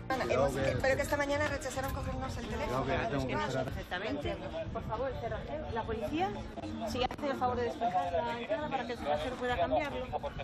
Pero que esta mañana rechazaron cogernos el teléfono. Perfectamente. Por favor, cerrajero. La policía, si hace el favor de despejar la entrada para que el cerrajero pueda cambiarlo.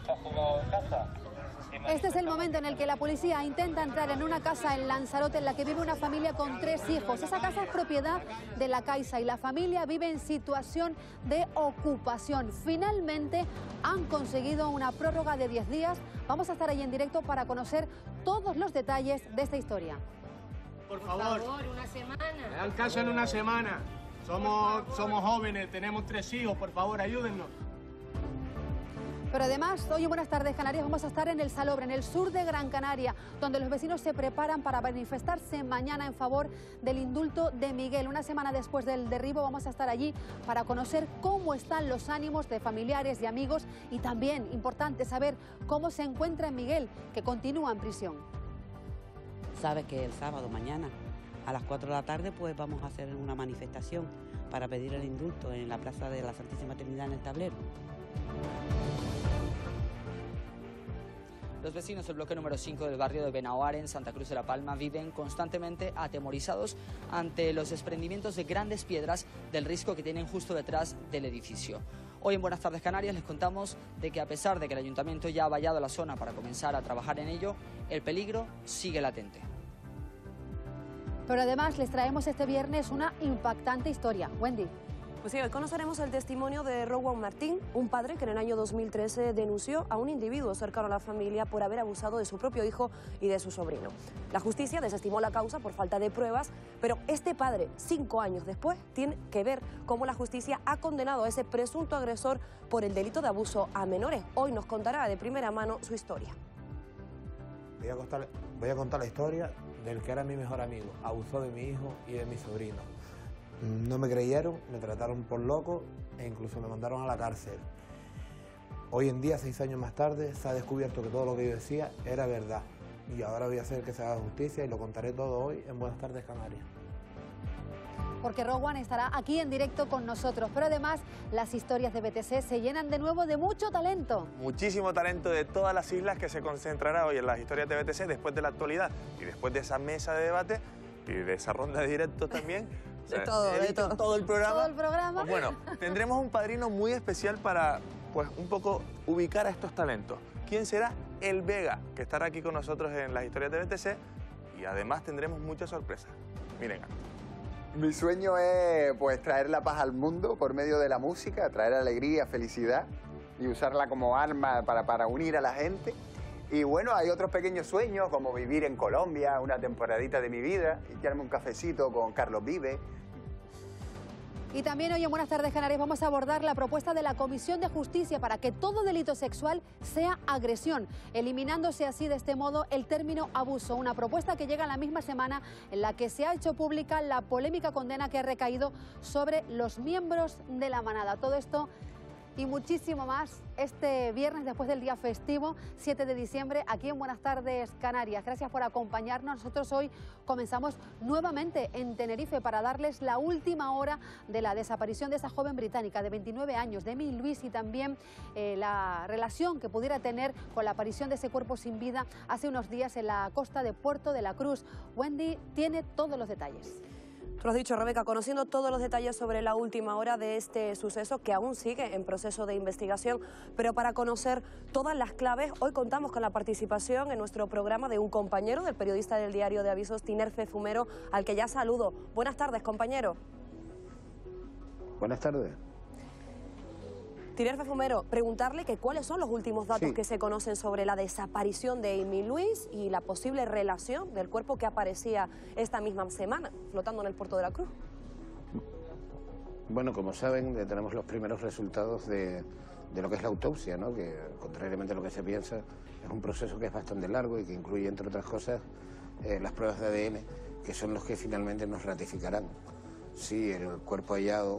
Este es el momento en el que la policía intenta entrar en una casa en Lanzarote en la que vive una familia con 3 hijos. Esa casa es propiedad de la Caixa y la familia vive en situación de ocupación. Finalmente han conseguido una prórroga de 10 días. Vamos a estar ahí en directo para conocer todos los detalles de esta historia. Por favor, una semana. me dan caso en una semana. Somos jóvenes, tenemos 3 hijos, por favor, ayúdennos. Pero además, hoy en Buenas Tardes Canarias vamos a estar en el Salobre, en el sur de Gran Canaria, donde los vecinos se preparan para manifestarse mañana en favor del indulto de Miguel. Una semana después del derribo vamos a estar allí para conocer cómo están los ánimos de familiares y amigos y también, importante, saber cómo se encuentra Miguel, que continúa en prisión. Sabe que el sábado, mañana, a las 4 de la tarde, pues vamos a hacer una manifestación para pedir el indulto en la Plaza de la Santísima Trinidad en el Tablero. Los vecinos del bloque número 5 del barrio de Benaoare, en Santa Cruz de la Palma, viven constantemente atemorizados ante los desprendimientos de grandes piedras del risco que tienen justo detrás del edificio. Hoy en Buenas Tardes Canarias les contamos de que a pesar de que el ayuntamiento ya ha vallado la zona para comenzar a trabajar en ello, el peligro sigue latente. Pero además les traemos este viernes una impactante historia. Wendy. Pues sí, hoy conoceremos el testimonio de Rowan Martín, un padre que en el año 2013 denunció a un individuo cercano a la familia por haber abusado de su propio hijo y de su sobrino. La justicia desestimó la causa por falta de pruebas, pero este padre, 5 años después, tiene que ver cómo la justicia ha condenado a ese presunto agresor por el delito de abuso a menores. Hoy nos contará de primera mano su historia. Voy a contar la historia del que era mi mejor amigo. Abusó de mi hijo y de mi sobrino. No me creyeron, me trataron por loco e incluso me mandaron a la cárcel. Hoy en día, 6 años más tarde, se ha descubierto que todo lo que yo decía era verdad. Y ahora voy a hacer que se haga justicia y lo contaré todo hoy en Buenas Tardes Canarias. Porque Rowan estará aquí en directo con nosotros. Pero además, las historias de BTC se llenan de nuevo de mucho talento. Muchísimo talento de todas las islas que se concentrará hoy en las historias de BTC después de la actualidad y después de esa mesa de debate y de esa ronda de directos también. De todo. Todo el programa. Todo el programa. Pues bueno, tendremos un padrino muy especial para, pues, un poco ubicar a estos talentos. ¿Quién será? El Vega, que estará aquí con nosotros en las historias de BTC y además tendremos muchas sorpresas. Miren. Mi sueño es, pues, traer la paz al mundo por medio de la música, traer alegría, felicidad y usarla como arma para unir a la gente. Y bueno, hay otros pequeños sueños, como vivir en Colombia una temporadita de mi vida y echarme un cafecito con Carlos Vives. Y también hoy en Buenas Tardes Canarias vamos a abordar la propuesta de la Comisión de Justicia para que todo delito sexual sea agresión, eliminándose así de este modo el término abuso. Una propuesta que llega en la misma semana en la que se ha hecho pública la polémica condena que ha recaído sobre los miembros de la manada. Todo esto y muchísimo más este viernes después del día festivo, 7 de diciembre, aquí en Buenas Tardes Canarias. Gracias por acompañarnos. Nosotros hoy comenzamos nuevamente en Tenerife para darles la última hora de la desaparición de esa joven británica de 29 años, de Emily Louise, y también la relación que pudiera tener con la aparición de ese cuerpo sin vida hace unos días en la costa de Puerto de la Cruz. Wendy tiene todos los detalles. Tú lo has dicho, Rebeca, conociendo todos los detalles sobre la última hora de este suceso que aún sigue en proceso de investigación, pero para conocer todas las claves, hoy contamos con la participación en nuestro programa de un compañero, del periodista del diario de avisos, Tiner Fefumero, al que ya saludo. Buenas tardes, compañero. Buenas tardes. Tiner Fefumero, preguntarle que cuáles son los últimos datos que se conocen sobre la desaparición de Emily Louise y la posible relación del cuerpo que aparecía esta misma semana flotando en el Puerto de la Cruz. Bueno, como saben, tenemos los primeros resultados de lo que es la autopsia, ¿no? Que, contrariamente a lo que se piensa, es un proceso que es bastante largo y que incluye, entre otras cosas, las pruebas de ADN, que son los que finalmente nos ratificarán si el cuerpo hallado...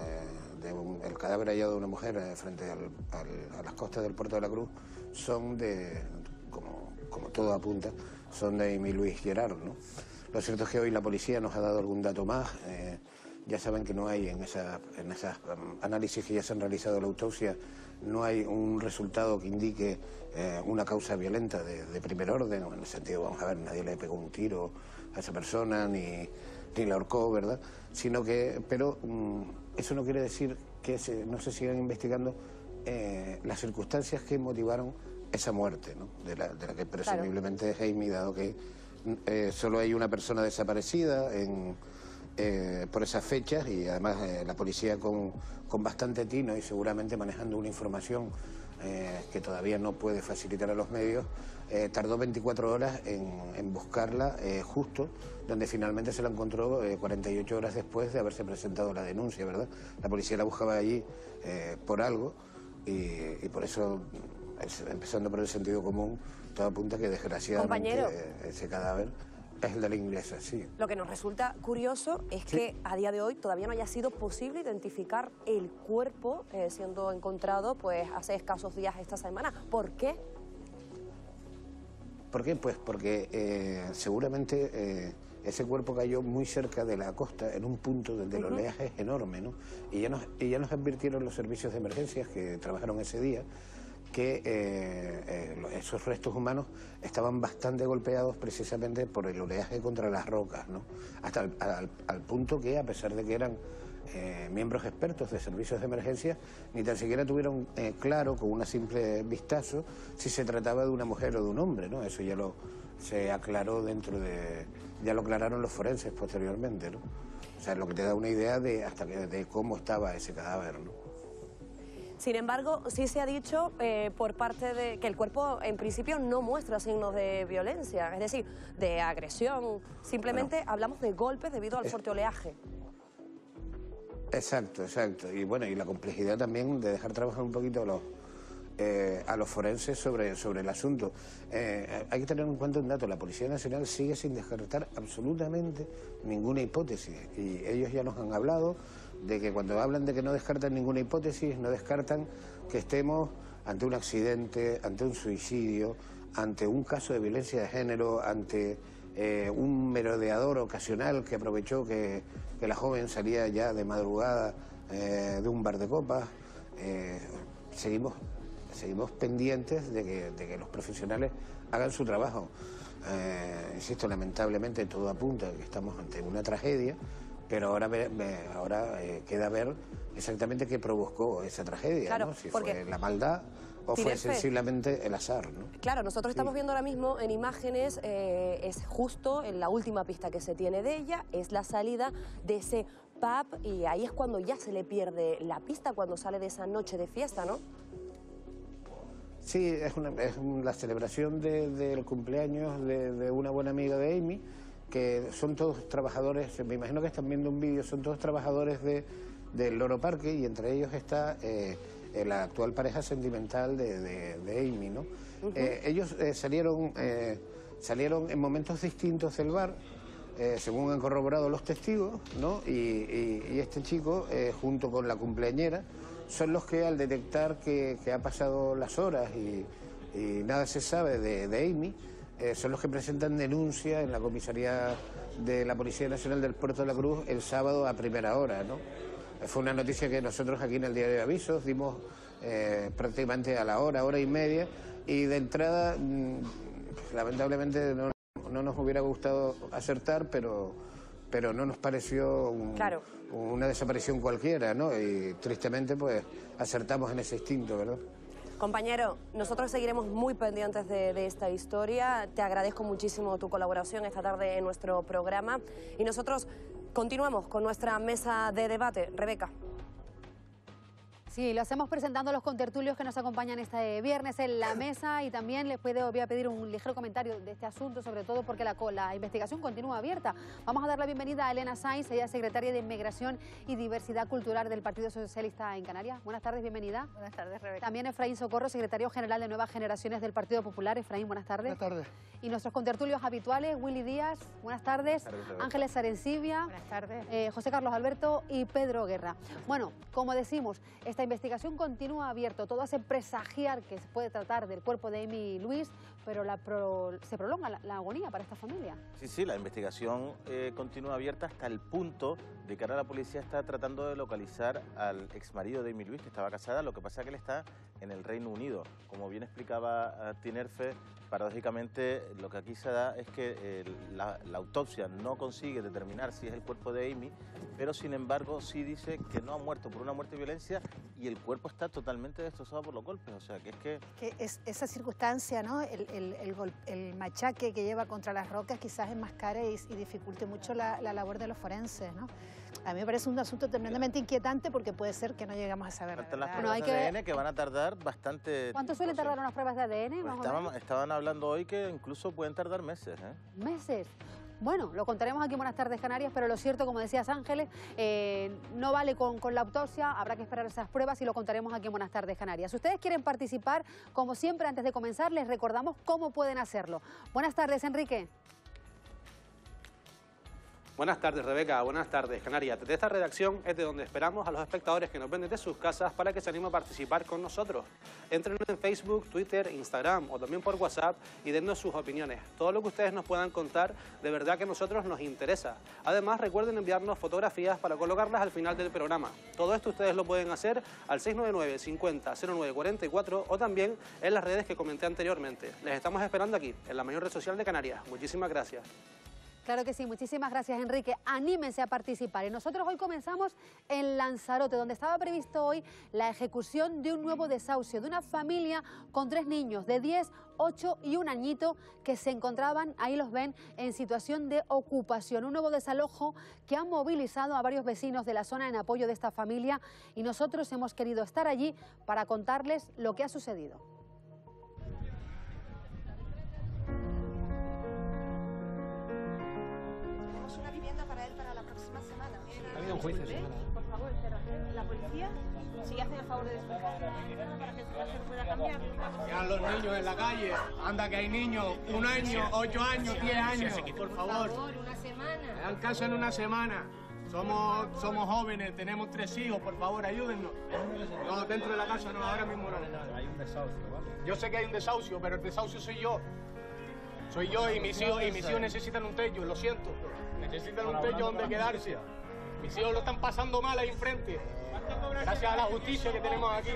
el cadáver hallado de una mujer frente a las costas del Puerto de la Cruz son de, como todo apunta, son de Emily Louise Gerard, ¿no? Lo cierto es que hoy la policía nos ha dado algún dato más Ya saben que no hay en esas análisis que ya se han realizado de la autopsia, no hay un resultado que indique una causa violenta de primer orden, en el sentido, vamos a ver, nadie le pegó un tiro a esa persona, ni la ahorcó, ¿verdad? Sino que, pero eso no quiere decir que no se sigan investigando las circunstancias que motivaron esa muerte, ¿no? de la que presumiblemente es Amy, dado que solo hay una persona desaparecida por esas fechas, y además la policía con bastante tino y seguramente manejando una información que todavía no puede facilitar a los medios, tardó 24 horas en buscarla, justo donde finalmente se la encontró 48 horas después de haberse presentado la denuncia, ¿verdad? La policía la buscaba allí por algo, y por eso, empezando por el sentido común, todo apunta que desgraciadamente ese cadáver es el de la inglesa, sí. Lo que nos resulta curioso es que a día de hoy todavía no haya sido posible identificar el cuerpo siendo encontrado pues hace escasos días esta semana. ¿Por qué? ¿Por qué? Pues porque seguramente ese cuerpo cayó muy cerca de la costa, en un punto donde el oleaje es enorme, ¿no? Y ya nos advirtieron los servicios de emergencias que trabajaron ese día que esos restos humanos estaban bastante golpeados precisamente por el oleaje contra las rocas, ¿no? Hasta al punto que, a pesar de que eran miembros expertos de servicios de emergencia, ni tan siquiera tuvieron claro, con un simple vistazo, si se trataba de una mujer o de un hombre, ¿no? Eso ya se aclaró ya lo aclararon los forenses posteriormente, ¿no? O sea, lo que te da una idea de cómo estaba ese cadáver, ¿no? Sin embargo, sí se ha dicho por parte de que el cuerpo en principio no muestra signos de violencia, es decir, de agresión. Simplemente hablamos de golpes debido al fuerte oleaje. Exacto. Y bueno, y la complejidad también de dejar trabajar un poquito a los forenses sobre el asunto. Hay que tener en cuenta un dato: la Policía Nacional sigue sin descartar absolutamente ninguna hipótesis, y ellos ya nos han hablado de que cuando hablan de que no descartan ninguna hipótesis, no descartan que estemos ante un accidente, ante un suicidio, ante un caso de violencia de género, ante un merodeador ocasional que aprovechó que la joven salía ya de madrugada de un bar de copas. Seguimos pendientes de que los profesionales hagan su trabajo. Insisto, lamentablemente todo apunta a que estamos ante una tragedia, pero ahora queda ver exactamente qué provocó esa tragedia, claro, ¿no? Si fue la maldad o fue sensiblemente el azar, ¿no? Claro, nosotros estamos viendo ahora mismo en imágenes, es justo en la última pista que se tiene de ella, es la salida de ese pub, y ahí es cuando ya se le pierde la pista, cuando sale de esa noche de fiesta, ¿no? Sí, es la celebración del cumpleaños de una buena amiga de Amy, que son todos trabajadores, me imagino que están viendo un vídeo, son todos trabajadores del Loro Parque, y entre ellos está la actual pareja sentimental de Amy, ¿no? Ellos salieron en momentos distintos del bar, según han corroborado los testigos, ¿no? Y este chico, junto con la cumpleañera, son los que, al detectar que ha pasado las horas y nada se sabe de Amy, son los que presentan denuncia en la comisaría de la Policía Nacional del Puerto de la Cruz el sábado a primera hora, ¿no? Fue una noticia que nosotros aquí en el Diario de Avisos dimos prácticamente a la hora y media, y de entrada, lamentablemente no nos hubiera gustado acertar, pero no nos pareció una desaparición cualquiera, ¿no? Y tristemente pues acertamos en ese instinto, ¿verdad? Compañero, nosotros seguiremos muy pendientes de esta historia. Te agradezco muchísimo tu colaboración esta tarde en nuestro programa, y nosotros continuamos con nuestra mesa de debate. Rebeca. Sí, lo hacemos presentando a los contertulios que nos acompañan este viernes en la mesa, y también les voy a pedir un ligero comentario de este asunto, sobre todo porque la investigación continúa abierta. Vamos a dar la bienvenida a Elena Sainz, ella es secretaria de Inmigración y Diversidad Cultural del Partido Socialista en Canarias. Buenas tardes, bienvenida. Buenas tardes, Rebeca. También Efraín Socorro, secretario general de Nuevas Generaciones del Partido Popular. Efraín, buenas tardes. Buenas tardes. Y nuestros contertulios habituales, Willy Díaz, buenas tardes. Ángeles Arencibia. Buenas tardes. José Carlos Alberto y Pedro Guerra. Bueno, como decimos, esta investigación continúa abierto. Todo hace presagiar que se puede tratar del cuerpo de Amy Luis, pero se prolonga la agonía para esta familia. Sí, la investigación continúa abierta hasta el punto de que ahora la policía está tratando de localizar al exmarido de Amy Louise, que estaba casada. Lo que pasa es que él está en el Reino Unido. Como bien explicaba Tinerfe, paradójicamente lo que aquí se da es que la autopsia no consigue determinar si es el cuerpo de Amy, pero sin embargo sí dice que no ha muerto por una muerte de violencia y el cuerpo está totalmente destrozado por los golpes. O sea, que es que... esa circunstancia, ¿no? El machaque que lleva contra las rocas quizás enmascare y dificulte mucho la labor de los forenses, ¿no? A mí me parece un asunto tremendamente inquietante porque puede ser que no lleguemos a saber. Faltan las pruebas de ADN que van a tardar bastante. ¿Cuánto suelen tardar unas pruebas de ADN? Pues estaban hablando hoy que incluso pueden tardar meses. ¿Meses? Bueno, lo contaremos aquí en Buenas Tardes Canarias, pero lo cierto, como decías Ángeles, no vale con la autopsia, habrá que esperar esas pruebas y lo contaremos aquí en Buenas Tardes Canarias. Si ustedes quieren participar, como siempre, antes de comenzar, les recordamos cómo pueden hacerlo. Buenas tardes, Enrique. Buenas tardes, Rebeca. Buenas tardes, Canarias. Desde esta redacción es de donde esperamos a los espectadores que nos ven desde sus casas para que se animen a participar con nosotros. Entren en Facebook, Twitter, Instagram o también por WhatsApp y dennos sus opiniones. Todo lo que ustedes nos puedan contar, de verdad que a nosotros nos interesa. Además, recuerden enviarnos fotografías para colocarlas al final del programa. Todo esto ustedes lo pueden hacer al 699 50 09 44 o también en las redes que comenté anteriormente. Les estamos esperando aquí, en la mayor red social de Canarias. Muchísimas gracias. Claro que sí, muchísimas gracias, Enrique. Anímense a participar. Y nosotros hoy comenzamos en Lanzarote, donde estaba previsto hoy la ejecución de un nuevo desahucio de una familia con 3 niños de 10, 8 y 1 añito que se encontraban, ahí los ven, en situación de ocupación. Un nuevo desalojo que ha movilizado a varios vecinos de la zona en apoyo de esta familia y nosotros hemos querido estar allí para contarles lo que ha sucedido. Una vivienda para él para la próxima semana. Ha habido un juicio, señora. Por favor, la policía, si hacen el favor de despejar la entrada para que el trasero pueda cambiar. Ya los niños en la calle, anda que hay niños, 1 año, 8 años, 10 años, por favor. Una semana. Me dan casa en una semana. Somos jóvenes, tenemos 3 hijos, por favor, ayúdennos. No, dentro de la casa no, ahora mismo no. Hay un desahucio, ¿vale? Yo sé que hay un desahucio, pero el desahucio soy yo. Soy yo y mis hijos necesitan un techo, lo siento. Necesitan un techo donde quedarse. Mis hijos lo están pasando mal ahí enfrente. Gracias a la justicia que tenemos aquí.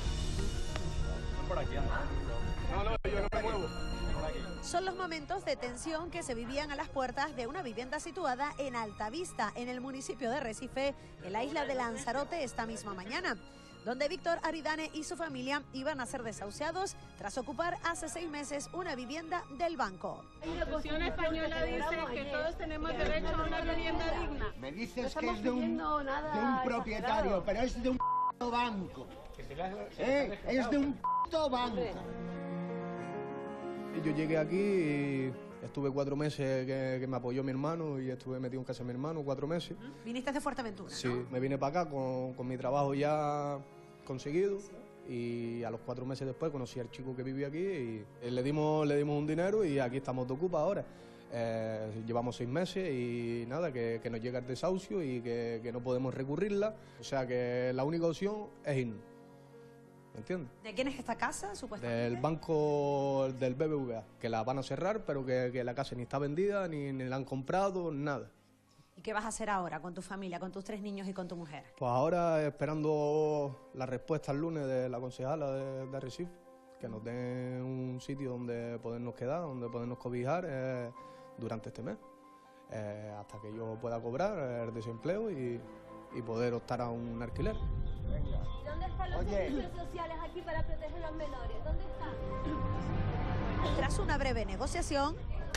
No, yo no me muevo. Son los momentos de tensión que se vivían a las puertas de una vivienda situada en Altavista, en el municipio de Recife, en la isla de Lanzarote, esta misma mañana, donde Víctor Aridane y su familia iban a ser desahuciados tras ocupar hace 6 meses una vivienda del banco. La Constitución española dice que todos tenemos derecho a una vivienda digna. Me dices que es de un propietario, pero es de un banco. Es de un banco. Yo llegué aquí y estuve 4 meses que me apoyó mi hermano y estuve metido en casa de mi hermano 4 meses. Viniste de Fuerteventura, Sí, ¿no? me vine para acá con mi trabajo ya conseguido y a los 4 meses después conocí al chico que vivía aquí y le dimos un dinero y aquí estamos de ocupa ahora. Llevamos 6 meses y nada, que nos llega el desahucio y que no podemos recurrirla, o sea que la única opción es irnos. ¿Me entiendes? ¿De quién es esta casa, supuestamente? Del banco del BBVA, que la van a cerrar, pero que la casa ni está vendida, ni la han comprado, nada. ¿Y qué vas a hacer ahora con tu familia, con tus 3 niños y con tu mujer? Pues ahora esperando la respuesta el lunes de la concejala de Recife, que nos den un sitio donde podernos quedar, donde podernos cobijar durante este mes, hasta que yo pueda cobrar el desempleo y poder optar a un alquiler. ¿Dónde están los servicios sociales aquí para proteger a los menores? ¿Dónde están? Tras una breve negociación,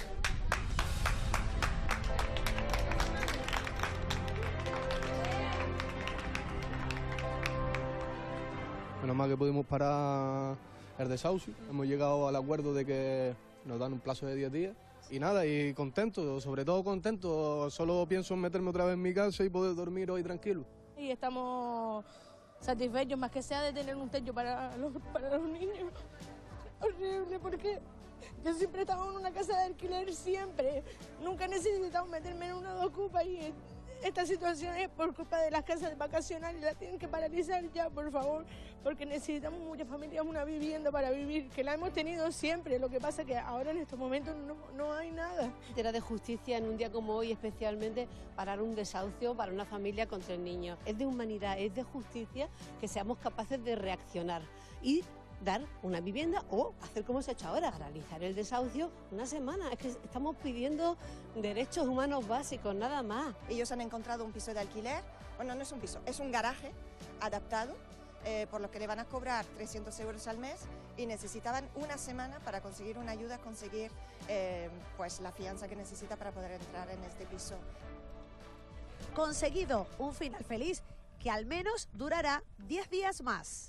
Menos mal que pudimos parar el desahucio. Hemos llegado al acuerdo de que nos dan un plazo de 10 días. Y nada, y contento, sobre todo contento. Solo pienso en meterme otra vez en mi casa y poder dormir hoy tranquilo. Y estamos satisfechos, más que sea de tener un techo para los niños. Horrible, porque yo siempre he estado en una casa de alquiler, siempre. Nunca he necesitado meterme en una de ocupa y esta situación es por culpa de las casas vacacionales, la tienen que paralizar ya, por favor, porque necesitamos muchas familias una vivienda para vivir, que la hemos tenido siempre, lo que pasa es que ahora en estos momentos no hay nada. Era de justicia en un día como hoy, especialmente parar un desahucio para una familia con 3 niños. Es de humanidad, es de justicia que seamos capaces de reaccionar y dar una vivienda o hacer como se ha hecho ahora, paralizar el desahucio una semana. Es que estamos pidiendo derechos humanos básicos, nada más. Ellos han encontrado un piso de alquiler, bueno, no es un piso, es un garaje adaptado, por lo que le van a cobrar 300 euros al mes y necesitaban una semana para conseguir una ayuda, conseguir pues la fianza que necesita para poder entrar en este piso. Conseguido un final feliz que al menos durará 10 días más.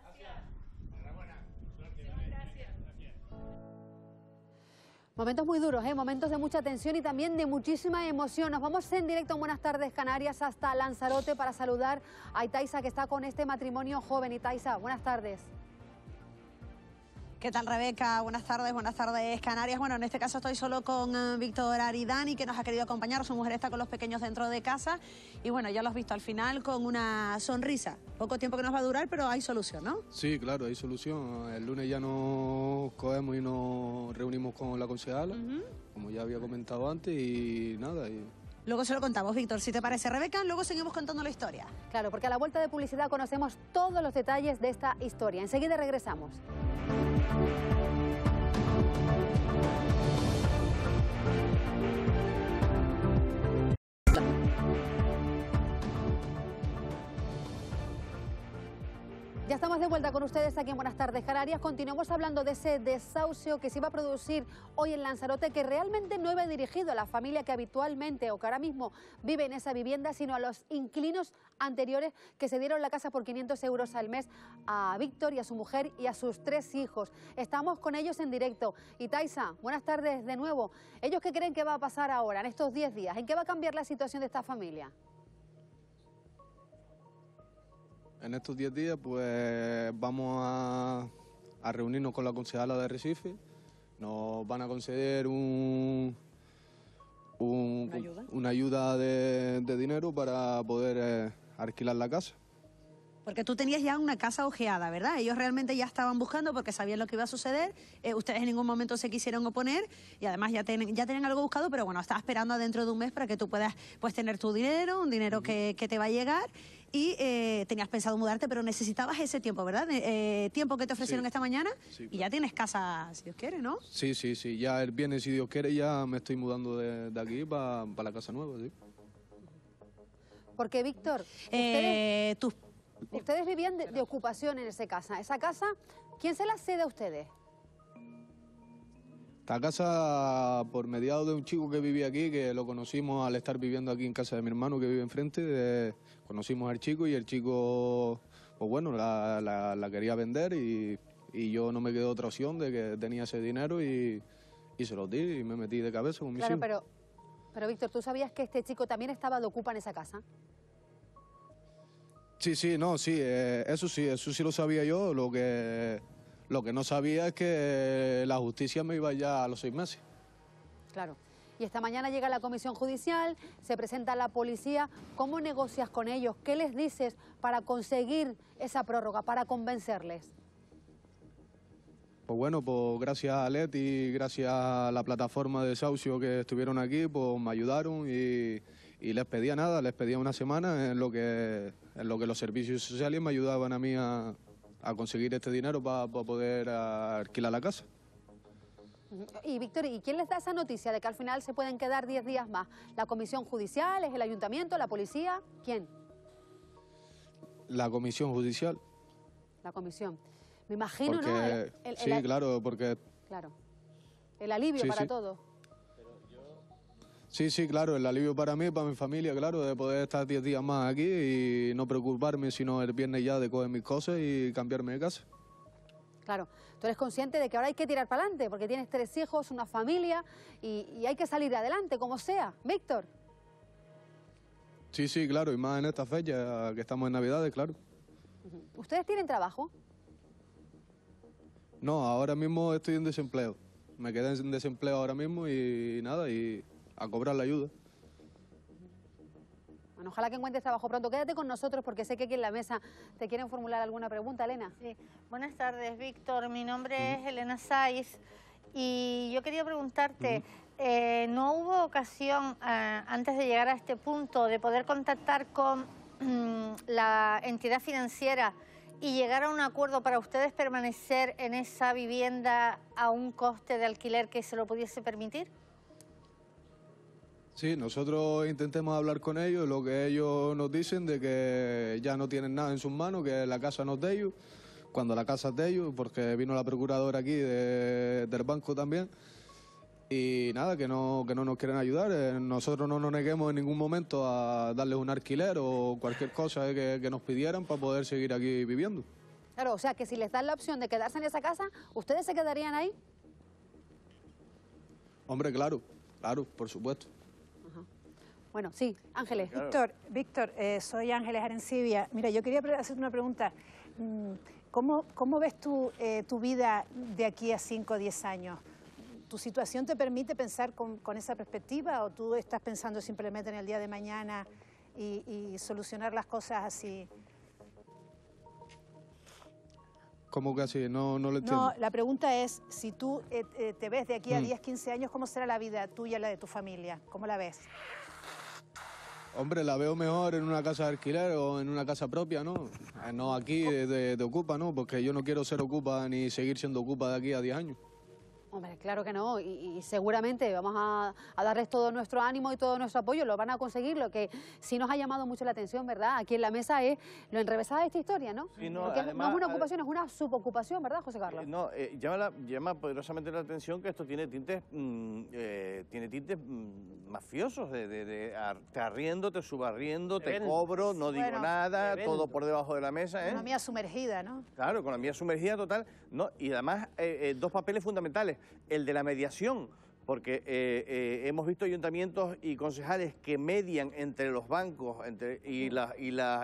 Momentos muy duros, momentos de mucha tensión y también de muchísima emoción. Nos vamos en directo en Buenas Tardes Canarias hasta Lanzarote para saludar a Itaiza, que está con este matrimonio joven. Itaiza, buenas tardes. ¿Qué tal, Rebeca? Buenas tardes, Canarias. Bueno, en este caso estoy solo con Víctor Aridani, que nos ha querido acompañar. Su mujer está con los pequeños dentro de casa. Y bueno, ya lo has visto al final con una sonrisa. Poco tiempo que nos va a durar, pero hay solución, ¿no? Sí, claro, hay solución. El lunes ya nos cogemos y nos reunimos con la concejala, como ya había comentado antes, y nada. Luego se lo contamos, Víctor, si te parece, Rebeca. Luego seguimos contando la historia. Claro, porque a la vuelta de publicidad conocemos todos los detalles de esta historia. Enseguida regresamos. Ya estamos de vuelta con ustedes aquí en Buenas Tardes Canarias. Continuamos hablando de ese desahucio que se iba a producir hoy en Lanzarote, que realmente no iba dirigido a la familia que habitualmente o que ahora mismo vive en esa vivienda, sino a los inquilinos anteriores que se dieron la casa por 500 euros al mes a Víctor y a su mujer y a sus 3 hijos. Estamos con ellos en directo. Itaiza, buenas tardes de nuevo. ¿Ellos qué creen que va a pasar ahora, en estos 10 días? ¿En qué va a cambiar la situación de esta familia? En estos 10 días pues vamos a reunirnos con la concejala de Recife. Nos van a conceder una ayuda de dinero para poder alquilar la casa. Porque tú tenías ya una casa ojeada, ¿verdad? Ellos realmente ya estaban buscando porque sabían lo que iba a suceder. Ustedes en ningún momento se quisieron oponer y además ya tenían algo buscado, pero bueno, estaba esperando dentro de un mes para que tú puedas pues tener tu dinero, un dinero que te va a llegar. Y tenías pensado mudarte, pero necesitabas ese tiempo, ¿verdad? Tiempo que te ofrecieron esta mañana, sí, y ya tienes casa, si Dios quiere, ¿no? Sí. Ya el viernes, si Dios quiere, ya me estoy mudando de aquí para la casa nueva, sí. Porque, Víctor, ustedes vivían de ocupación en esa casa. ¿Esa casa, quién se la cede a ustedes? Esta casa, por mediado de un chico que vivía aquí, que lo conocimos al estar viviendo aquí en casa de mi hermano que vive enfrente, conocimos al chico y el chico, pues bueno, la quería vender y yo no me quedó otra opción de que tenía ese dinero y se lo di y me metí de cabeza con mis hijos. Claro, pero Víctor, ¿tú sabías que este chico también estaba de ocupa en esa casa? Sí, eso sí lo sabía yo. Lo que no sabía es que la justicia me iba ya a los 6 meses. Claro. Y esta mañana llega la comisión judicial, se presenta la policía. ¿Cómo negocias con ellos? ¿Qué les dices para conseguir esa prórroga, para convencerles? Pues bueno, pues gracias a Leti y gracias a la plataforma de desahucio que estuvieron aquí, pues me ayudaron y les pedía nada, les pedía una semana en lo que los servicios sociales me ayudaban a mí a conseguir este dinero para poder alquilar la casa. Y Víctor, ¿y quién les da esa noticia de que al final se pueden quedar 10 días más? ¿La comisión judicial, es el ayuntamiento, la policía? ¿Quién? La comisión judicial. La comisión. Me imagino, porque, ¿no? Sí, claro, porque... Claro. El alivio para todo. Sí, claro, el alivio para mí, para mi familia, claro, de poder estar 10 días más aquí y no preocuparme sino el viernes ya de coger mis cosas y cambiarme de casa. Claro, tú eres consciente de que ahora hay que tirar para adelante porque tienes 3 hijos, una familia y hay que salir adelante, como sea. Víctor. Sí, claro, y más en esta fecha que estamos en Navidades, claro. ¿Ustedes tienen trabajo? No, ahora mismo estoy en desempleo. Me quedé en desempleo ahora mismo y nada, y a cobrar la ayuda. Bueno, ojalá que encuentres trabajo pronto. Quédate con nosotros porque sé que aquí en la mesa te quieren formular alguna pregunta, Elena. Sí. Buenas tardes, Víctor. Mi nombre es Elena Saiz y yo quería preguntarte, ¿no hubo ocasión antes de llegar a este punto de poder contactar con la entidad financiera y llegar a un acuerdo para ustedes permanecer en esa vivienda a un coste de alquiler que se lo pudiese permitir? Sí, nosotros intentemos hablar con ellos, lo que ellos nos dicen de que ya no tienen nada en sus manos, que la casa no es de ellos, cuando la casa es de ellos, porque vino la procuradora aquí del banco también, y nada, que no nos quieren ayudar. Nosotros no nos neguemos en ningún momento a darles un alquiler o cualquier cosa que nos pidieran para poder seguir aquí viviendo. Claro, o sea que si les dan la opción de quedarse en esa casa, ¿ustedes se quedarían ahí? Hombre, claro, por supuesto. Bueno, sí, Ángeles. Víctor, soy Ángeles Arencibia. Mira, yo quería hacerte una pregunta. ¿Cómo ves tú tu vida de aquí a 5 o 10 años? ¿Tu situación te permite pensar con esa perspectiva o tú estás pensando simplemente en el día de mañana y solucionar las cosas así? ¿Cómo que así? No lo entiendo. No, la pregunta es, si tú te ves de aquí a 10, 15 años, ¿cómo será la vida tuya y la de tu familia? ¿Cómo la ves? Hombre, la veo mejor en una casa de alquiler o en una casa propia, ¿no? No aquí de ocupa, ¿no? Porque yo no quiero ser ocupa ni seguir siendo ocupa de aquí a 10 años. Hombre, claro que no, y seguramente vamos a darles todo nuestro ánimo y todo nuestro apoyo, lo van a conseguir. Lo que sí nos ha llamado mucho la atención, ¿verdad?, aquí en la mesa es lo enrevesada de esta historia, ¿no? Sí, no, porque además, no es una ocupación, es una subocupación, ¿verdad, José Carlos? Llama poderosamente la atención que esto tiene tintes mafiosos, te arriendo, te subarriendo, te cobro, no digo nada, todo por debajo de la mesa. Economía sumergida, ¿no? Claro, economía sumergida total. No, y además, dos papeles fundamentales. El de la mediación, porque hemos visto ayuntamientos y concejales que median entre los bancos y los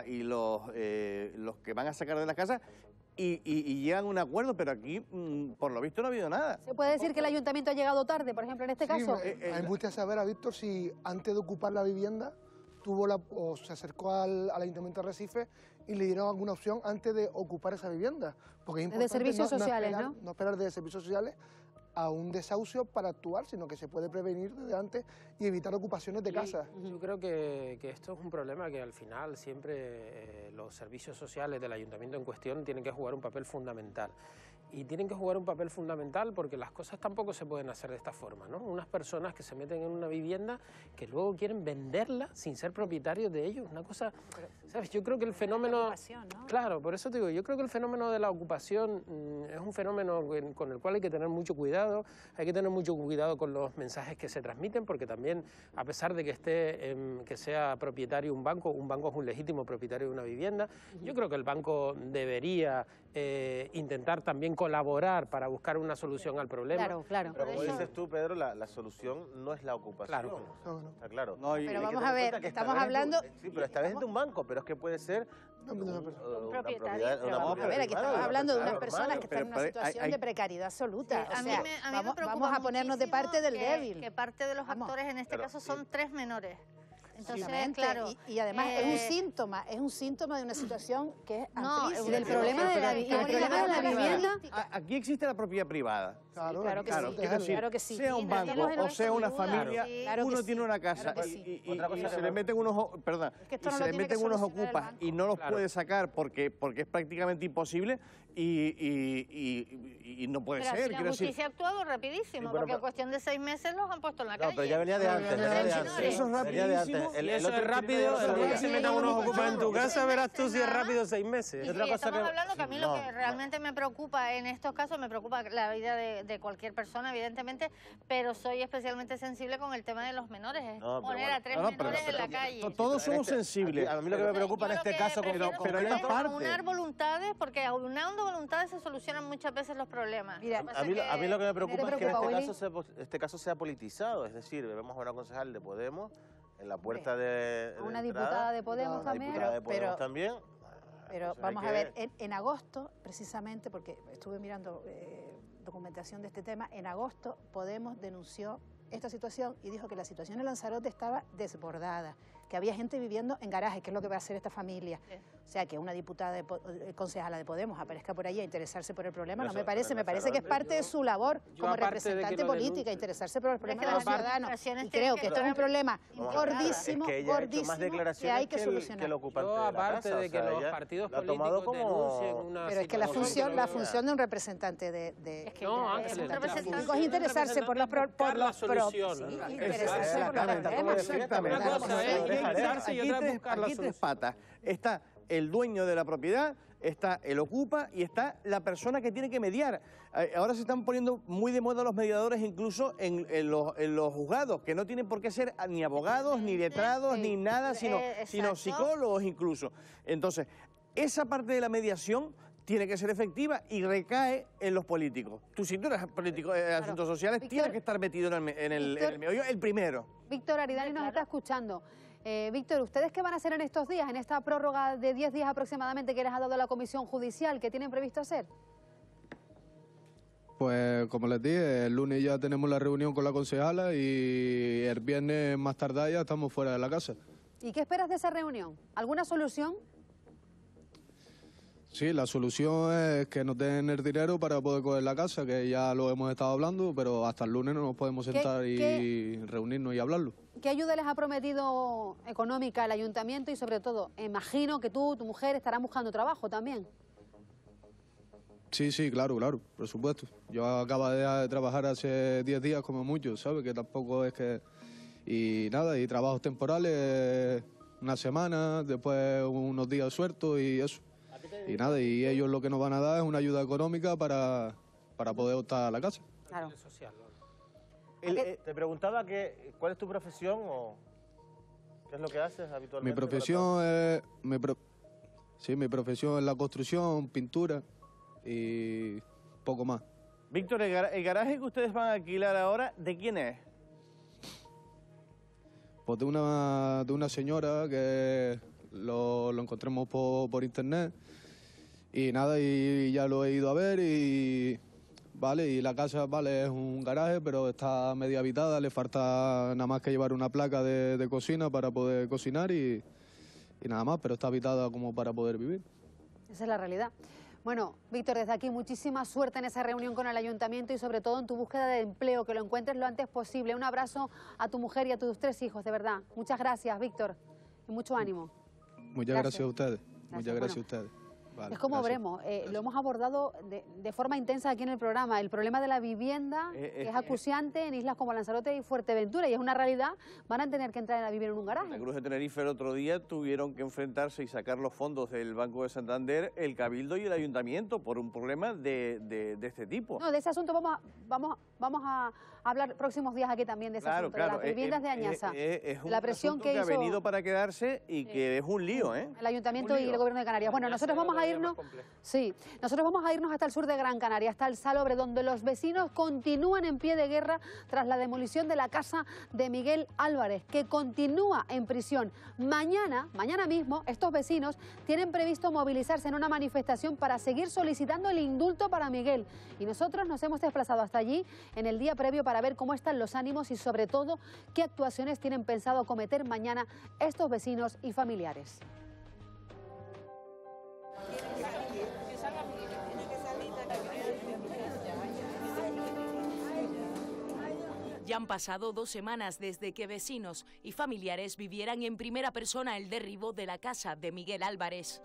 que van a sacar de la casa y llegan a un acuerdo, pero aquí, por lo visto, no ha habido nada. ¿Se puede decir que el ayuntamiento ha llegado tarde, por ejemplo, en este caso? A mí me gustaría saber, a Víctor, si antes de ocupar la vivienda o se acercó al Ayuntamiento de Arrecife y le dieron alguna opción antes de ocupar esa vivienda. Porque es importante de servicios sociales, ¿no? No esperar de servicios sociales a un desahucio para actuar, sino que se puede prevenir desde antes y evitar ocupaciones de casas. Yo creo que esto es un problema que al final siempre los servicios sociales del ayuntamiento en cuestión tienen que jugar un papel fundamental. Y tienen que jugar un papel fundamental porque las cosas tampoco se pueden hacer de esta forma, ¿no? Unas personas que se meten en una vivienda que luego quieren venderla sin ser propietarios de ellos, una cosa, ¿sabes? Yo creo que el fenómeno... ¿no? Claro, por eso te digo, yo creo que el fenómeno de la ocupación es un fenómeno con el cual hay que tener mucho cuidado, con los mensajes que se transmiten, porque también, a pesar de que sea propietario un banco es un legítimo propietario de una vivienda. Yo creo que el banco debería intentar también colaborar para buscar una solución al problema. Claro. Pero como dices tú, Pedro, la solución no es la ocupación. Claro. Está claro. Pero vamos a ver, estamos hablando... Sí, pero esta vez es de un banco, pero es que puede ser un propietario. Pero vamos a ver, aquí estamos hablando de unas personas que están en una situación de precariedad absoluta. Sí, a mí me preocupa vamos a ponernos de parte del débil. Que parte de los actores en este caso son 3 menores. Entonces, claro, y además es un síntoma de una situación que es amplísima. Del problema de la vivienda. Aquí existe la propiedad privada. Claro que sí. Sea un banco o sea una familia, uno tiene una casa y se le meten unos ocupas y no los puede sacar porque es prácticamente imposible y no puede ser. La justicia ha actuado rapidísimo, porque en cuestión de 6 meses los han puesto en la calle. Pero ya venía de antes. Eso es rapidísimo. Y eso es rápido, el día que se metan unos ocupas en tu casa, verás tú si es rápido 6 meses. Y estamos hablando que a mí lo que realmente me preocupa en estos casos, me preocupa la vida de cualquier persona, evidentemente, pero soy especialmente sensible con el tema de los menores. Poner a 3 menores en la calle. Todos somos sensibles. A mí lo que me preocupa en este caso, pero hay una parte. Aunar voluntades, porque aunando voluntades se solucionan muchas veces los problemas. Mira, a mí lo que me preocupa es que este caso sea politizado, es decir, vemos a una concejal de Podemos en la puerta de una diputada de Podemos también. Pero vamos a ver, en agosto, precisamente, porque estuve mirando documentación de este tema, en agosto Podemos denunció esta situación y dijo que la situación en Lanzarote estaba desbordada, que había gente viviendo en garajes, que es lo que va a hacer esta familia. Sí. O sea, que una diputada concejala de Podemos aparezca por ahí a interesarse por el problema, no me parece, me parece que es parte de su labor como representante política, interesarse por el problema de los ciudadanos. Y creo que esto es un problema gordísimo, gordísimo, que hay que solucionar. Yo, aparte de que los partidos políticos denuncien una... Pero es que la función de un representante de político es interesarse por los problemas. Interesarse por los problemas. Exactamente. Aquí hay tres patas. Está el dueño de la propiedad, está el ocupa y está la persona que tiene que mediar. Ahora se están poniendo muy de moda los mediadores incluso en los juzgados, que no tienen por qué ser ni abogados, ni letrados, ni nada, sino psicólogos incluso. Entonces, esa parte de la mediación tiene que ser efectiva y recae en los políticos. Tú, si tú eres político de asuntos sociales, tienes que estar metido en el meollo, el primero. Víctor Aridani nos está escuchando. Víctor, ¿ustedes qué van a hacer en estos días, en esta prórroga de 10 días aproximadamente que les ha dado la Comisión Judicial? ¿Qué tienen previsto hacer? Pues como les dije, el lunes ya tenemos la reunión con la concejala y el viernes más tardar ya estamos fuera de la casa. ¿Y qué esperas de esa reunión? ¿Alguna solución? Sí, la solución es que nos den el dinero para poder coger la casa, que ya lo hemos estado hablando, pero hasta el lunes no nos podemos sentar y reunirnos y hablarlo. ¿Qué ayuda les ha prometido económica el ayuntamiento y sobre todo, imagino que tú, tu mujer, estarán buscando trabajo también? Sí, claro, por supuesto. Yo acabo de dejar de trabajar hace 10 días como mucho, ¿sabes? Que tampoco es que... Y nada, y trabajos temporales, una semana, después unos días sueltos y eso. Y nada, y ellos lo que nos van a dar es una ayuda económica para poder optar a la casa. Claro. Te preguntaba cuál es tu profesión o qué es lo que haces habitualmente. Mi profesión es... mi profesión es la construcción, pintura y poco más. Víctor, ¿el garaje que ustedes van a alquilar ahora, de quién es? Pues de una señora que lo encontramos por internet y nada, y ya lo he ido a ver y la casa es un garaje, pero está medio habitada, le falta nada más que llevar una placa de cocina para poder cocinar y nada más, pero está habitada como para poder vivir. Esa es la realidad. Bueno, Víctor, desde aquí muchísima suerte en esa reunión con el ayuntamiento y sobre todo en tu búsqueda de empleo, que lo encuentres lo antes posible. Un abrazo a tu mujer y a tus 3 hijos, de verdad. Muchas gracias, Víctor, y mucho ánimo. Muchas gracias a ustedes. Muchas gracias a ustedes. Vale, es como veremos, lo hemos abordado de forma intensa aquí en el programa, el problema de la vivienda, que es acuciante en islas como Lanzarote y Fuerteventura, y es una realidad, van a tener que entrar a vivir en un garaje. La Cruz de Tenerife el otro día tuvieron que enfrentarse y sacar los fondos del Banco de Santander, el Cabildo y el Ayuntamiento, por un problema de este tipo. No, de ese asunto vamos a hablar próximos días aquí también de ese asunto, de las viviendas de Añaza. Es un la presión que ha hizo venido para quedarse y que es un lío, ¿eh? El Ayuntamiento y el Gobierno de Canarias. Bueno, nosotros vamos a irnos hasta el sur de Gran Canaria, hasta el Salobre, donde los vecinos continúan en pie de guerra tras la demolición de la casa de Miguel Álvarez, que continúa en prisión. Mañana mismo, estos vecinos tienen previsto movilizarse en una manifestación para seguir solicitando el indulto para Miguel. Y nosotros nos hemos desplazado hasta allí en el día previo para ver cómo están los ánimos y sobre todo qué actuaciones tienen pensado cometer mañana estos vecinos y familiares. Ya han pasado 2 semanas desde que vecinos y familiares vivieran en primera persona el derribo de la casa de Miguel Álvarez.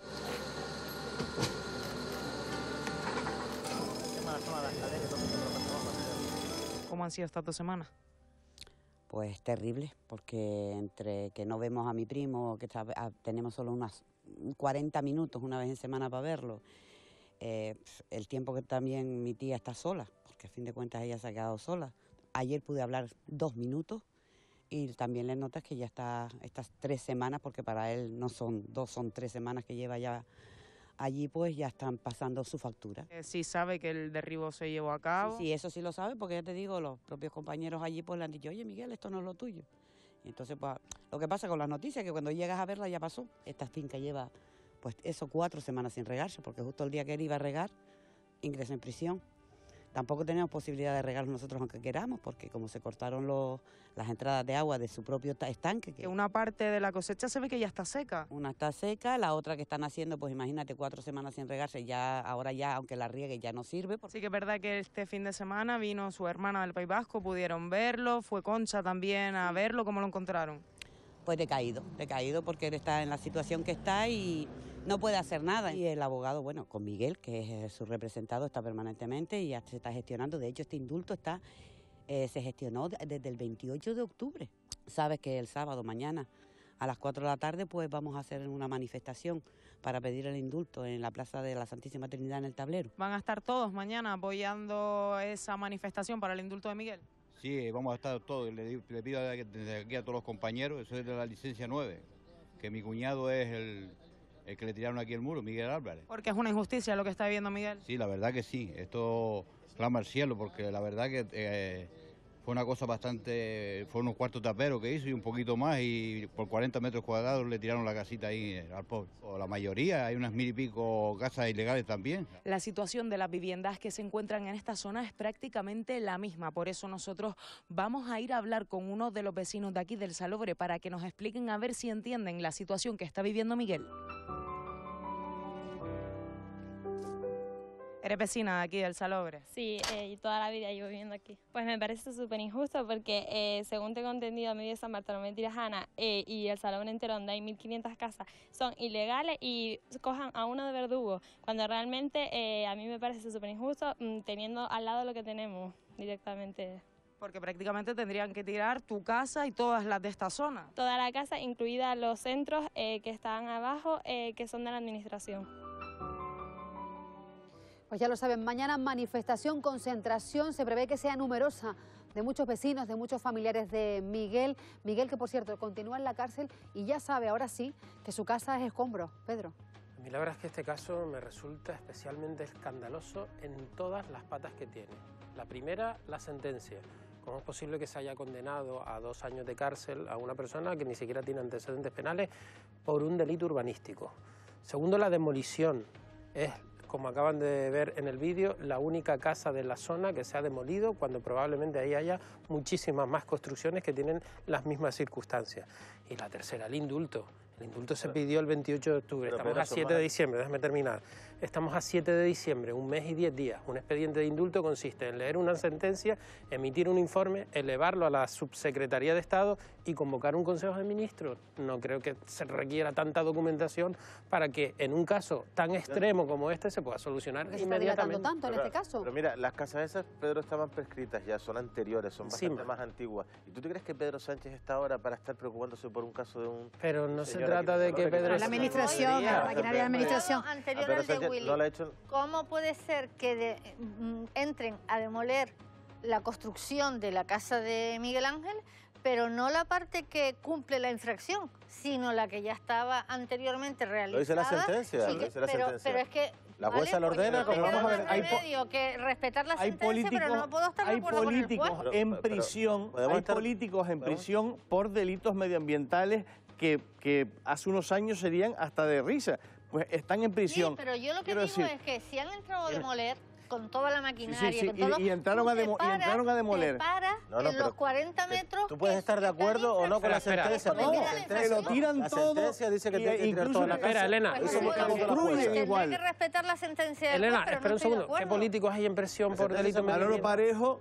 ¿Cómo han sido estas 2 semanas? Pues terrible, porque entre que no vemos a mi primo, que tenemos solo unas 40 minutos una vez en semana para verlo, el tiempo que también mi tía está sola, porque a fin de cuentas ella se ha quedado sola. Ayer pude hablar 2 minutos y también le notas que ya está estas 3 semanas, porque para él no son 2, son 3 semanas que lleva ya allí, pues ya están pasando su factura. ¿Sí sabe que el derribo se llevó a cabo? Sí, eso sí lo sabe, porque ya te digo, los propios compañeros allí pues le han dicho, oye Miguel, esto no es lo tuyo. Y entonces pues lo que pasa con las noticias es que cuando llegas a verla ya pasó. Esta finca lleva pues eso 4 semanas sin regarse, porque justo el día que él iba a regar ingresó en prisión. Tampoco tenemos posibilidad de regar nosotros aunque queramos, porque como se cortaron las entradas de agua de su propio estanque. Que una parte de la cosecha se ve que ya está seca. Una está seca, la otra que están haciendo, pues imagínate, 4 semanas sin regarse, ya ahora ya, aunque la riegue, ya no sirve. Sí que es verdad que este fin de semana vino su hermana del País Vasco, pudieron verlo, fue Concha también a verlo, ¿cómo lo encontraron? Pues decaído porque él está en la situación que está y no puede hacer nada. Y el abogado, bueno, con Miguel, que es su representado, está permanentemente y ya se está gestionando. De hecho, este indulto se gestionó desde el 28 de octubre. Sabes que el sábado, mañana, a las 4 de la tarde, pues vamos a hacer una manifestación para pedir el indulto en la Plaza de la Santísima Trinidad en el Tablero. ¿Van a estar todos mañana apoyando esa manifestación para el indulto de Miguel? Sí, vamos a estar todos. Le pido desde aquí a todos los compañeros, eso es de la licencia 9, que mi cuñado es el que le tiraron aquí el muro, Miguel Álvarez. Porque es una injusticia lo que está viviendo Miguel. Sí, la verdad que sí. Esto clama al cielo, porque la verdad que fue una cosa bastante... Fue unos cuartos taperos que hizo y un poquito más, y por 40 metros cuadrados le tiraron la casita ahí al pobre. O la mayoría, hay unas 1000 y pico casas ilegales también. La situación de las viviendas que se encuentran en esta zona es prácticamente la misma. Por eso nosotros vamos a ir a hablar con uno de los vecinos de aquí del Salobre para que nos expliquen a ver si entienden la situación que está viviendo Miguel. ¿Eres vecina de aquí del Salobre? Sí, y toda la vida llevo viviendo aquí. Pues me parece súper injusto porque, según tengo entendido, a medio de San Bartolomé de Tirajana y el Salobre entero, donde hay 1500 casas, son ilegales y cojan a uno de verdugo, cuando realmente a mí me parece súper injusto teniendo al lado lo que tenemos directamente. Porque prácticamente tendrían que tirar tu casa y todas las de esta zona. Toda la casa, incluida los centros que están abajo, que son de la administración. Pues ya lo saben, mañana manifestación, concentración, se prevé que sea numerosa, de muchos vecinos, de muchos familiares de Miguel. Miguel, que por cierto continúa en la cárcel y ya sabe ahora sí que su casa es escombro. Pedro. A mí la verdad es que este caso me resulta especialmente escandaloso en todas las patas que tiene. La primera, la sentencia. ¿Cómo es posible que se haya condenado a 2 años de cárcel a una persona que ni siquiera tiene antecedentes penales por un delito urbanístico? Segundo, la demolición. Es, como acaban de ver en el vídeo, la única casa de la zona que se ha demolido cuando probablemente ahí haya muchísimas más construcciones que tienen las mismas circunstancias. Y la tercera, el indulto. El indulto se pidió el 28 de octubre, estamos a 7 de diciembre, déjame terminar. Estamos a 7 de diciembre, 1 mes y 10 días. Un expediente de indulto consiste en leer una sentencia, emitir un informe, elevarlo a la Subsecretaría de Estado y convocar un Consejo de Ministros. No creo que se requiera tanta documentación para que en un caso tan extremo como este se pueda solucionar inmediatamente. Tanto en este caso? Pero mira, las casas esas, Pedro, estaban prescritas ya, son anteriores, son bastante más antiguas. ¿Y tú te crees que Pedro Sánchez está ahora para estar preocupándose por un caso de un... Pero no se trata de que Pedro... La administración, la maquinaria de la administración. Anterior al de Willy. No la ha hecho... ¿Cómo puede ser que entren a demoler la construcción de la casa de Miguel Ángel, pero no la parte que cumple la infracción, sino la que ya estaba anteriormente realizada? Lo dice la sentencia, Sí, pero es que... La jueza lo ordena, pues como vamos a ver, que respetar la sentencia, pero no puedo estar de acuerdo con el juez. Hay políticos en prisión por delitos medioambientales que hace unos años serían hasta de risa. Pues están en prisión. Sí, pero yo lo que digo es que si han entrado a demoler con toda la maquinaria, con todo, y entraron a demoler. En los 40 metros. Tú puedes estar de acuerdo o no con la sentencia. No, que lo tiran todo. La sentencia dice que tiene que tirar toda la casa. Espera, Elena. Tendrá que respetar la sentencia. Elena, espera un segundo. ¿Qué políticos hay en prisión por delito medioambiental? Manolo Parejo,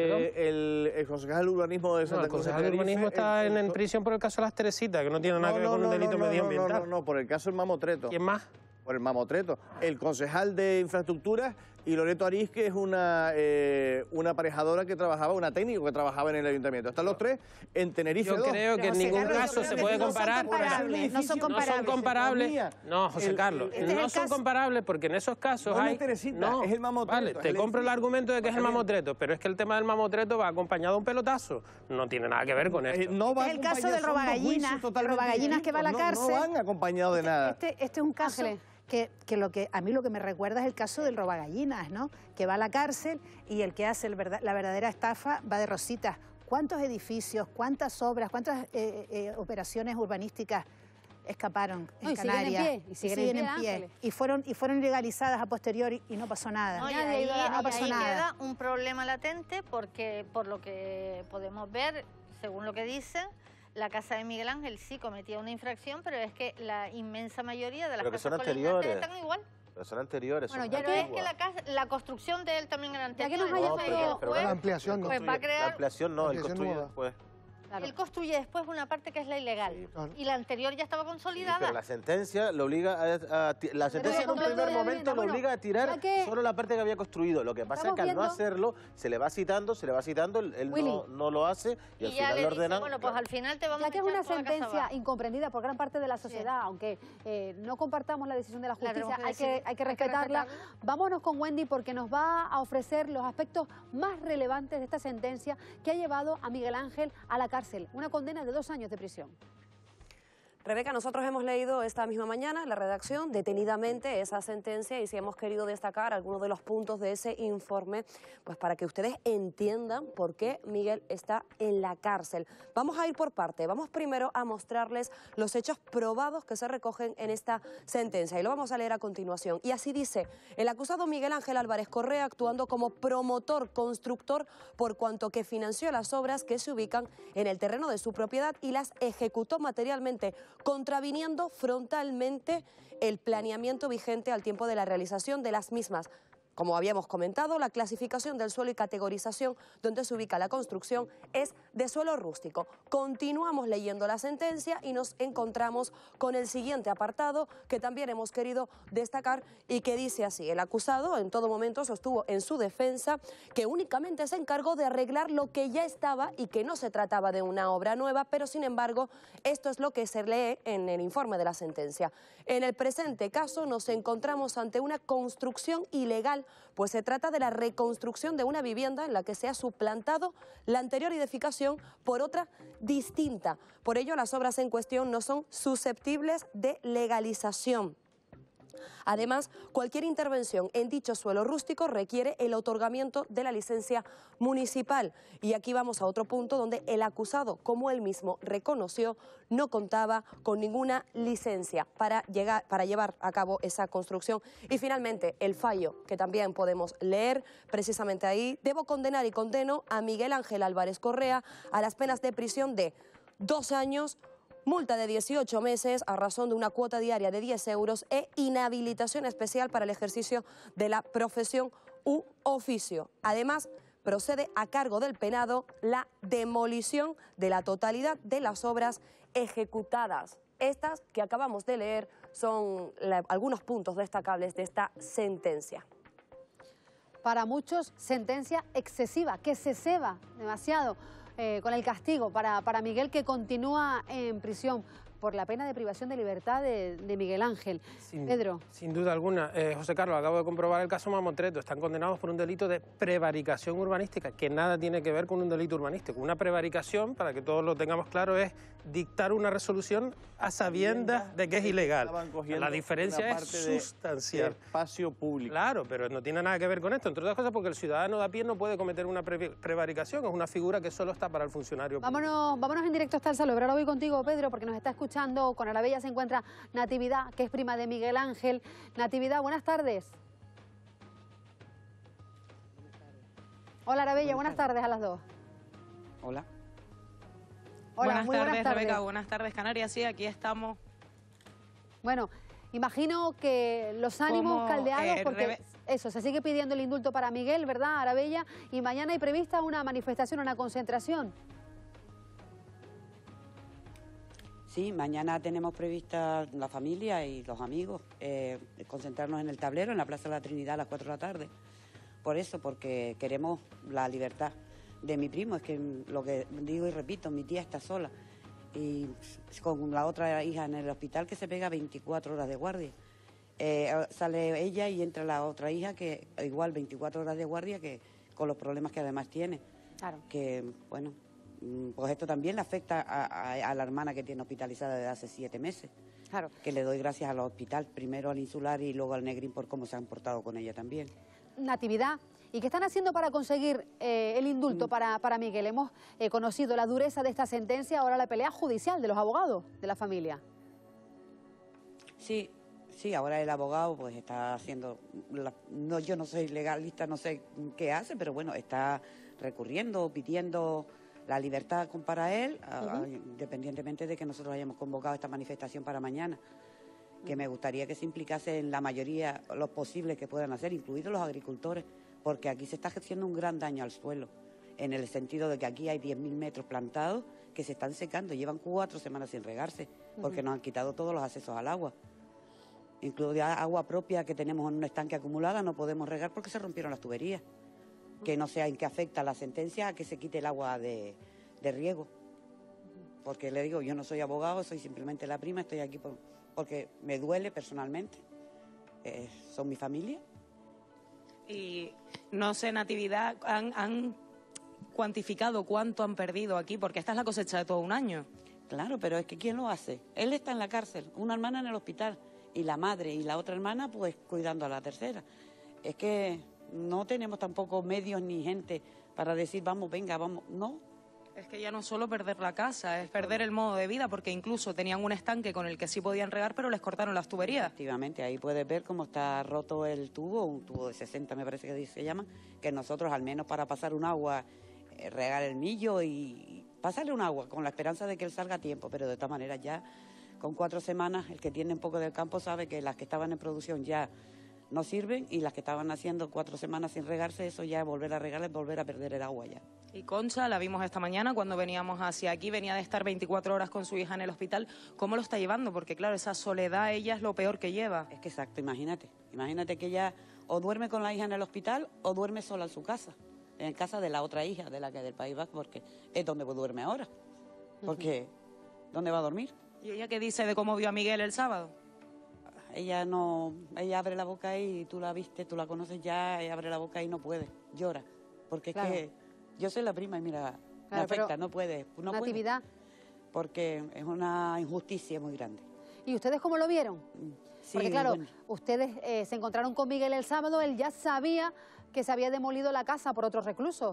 el concejal de urbanismo de Santa Cruz. El concejal de urbanismo está en prisión por el caso de las Teresitas, que no tiene nada que ver con un delito medioambiental. No, por el caso del mamotreto. ¿Quién más? Por el mamotreto. El concejal de infraestructuras y Loreto Ariz, que es una aparejadora que trabajaba, una técnica que trabajaba en el ayuntamiento. Están los tres en Tenerife. Yo creo que en ningún caso se puede comparar. No son comparables. No, José Carlos, no son comparables porque en esos casos hay... No, es el mamotreto. Vale, te compro el argumento de que es el mamotreto, pero es que el tema del mamotreto va acompañado de un pelotazo. No tiene nada que ver con esto. Es el caso del robagallinas, que va a la cárcel. No van acompañados de nada. Este es un caso... Que a mí lo que me recuerda es el caso del robagallinas, ¿no? Que va a la cárcel y el que hace la verdadera estafa va de rositas. ¿Cuántos edificios, cuántas obras, cuántas operaciones urbanísticas escaparon en y Canarias. siguen en pie, y siguen en pie, Ángeles. Y fueron legalizadas a posteriori y no pasó nada. No, y Nadie ahí pasó nada. queda un problema latente porque, por lo que podemos ver, según lo que dicen, la casa de Miguel Ángel sí cometía una infracción, pero es que la inmensa mayoría de las Pero que son casas colindantes anteriores. están igual. Pero son anteriores. Bueno, son ya es antiguas. que la construcción de él también era anterior. Ya que nos haya pero la ampliación, pues va a crear... La ampliación no, él construye nueva. después. Claro. Él construye después una parte que es la ilegal. Sí, claro. Y la anterior ya estaba consolidada. Pero la sentencia lo obliga la sentencia en un primer momento lo obliga a tirar solo la parte que había construido. Lo que pasa es que al no hacerlo se le va citando, él no lo hace y al final le lo ordenan. dice, bueno, pues al final te vamos Ya que a es una echar toda la casa sentencia abajo. incomprendida por gran parte de la sociedad, aunque no compartamos la decisión de la justicia, tenemos que hay que decidir, respetarla. Vámonos con Wendy porque nos va a ofrecer los aspectos más relevantes de esta sentencia que ha llevado a Miguel Ángel a la cárcel. Una condena de 2 años de prisión. Rebeca, nosotros hemos leído esta misma mañana en la redacción detenidamente esa sentencia y si hemos querido destacar algunos de los puntos de ese informe, pues para que ustedes entiendan por qué Miguel está en la cárcel. Vamos a ir por parte, vamos primero a mostrarles los hechos probados que se recogen en esta sentencia y lo vamos a leer a continuación. Y así dice: el acusado Miguel Ángel Álvarez Correa, actuando como promotor constructor por cuanto que financió las obras que se ubican en el terreno de su propiedad y las ejecutó materialmente, contraviniendo frontalmente el planeamiento vigente al tiempo de la realización de las mismas. Como habíamos comentado, la clasificación del suelo y categorización donde se ubica la construcción es de suelo rústico. Continuamos leyendo la sentencia y nos encontramos con el siguiente apartado que también hemos querido destacar y que dice así: el acusado en todo momento sostuvo en su defensa que únicamente se encargó de arreglar lo que ya estaba y que no se trataba de una obra nueva, pero sin embargo esto es lo que se lee en el informe de la sentencia. En el presente caso nos encontramos ante una construcción ilegal, pues se trata de la reconstrucción de una vivienda en la que se ha suplantado la anterior edificación por otra distinta. Por ello, las obras en cuestión no son susceptibles de legalización. Además, cualquier intervención en dicho suelo rústico requiere el otorgamiento de la licencia municipal. Y aquí vamos a otro punto donde el acusado, como él mismo reconoció, no contaba con ninguna licencia para llevar a cabo esa construcción. Y finalmente, el fallo, que también podemos leer precisamente ahí: debo condenar y condeno a Miguel Ángel Álvarez Correa a las penas de prisión de 2 años, multa de 18 meses a razón de una cuota diaria de 10 euros e inhabilitación especial para el ejercicio de la profesión u oficio. Además, procede a cargo del penado la demolición de la totalidad de las obras ejecutadas. Estas que acabamos de leer son algunos puntos destacables de esta sentencia. Para muchos, sentencia excesiva, que se ceba demasiado con el castigo para Miguel, que continúa en prisión por la pena de privación de libertad de Miguel Ángel. Pedro. Sin duda alguna. José Carlos, acabo de comprobar el caso Mamotreto. Están condenados por un delito de prevaricación urbanística, que nada tiene que ver con un delito urbanístico. Una prevaricación, para que todos lo tengamos claro, es dictar una resolución a sabiendas de que es ilegal. La diferencia es sustancial. Espacio público. Claro, pero no tiene nada que ver con esto, entre otras cosas porque el ciudadano de a pie no puede cometer una prevaricación, es una figura que solo está para el funcionario público. Vámonos en directo hasta el Salobro. Ahora voy contigo, Pedro, porque nos está escuchando. Con Arabella se encuentra Natividad, que es prima de Miguel Ángel. Natividad, buenas tardes. Hola, Arabella, buenas tardes a las dos. Hola. Hola, buenas tardes, Rebeca. Buenas tardes, Canarias. Sí, aquí estamos. Bueno, imagino que los ánimos caldeados, porque eso, se sigue pidiendo el indulto para Miguel, ¿verdad, Arabella? Y mañana hay prevista una manifestación, una concentración. Sí, mañana tenemos prevista la familia y los amigos concentrarnos en el tablero, en la Plaza de la Trinidad a las 4 de la tarde. Por eso, porque queremos la libertad de mi primo. Es que lo que digo y repito, mi tía está sola y con la otra hija en el hospital que se pega 24 horas de guardia. Sale ella y entra la otra hija que igual 24 horas de guardia, que con los problemas que además tiene. Claro. Que, bueno, pues esto también le afecta a la hermana que tiene hospitalizada desde hace 7 meses. Claro. Que le doy gracias al hospital, primero al Insular y luego al Negrín por cómo se han portado con ella también. Natividad, ¿y qué están haciendo para conseguir el indulto para Miguel? Hemos conocido la dureza de esta sentencia, ahora la pelea judicial de los abogados de la familia. Sí, sí, ahora el abogado pues está haciendo, no, yo no soy legalista, no sé qué hace, pero bueno, está recurriendo, pidiendo la libertad para él, independientemente de que nosotros hayamos convocado esta manifestación para mañana, que me gustaría que se implicase en la mayoría, los posibles que puedan hacer, incluidos los agricultores, porque aquí se está haciendo un gran daño al suelo, en el sentido de que aquí hay 10.000 metros plantados que se están secando, llevan 4 semanas sin regarse, porque nos han quitado todos los accesos al agua. Incluso agua propia que tenemos en un estanque acumulada no podemos regar porque se rompieron las tuberías. Que no sé en qué afecta la sentencia a que se quite el agua de riego. Porque le digo, yo no soy abogado, soy simplemente la prima, estoy aquí porque me duele personalmente. Son mi familia. Y no sé, Natividad, ¿han cuantificado cuánto han perdido aquí? Porque esta es la cosecha de todo un año. Claro, pero es que ¿quién lo hace? Él está en la cárcel, una hermana en el hospital, y la madre y la otra hermana pues cuidando a la tercera. Es que no tenemos tampoco medios ni gente para decir, vamos, venga, vamos, no. Es que ya no solo perder la casa, es perder el modo de vida, porque incluso tenían un estanque con el que sí podían regar, pero les cortaron las tuberías. Efectivamente, ahí puedes ver cómo está roto el tubo, un tubo de 60 me parece que se llama, que nosotros al menos para pasar un agua, regar el millo y pasarle un agua con la esperanza de que él salga a tiempo, pero de todas maneras ya con 4 semanas el que tiene un poco del campo sabe que las que estaban en producción ya no sirven y las que estaban haciendo 4 semanas sin regarse, eso ya volver a regar es volver a perder el agua ya. Y Concha, la vimos esta mañana cuando veníamos hacia aquí, venía de estar 24 horas con su hija en el hospital. ¿Cómo lo está llevando? Porque claro, esa soledad ella es lo peor que lleva. Es que exacto, imagínate que ella o duerme con la hija en el hospital o duerme sola en su casa, en casa de la otra hija, de la que del País Vasco, porque es donde duerme ahora. Porque, ¿dónde va a dormir? ¿Y ella qué dice de cómo vio a Miguel el sábado? Ella abre la boca y tú la viste, tú la conoces ya, ella abre la boca y no puede, llora. Porque claro. Es que yo soy la prima y mira, me afecta, no puede. Natividad. Porque es una injusticia muy grande. ¿Y ustedes cómo lo vieron? Sí, porque claro, bueno. ustedes se encontraron con Miguel el sábado, él ya sabía que se había demolido la casa por otros reclusos.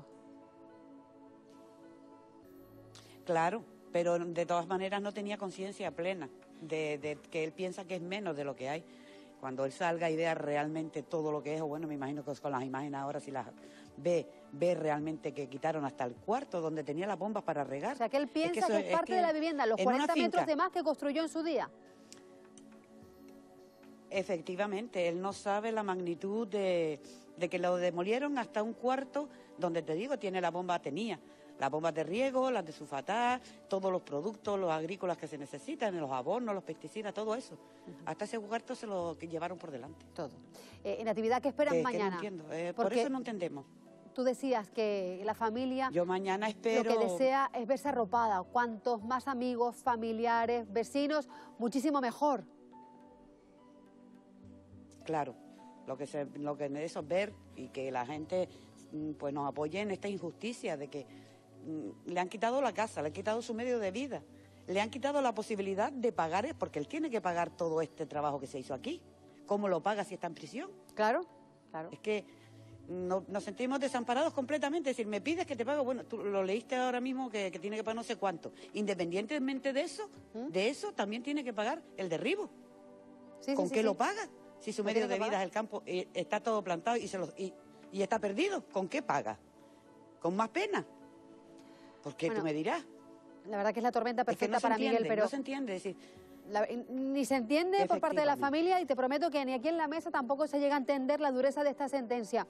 Claro, pero de todas maneras no tenía conciencia plena de que él piensa que es menos de lo que hay. Cuando él salga y vea realmente todo lo que es, o bueno, me imagino que con las imágenes ahora si las ve realmente que quitaron hasta el cuarto donde tenía las bombas para regar. O sea, que él piensa que es parte de la vivienda, los 40 metros de más que construyó en su día. Efectivamente, él no sabe la magnitud de que lo demolieron hasta un cuarto donde, te digo, tenía las bombas de riego, las de sulfatar, todos los productos, los agrícolas que se necesitan, los abonos, los pesticidas, todo eso. Hasta ese cuarto se lo llevaron por delante. Todo. Natividad, ¿qué esperan mañana? Que no entiendo, por eso no entendemos. Tú decías que la familia... Yo mañana espero... Lo que desea es verse arropada. Cuantos más amigos, familiares, vecinos, muchísimo mejor. Claro, lo que eso es ver y que la gente pues nos apoye en esta injusticia de que le han quitado la casa, le han quitado su medio de vida, le han quitado la posibilidad de pagar, porque él tiene que pagar todo este trabajo que se hizo aquí. ¿Cómo lo paga si está en prisión? Claro, claro. Es que nos sentimos desamparados completamente. Es decir, me pides que te pague, bueno, tú lo leíste ahora mismo que tiene que pagar no sé cuánto. Independientemente de eso también tiene que pagar el derribo. ¿Con qué lo paga? Si su medio de vida es el campo, está todo plantado y está perdido, ¿con qué paga? ¿Con más pena? Porque tú me dirás. La verdad que es la tormenta perfecta para Miguel, pero... No se entiende, es decir... Ni se entiende por parte de la familia y te prometo que ni aquí en la mesa tampoco se llega a entender la dureza de esta sentencia.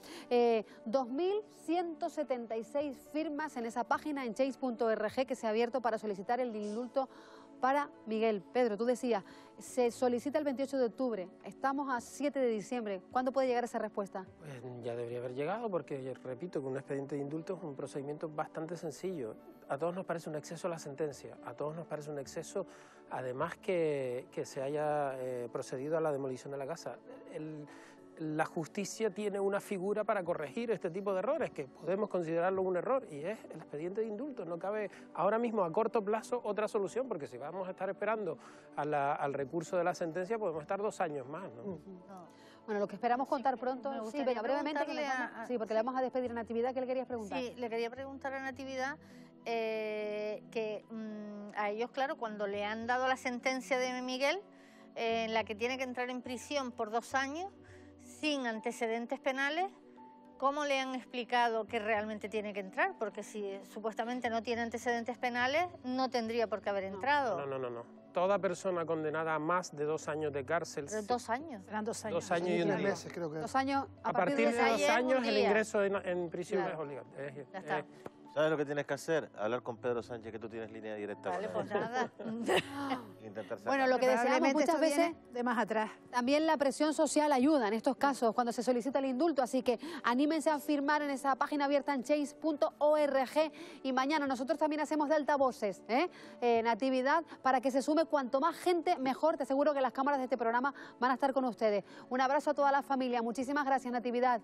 2.176 firmas en esa página en change.org que se ha abierto para solicitar el indulto para Miguel. Pedro, tú decías, se solicita el 28 de octubre, estamos a 7 de diciembre. ¿Cuándo puede llegar esa respuesta? Pues ya debería haber llegado porque, repito, que un expediente de indulto es un procedimiento bastante sencillo. A todos nos parece un exceso la sentencia, a todos nos parece un exceso, además que se haya procedido a la demolición de la casa. La justicia tiene una figura para corregir este tipo de errores, que podemos considerarlo un error, y es el expediente de indulto. No cabe ahora mismo a corto plazo otra solución, porque si vamos a estar esperando al recurso de la sentencia, podemos estar 2 años más, ¿no? Bueno, lo que esperamos contar pronto... Sí, venga, brevemente, sí, porque le vamos a despedir a Natividad. ¿Qué le querías preguntar? Sí, le quería preguntar a Natividad que a ellos, claro, cuando le han dado la sentencia de Miguel, en la que tiene que entrar en prisión por 2 años sin antecedentes penales. ¿Cómo le han explicado que realmente tiene que entrar? Porque si supuestamente no tiene antecedentes penales, no tendría por qué haber entrado. No. Toda persona condenada a más de 2 años de cárcel... ¿Pero 2 años? Serán 2 años. 2 años y un día. meses, creo que. 2 años. A partir de 2 años el ingreso en prisión Claro. es obligatorio. Ya está. ¿Sabes lo que tienes que hacer? Hablar con Pedro Sánchez, que tú tienes línea directa Vale, con pues él. nada. Intentar sacar. Bueno, lo que deseamos Probablemente muchas esto veces, viene de más atrás. también la presión social ayuda en estos casos cuando se solicita el indulto, así que anímense a firmar en esa página abierta en change.org y mañana nosotros también hacemos de altavoces, Natividad, para que se sume cuanto más gente mejor. Te aseguro que las cámaras de este programa van a estar con ustedes. Un abrazo a toda la familia. Muchísimas gracias, Natividad.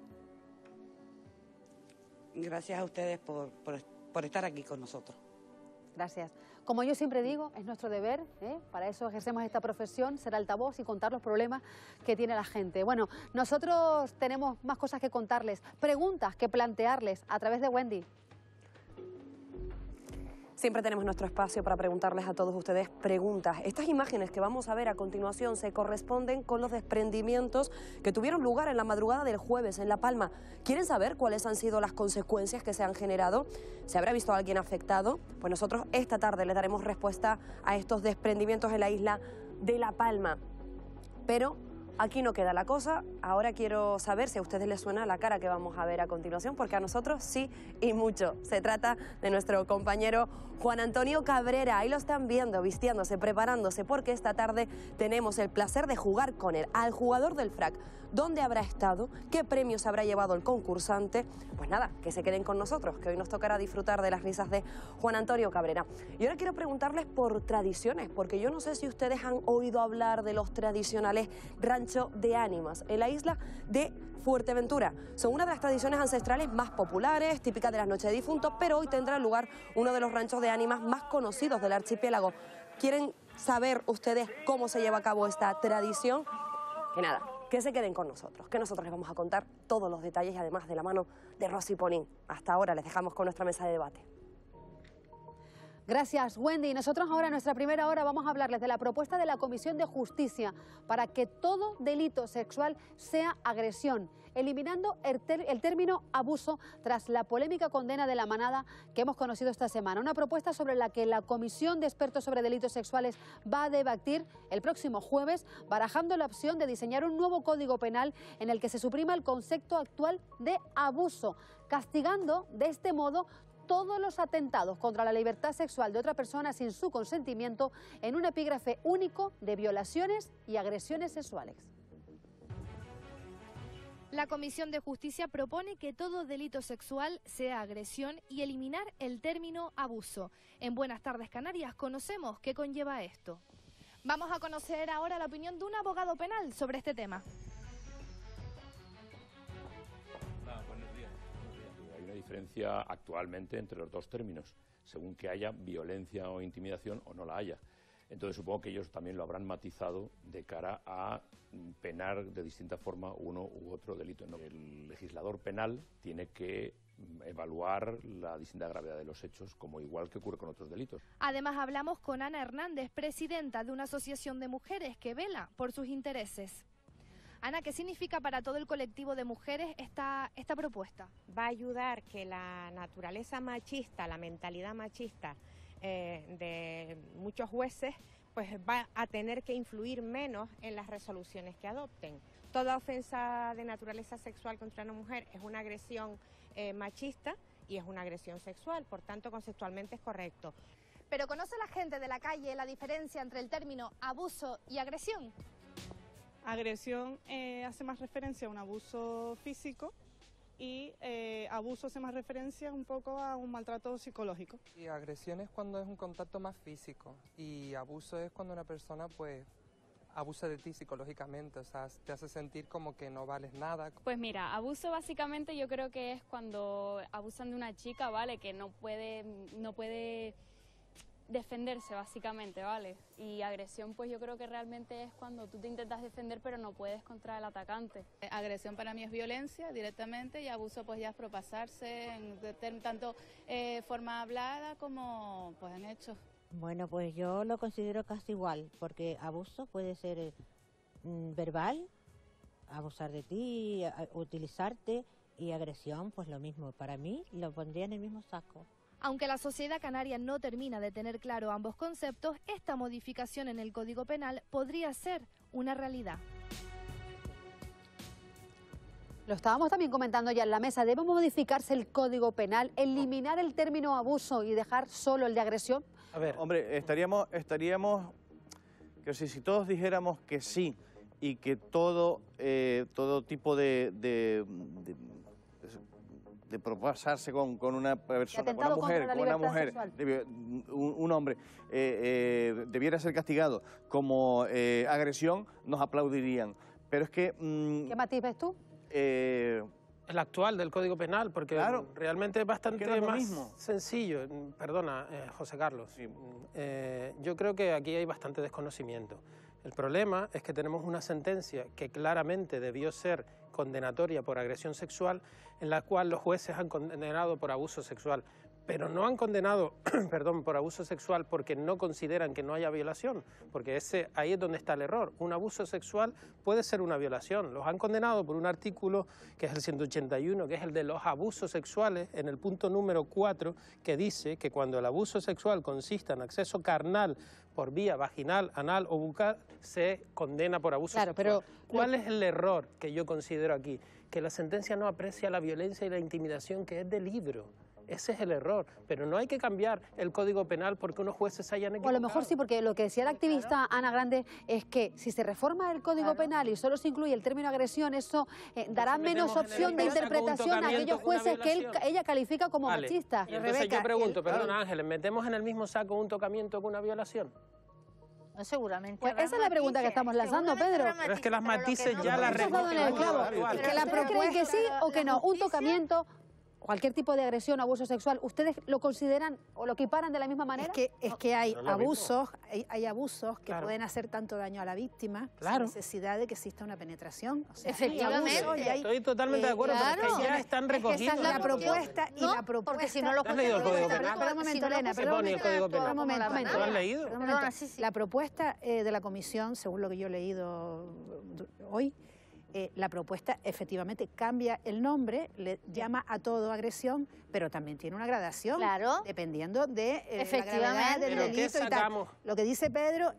Gracias a ustedes por estar aquí con nosotros. Gracias. Como yo siempre digo, es nuestro deber, para eso ejercemos esta profesión, ser altavoz y contar los problemas que tiene la gente. Bueno, nosotros tenemos más cosas que contarles, preguntas que plantearles a través de Wendy. Siempre tenemos nuestro espacio para preguntarles a todos ustedes preguntas. Estas imágenes que vamos a ver a continuación se corresponden con los desprendimientos que tuvieron lugar en la madrugada del jueves en La Palma. ¿Quieren saber cuáles han sido las consecuencias que se han generado? ¿Se habrá visto a alguien afectado? Pues nosotros esta tarde le daremos respuesta a estos desprendimientos en la isla de La Palma. Pero aquí no queda la cosa. Ahora quiero saber si a ustedes les suena la cara que vamos a ver a continuación, porque a nosotros sí y mucho. Se trata de nuestro compañero Juan Antonio Cabrera. Ahí lo están viendo, vistiéndose, preparándose, porque esta tarde tenemos el placer de jugar con él, al jugador del FRAC. ¿Dónde habrá estado? ¿Qué premios habrá llevado el concursante? Pues nada, que se queden con nosotros, que hoy nos tocará disfrutar de las risas de Juan Antonio Cabrera. Y ahora quiero preguntarles por tradiciones, porque yo no sé si ustedes han oído hablar de los tradicionales rancho de ánimas en la isla de Fuerteventura. Son una de las tradiciones ancestrales más populares, típicas de las noches de difuntos, pero hoy tendrá lugar uno de los ranchos de ánimas más conocidos del archipiélago. ¿Quieren saber ustedes cómo se lleva a cabo esta tradición? Que nada, que se queden con nosotros, que nosotros les vamos a contar todos los detalles y además de la mano de Rosy Ponín. Hasta ahora les dejamos con nuestra mesa de debate. Gracias, Wendy. Nosotros ahora en nuestra primera hora vamos a hablarles de la propuesta de la Comisión de Justicia para que todo delito sexual sea agresión, eliminando el término abuso tras la polémica condena de La Manada que hemos conocido esta semana. Una propuesta sobre la que la Comisión de Expertos sobre Delitos Sexuales va a debatir el próximo jueves, barajando la opción de diseñar un nuevo código penal en el que se suprima el concepto actual de abuso, castigando de este modo todos los atentados contra la libertad sexual de otra persona sin su consentimiento en un epígrafe único de violaciones y agresiones sexuales. La Comisión de Justicia propone que todo delito sexual sea agresión y eliminar el término abuso. En Buenas Tardes Canarias conocemos qué conlleva esto. Vamos a conocer ahora la opinión de un abogado penal sobre este tema. Hay una diferencia actualmente entre los dos términos, según que haya violencia o intimidación o no la haya. Entonces supongo que ellos también lo habrán matizado de cara a penar de distinta forma uno u otro delito. El legislador penal tiene que evaluar la distinta gravedad de los hechos, como igual que ocurre con otros delitos. Además hablamos con Ana Hernández, presidenta de una asociación de mujeres que vela por sus intereses. Ana, ¿qué significa para todo el colectivo de mujeres esta propuesta? Va a ayudar que la naturaleza machista, la mentalidad machista de muchos jueces, pues va a tener que influir menos en las resoluciones que adopten. Toda ofensa de naturaleza sexual contra una mujer es una agresión machista y es una agresión sexual, por tanto conceptualmente es correcto. ¿Pero conoce la gente de la calle la diferencia entre el término abuso y agresión? Agresión hace más referencia a un abuso físico y abuso hace más referencia un poco a un maltrato psicológico. Y agresión es cuando es un contacto más físico y abuso es cuando una persona pues abusa de ti psicológicamente, o sea, te hace sentir como que no vales nada. Pues mira, abuso básicamente yo creo que es cuando abusan de una chica, ¿vale? Que no puede defenderse básicamente, ¿vale? Y agresión pues yo creo que realmente es cuando tú te intentas defender pero no puedes contra el atacante. Agresión para mí es violencia directamente y abuso pues ya es propasarse, tanto forma hablada como pues en hechos. Bueno, pues yo lo considero casi igual, porque abuso puede ser verbal, abusar de ti, utilizarte, y agresión, pues lo mismo. Para mí lo pondría en el mismo saco. Aunque la sociedad canaria no termina de tener claro ambos conceptos, esta modificación en el Código Penal podría ser una realidad. Lo estábamos también comentando ya en la mesa. ¿Debe modificarse el Código Penal, eliminar el término abuso y dejar solo el de agresión? A ver, hombre, estaríamos que si todos dijéramos que sí y que todo tipo de propasarse con una persona, con una mujer, un hombre, debiera ser castigado como agresión, nos aplaudirían. Pero es que... ¿Qué matiz ves tú? El actual del Código Penal, porque claro, realmente es bastante más sencillo. Perdona, José Carlos. Sí. Yo creo que aquí hay bastante desconocimiento. El problema es que tenemos una sentencia que claramente debió ser condenatoria por agresión sexual, en la cual los jueces han condenado por abuso sexual, pero no han condenado por abuso sexual porque no consideran que no haya violación, porque ahí es donde está el error. Un abuso sexual puede ser una violación. Los han condenado por un artículo que es el 181, que es el de los abusos sexuales, en el punto número 4, que dice que cuando el abuso sexual consista en acceso carnal por vía vaginal, anal o bucal, se condena por abuso sexual. Pero ¿cuál es el error que yo considero aquí? Que la sentencia no aprecia la violencia y la intimidación, que es de libro. Ese es el error, pero no hay que cambiar el Código Penal porque unos jueces se hayan equivocado. O a lo mejor sí, porque lo que decía la activista Ana Grande es que si se reforma el Código Penal y solo se incluye el término agresión, eso dará menos opción de interpretación a aquellos jueces que ella califica como machistas. Y entonces yo pregunto, perdona Ángeles, ¿metemos en el mismo saco un tocamiento con una violación? No, seguramente. Pues esa es la pregunta que estamos lanzando, Pedro. Pero es que las matices ya las recogen. Que la creen que sí o que no. Un tocamiento, cualquier tipo de agresión o abuso sexual, ¿ustedes lo consideran o lo equiparan de la misma manera? Es que hay abusos, hay abusos que pueden hacer tanto daño a la víctima sin necesidad de que exista una penetración. O sea, efectivamente. Estoy totalmente de acuerdo, pero es que ya están recogidos. La propuesta y la propuesta... Porque si no lo ¿Has leído el Código Penal? Espera un momento, Elena. Un momento. ¿Lo has leído? La propuesta de la comisión, según lo que yo he leído hoy, la propuesta efectivamente cambia el nombre, le llama a todo agresión, pero también tiene una gradación, dependiendo de la gravedad del delito y tal. Lo que dice Pedro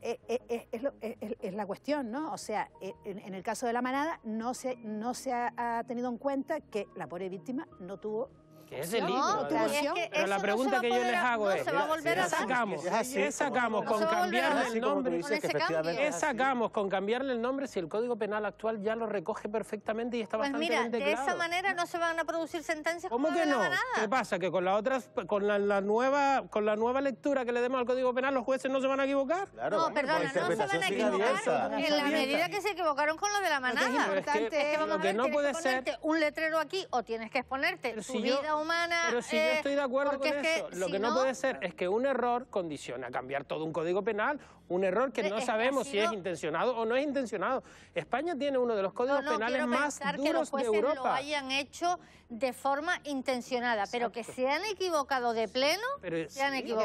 es la cuestión, ¿no? O sea, en el caso de la manada no se ha tenido en cuenta que la pobre víctima no tuvo... Que es el libro. Pero la pregunta que yo les hago es, ¿qué sacamos con cambiarle el nombre? ¿Qué sacamos con cambiarle el nombre si el Código Penal actual ya lo recoge perfectamente y está bastante bien declarado? De esa manera no se van a producir sentencias. ¿Cómo que no? ¿Qué pasa? Que con la nueva lectura que le demos al Código Penal los jueces no se van a equivocar. No, perdona, no se van a equivocar en la medida que se equivocaron con lo de la manada. Es que vamos a ver, tienes que ponerte un letrero aquí o tienes que exponerte tu vida humana. Pero si yo estoy de acuerdo con eso, lo que no puede ser es que un error condicione a cambiar todo un Código Penal, un error que no sabemos si es intencionado o no es intencionado. España tiene uno de los códigos penales más duros de Europa. Lo hayan hecho de forma intencionada, pero que se han equivocado de pleno, ¿Eso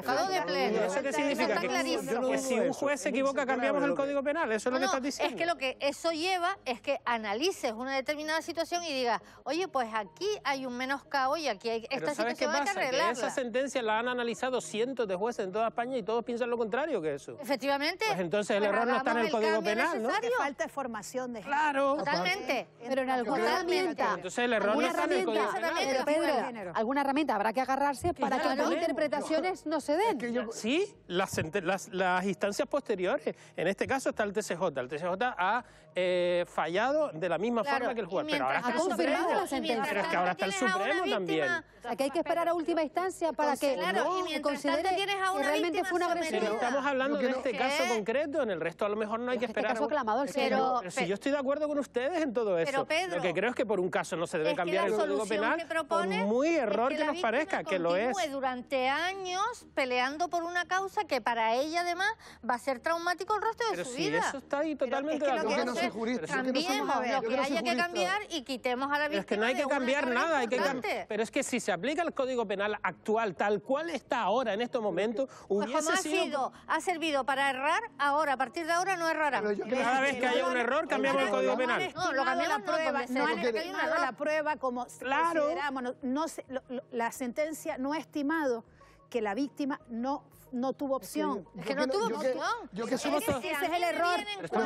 qué significa? Que si un juez se equivoca cambiamos el Código Penal, ¿eso es lo que estás diciendo? Es que lo que eso lleva es que analices una determinada situación y digas, oye, pues aquí hay un menoscabo y aquí hay esta situación hay que arreglarla. Que esa sentencia la han analizado cientos de jueces en toda España y todos piensan lo contrario que eso. Efectivamente. Pues entonces el error no está en el Código Penal, ¿no? Falta de formación de gente. Claro. Totalmente. Pero en alguna herramienta. Entonces el error no está en el Código Penal. Pero Pedro, alguna herramienta habrá que agarrarse para que las interpretaciones no se den. Sí, las instancias posteriores. En este caso está el TSJ. El TSJ ha fallado de la misma forma que el juez. Pero ahora ha confirmado la sentencia. Pero es que ahora está el Supremo también. O sea, que hay que esperar a última instancia para que considere que realmente fue una agresión. Pero estamos hablando de este caso concreto, en el resto a lo mejor no hay que esperar. Este caso clamado el pero si yo estoy de acuerdo con ustedes en todo eso. Pedro, lo que creo es que por un caso no se debe cambiar el Código Penal, por muy error que nos parezca, que lo es. Durante años peleando por una causa que para ella además va a ser traumático el resto de su vida. Eso está ahí totalmente de acuerdo. Cambiemos lo que haya que cambiar y quitemos a la víctima. Es que no hay que cambiar nada, pero es que si se aplica el Código Penal actual, tal cual está ahora, en estos momentos, hubiese sido... ha servido para errar, ahora, a partir de ahora no errará. Cada vez que haya un error, cambiamos el Código Penal. No, lo cambiamos la prueba, no han estimado la prueba como consideramos. La sentencia no ha estimado que la víctima no tuvo opción. Es que no tuvo opción. Ese es el error.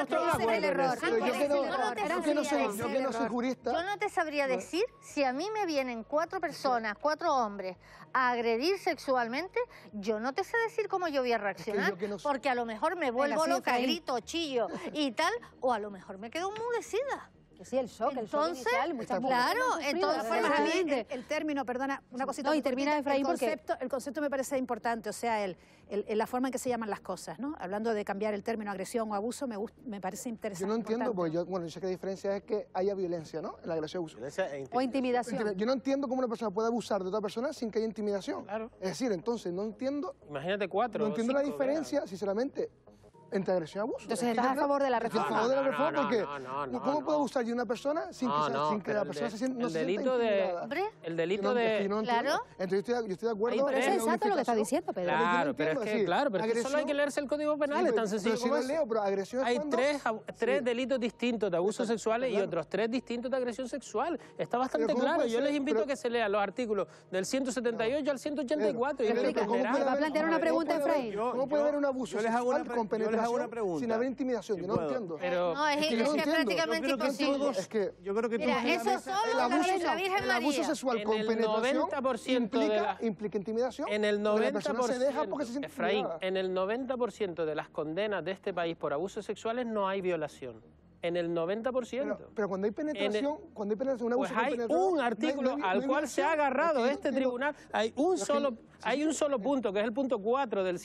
Yo que no soy jurista. Yo no te sabría decir si a mí me vienen 4 personas, 4 hombres, a agredir sexualmente, yo no te sé decir cómo yo voy a reaccionar, porque a lo mejor me vuelvo loca, grito, chillo y tal, o a lo mejor me quedo enmudecida. Sí, el shock inicial, muchas claro, entonces el término, perdona, una cosita. No, y termina Efraín el concepto me parece importante, o sea, la forma en que se llaman las cosas, ¿no? Hablando de cambiar el término agresión o abuso, me parece interesante. Yo no entiendo, porque yo sé que la diferencia es que haya violencia, ¿no? En la agresión o abuso. O intimidación. Yo no entiendo cómo una persona puede abusar de otra persona sin que haya intimidación. Claro. Es decir, entonces no entiendo. Imagínate 4. No entiendo la diferencia, sinceramente, entre agresión y abuso. Entonces estás a favor de la reforma. A favor de la reforma porque ¿cómo puedo abusar de una persona sin que la persona se sienta intimidada? El delito de... Claro. Entonces yo estoy de acuerdo. Pero es sensato lo que está diciendo, Pedro. Claro, pero es que solo hay que leerse el Código Penal, es tan sencillo como eso. Hay 3 delitos distintos de abusos sexuales y otros 3 distintos de agresión sexual. Está bastante claro. Yo les invito a que se lean los artículos del 178 al 184. Va a plantear una pregunta, Efraín. ¿Cómo puede haber un abuso sexual con penetración sin haber intimidación? Yo no entiendo. No, es prácticamente imposible. Yo creo que mira, eso solo la Virgen María. El abuso sexual con penetración implica intimidación. En el 90%, se deja porque se siente Efraín, en el 90% de las condenas de este país por abusos sexuales no hay violación. En el 90%. Pero cuando hay penetración, un abuso pues hay un artículo al cual se ha agarrado este tribunal. Hay un solo punto, que es el punto 4 del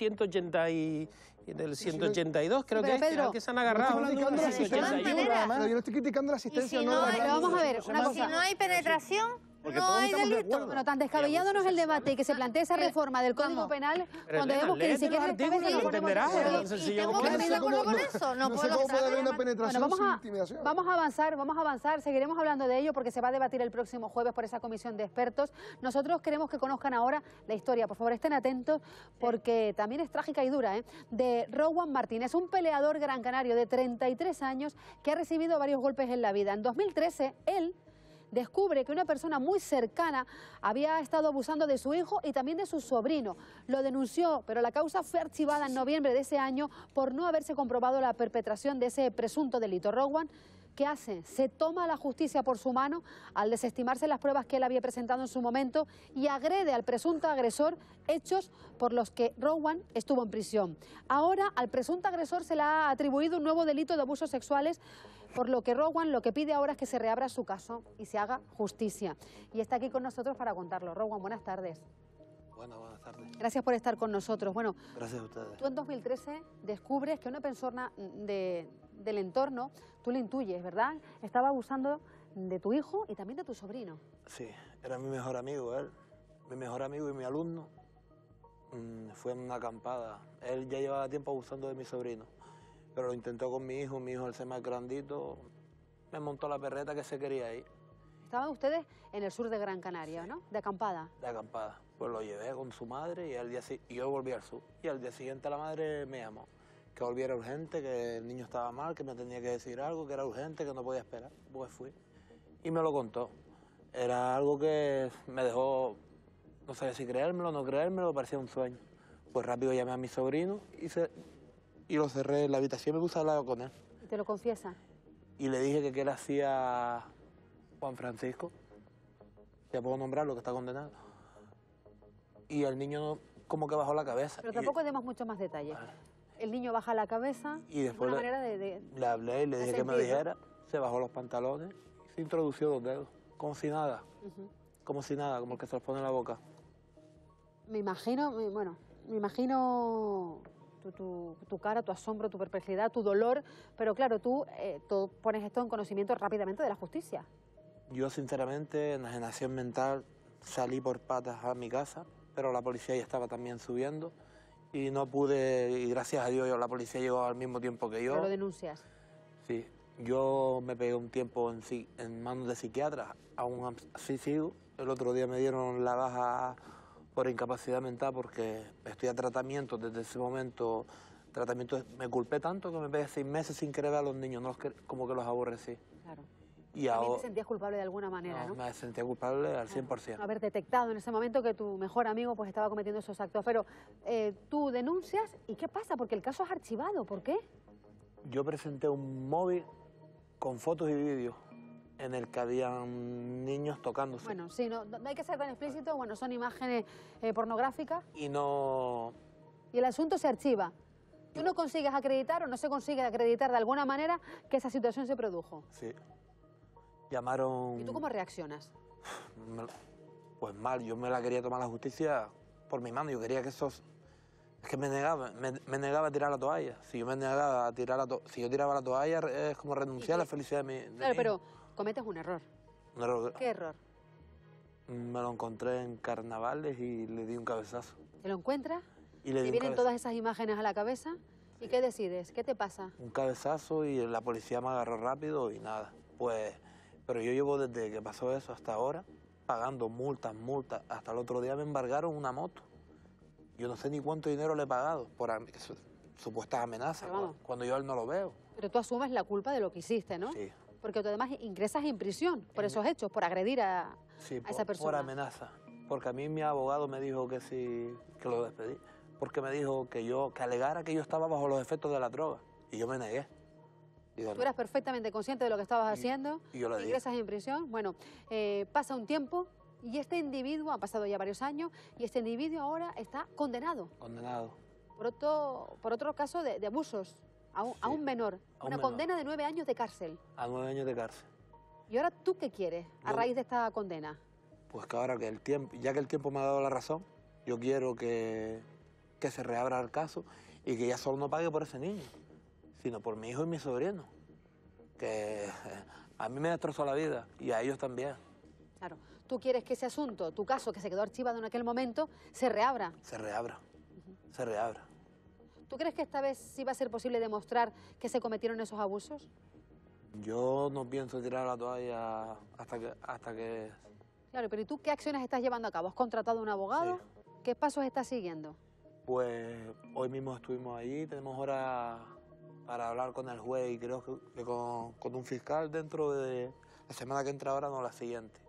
182, creo que es que se han agarrado. Yo no estoy criticando la asistencia. Vamos a ver, una cosa. Si no hay penetración, no hay delito. Bueno, tan descabellado no es el debate y que se plantee esa reforma del Código Penal cuando vemos que ni siquiera de acuerdo con eso. No puedo haber una penetración sin intimidación. Vamos a avanzar, seguiremos hablando de ello porque se va a debatir el próximo jueves por esa comisión de expertos. Nosotros queremos que conozcan ahora la historia, por favor estén atentos porque también es trágica y dura, de Rowan Martínez, un peleador gran canario de 33 años que ha recibido varios golpes en la vida. En 2013, él descubre que una persona muy cercana había estado abusando de su hijo y también de su sobrino. Lo denunció, pero la causa fue archivada en noviembre de ese año por no haberse comprobado la perpetración de ese presunto delito. Rowan, ¿qué hace? Se toma la justicia por su mano al desestimarse las pruebas que él había presentado en su momento y agrede al presunto agresor, hechos por los que Rowan estuvo en prisión. Ahora al presunto agresor se le ha atribuido un nuevo delito de abusos sexuales, por lo que Rowan lo que pide ahora es que se reabra su caso y se haga justicia. Y está aquí con nosotros para contarlo. Rowan, buenas tardes. Buenas tardes. Gracias por estar con nosotros. Bueno, gracias a ustedes. Tú en 2013 descubres que una persona del entorno, tú le intuyes, ¿verdad? Estaba abusando de tu hijo y también de tu sobrino. Sí, era mi mejor amigo, él. Mi mejor amigo y mi alumno. Fue en una acampada. Él ya llevaba tiempo abusando de mi sobrino. Pero lo intentó con mi hijo al ser más grandito, me montó la perreta que se quería ir. Estaban ustedes en el sur de Gran Canaria, ¿no? De acampada. De acampada. Pues lo llevé con su madre y yo volví al sur. Y al día siguiente la madre me llamó, que volviera urgente, que el niño estaba mal, que me tenía que decir algo, que era urgente, que no podía esperar. Pues fui. Y me lo contó. Era algo que me dejó, no sabía si creérmelo o no creérmelo, parecía un sueño. Pues rápido llamé a mi sobrino y lo cerré en la habitación y me puse a hablar con él. ¿Y te lo confiesa? Y le dije que qué le hacía Juan Francisco, ya puedo nombrarlo, que está condenado. Y el niño como que bajó la cabeza. Pero tampoco demos muchos más detalles. El niño baja la cabeza, y después una manera de le hablé y le dije que me dijera, se bajó los pantalones y se introdució los dedos, como si nada, como si nada, como el que se los pone en la boca. Me imagino tu cara, tu asombro, tu perplejidad, tu dolor, pero claro, tú pones esto en conocimiento rápidamente de la justicia. Yo sinceramente, en enajenación mental, salí por patas a mi casa, pero la policía ya estaba también subiendo y no pude, y gracias a Dios la policía llegó al mismo tiempo que yo. ¿Pero lo denuncias? Sí, yo me pegué un tiempo en manos de psiquiatras, aún así sigo. El otro día me dieron la baja por incapacidad mental porque estoy a tratamiento desde ese momento. Me culpé tanto que me pegué 6 meses sin querer ver a los niños, como que los aborrecí. Claro. Y ¿También ahora, te sentías culpable de alguna manera, no? Me sentía culpable al 100%. Haber detectado en ese momento que tu mejor amigo pues estaba cometiendo esos actos. Pero tú denuncias, ¿y qué pasa? Porque el caso es archivado, ¿por qué? Yo presenté un móvil con fotos y vídeos en el que habían niños tocándose. Bueno, sí, no hay que ser tan explícito, bueno, son imágenes pornográficas. Y el asunto se archiva. ¿Tú no consigues acreditar o no se consigue acreditar de alguna manera que esa situación se produjo? Sí. Llamaron... ¿Y tú cómo reaccionas? Pues mal, yo me la quería tomar la justicia por mi mano. Yo quería que esos... Es que me negaba a tirar la toalla. Si yo me negaba a tirar si yo tiraba la toalla es como renunciar a la felicidad de mi Claro, pero cometes un error. Un error. ¿Qué error? Me lo encontré en carnavales y le di un cabezazo. ¿Te lo encuentras? Y le di ¿Te vienen todas esas imágenes a la cabeza? ¿Y qué decides? ¿Qué te pasa? Un cabezazo y la policía me agarró rápido y nada. Pues, pero yo llevo desde que pasó eso hasta ahora pagando multas. Hasta el otro día me embargaron una moto. Yo no sé ni cuánto dinero le he pagado por supuestas amenazas, cuando yo a él no lo veo. Pero tú asumes la culpa de lo que hiciste, ¿no? Sí. Porque tú además ingresas en prisión por esos hechos, por agredir a esa persona. Por amenaza. Porque a mí mi abogado me dijo que sí, que lo despedí. Porque me dijo que alegara que yo estaba bajo los efectos de la droga. Y yo me negué. Digo, tú eras perfectamente consciente de lo que estabas haciendo. Y yo le dije. Ingresas en prisión. Bueno, pasa un tiempo. Y este individuo, ha pasado ya varios años, y este individuo ahora está condenado. Condenado. Por otro caso de abusos a un menor. Una condena de 9 años de cárcel. A 9 años de cárcel. ¿Y ahora tú qué quieres a raíz de esta condena? Pues que ahora ya que el tiempo me ha dado la razón, yo quiero que se reabra el caso y que ya solo no pague por ese niño, sino por mi hijo y mi sobrino. Que a mí me destrozó la vida y a ellos también. Claro. Tú quieres que ese asunto, tu caso, que se quedó archivado en aquel momento, se reabra. Se reabra. Se reabra. ¿Tú crees que esta vez sí va a ser posible demostrar que se cometieron esos abusos? Yo no pienso tirar la toalla hasta que... Claro, pero ¿y tú qué acciones estás llevando a cabo? ¿Has contratado a un abogado? Sí. ¿Qué pasos estás siguiendo? Pues hoy mismo estuvimos allí, tenemos hora para hablar con el juez y creo que con un fiscal dentro de la semana que entra ahora, no la siguiente.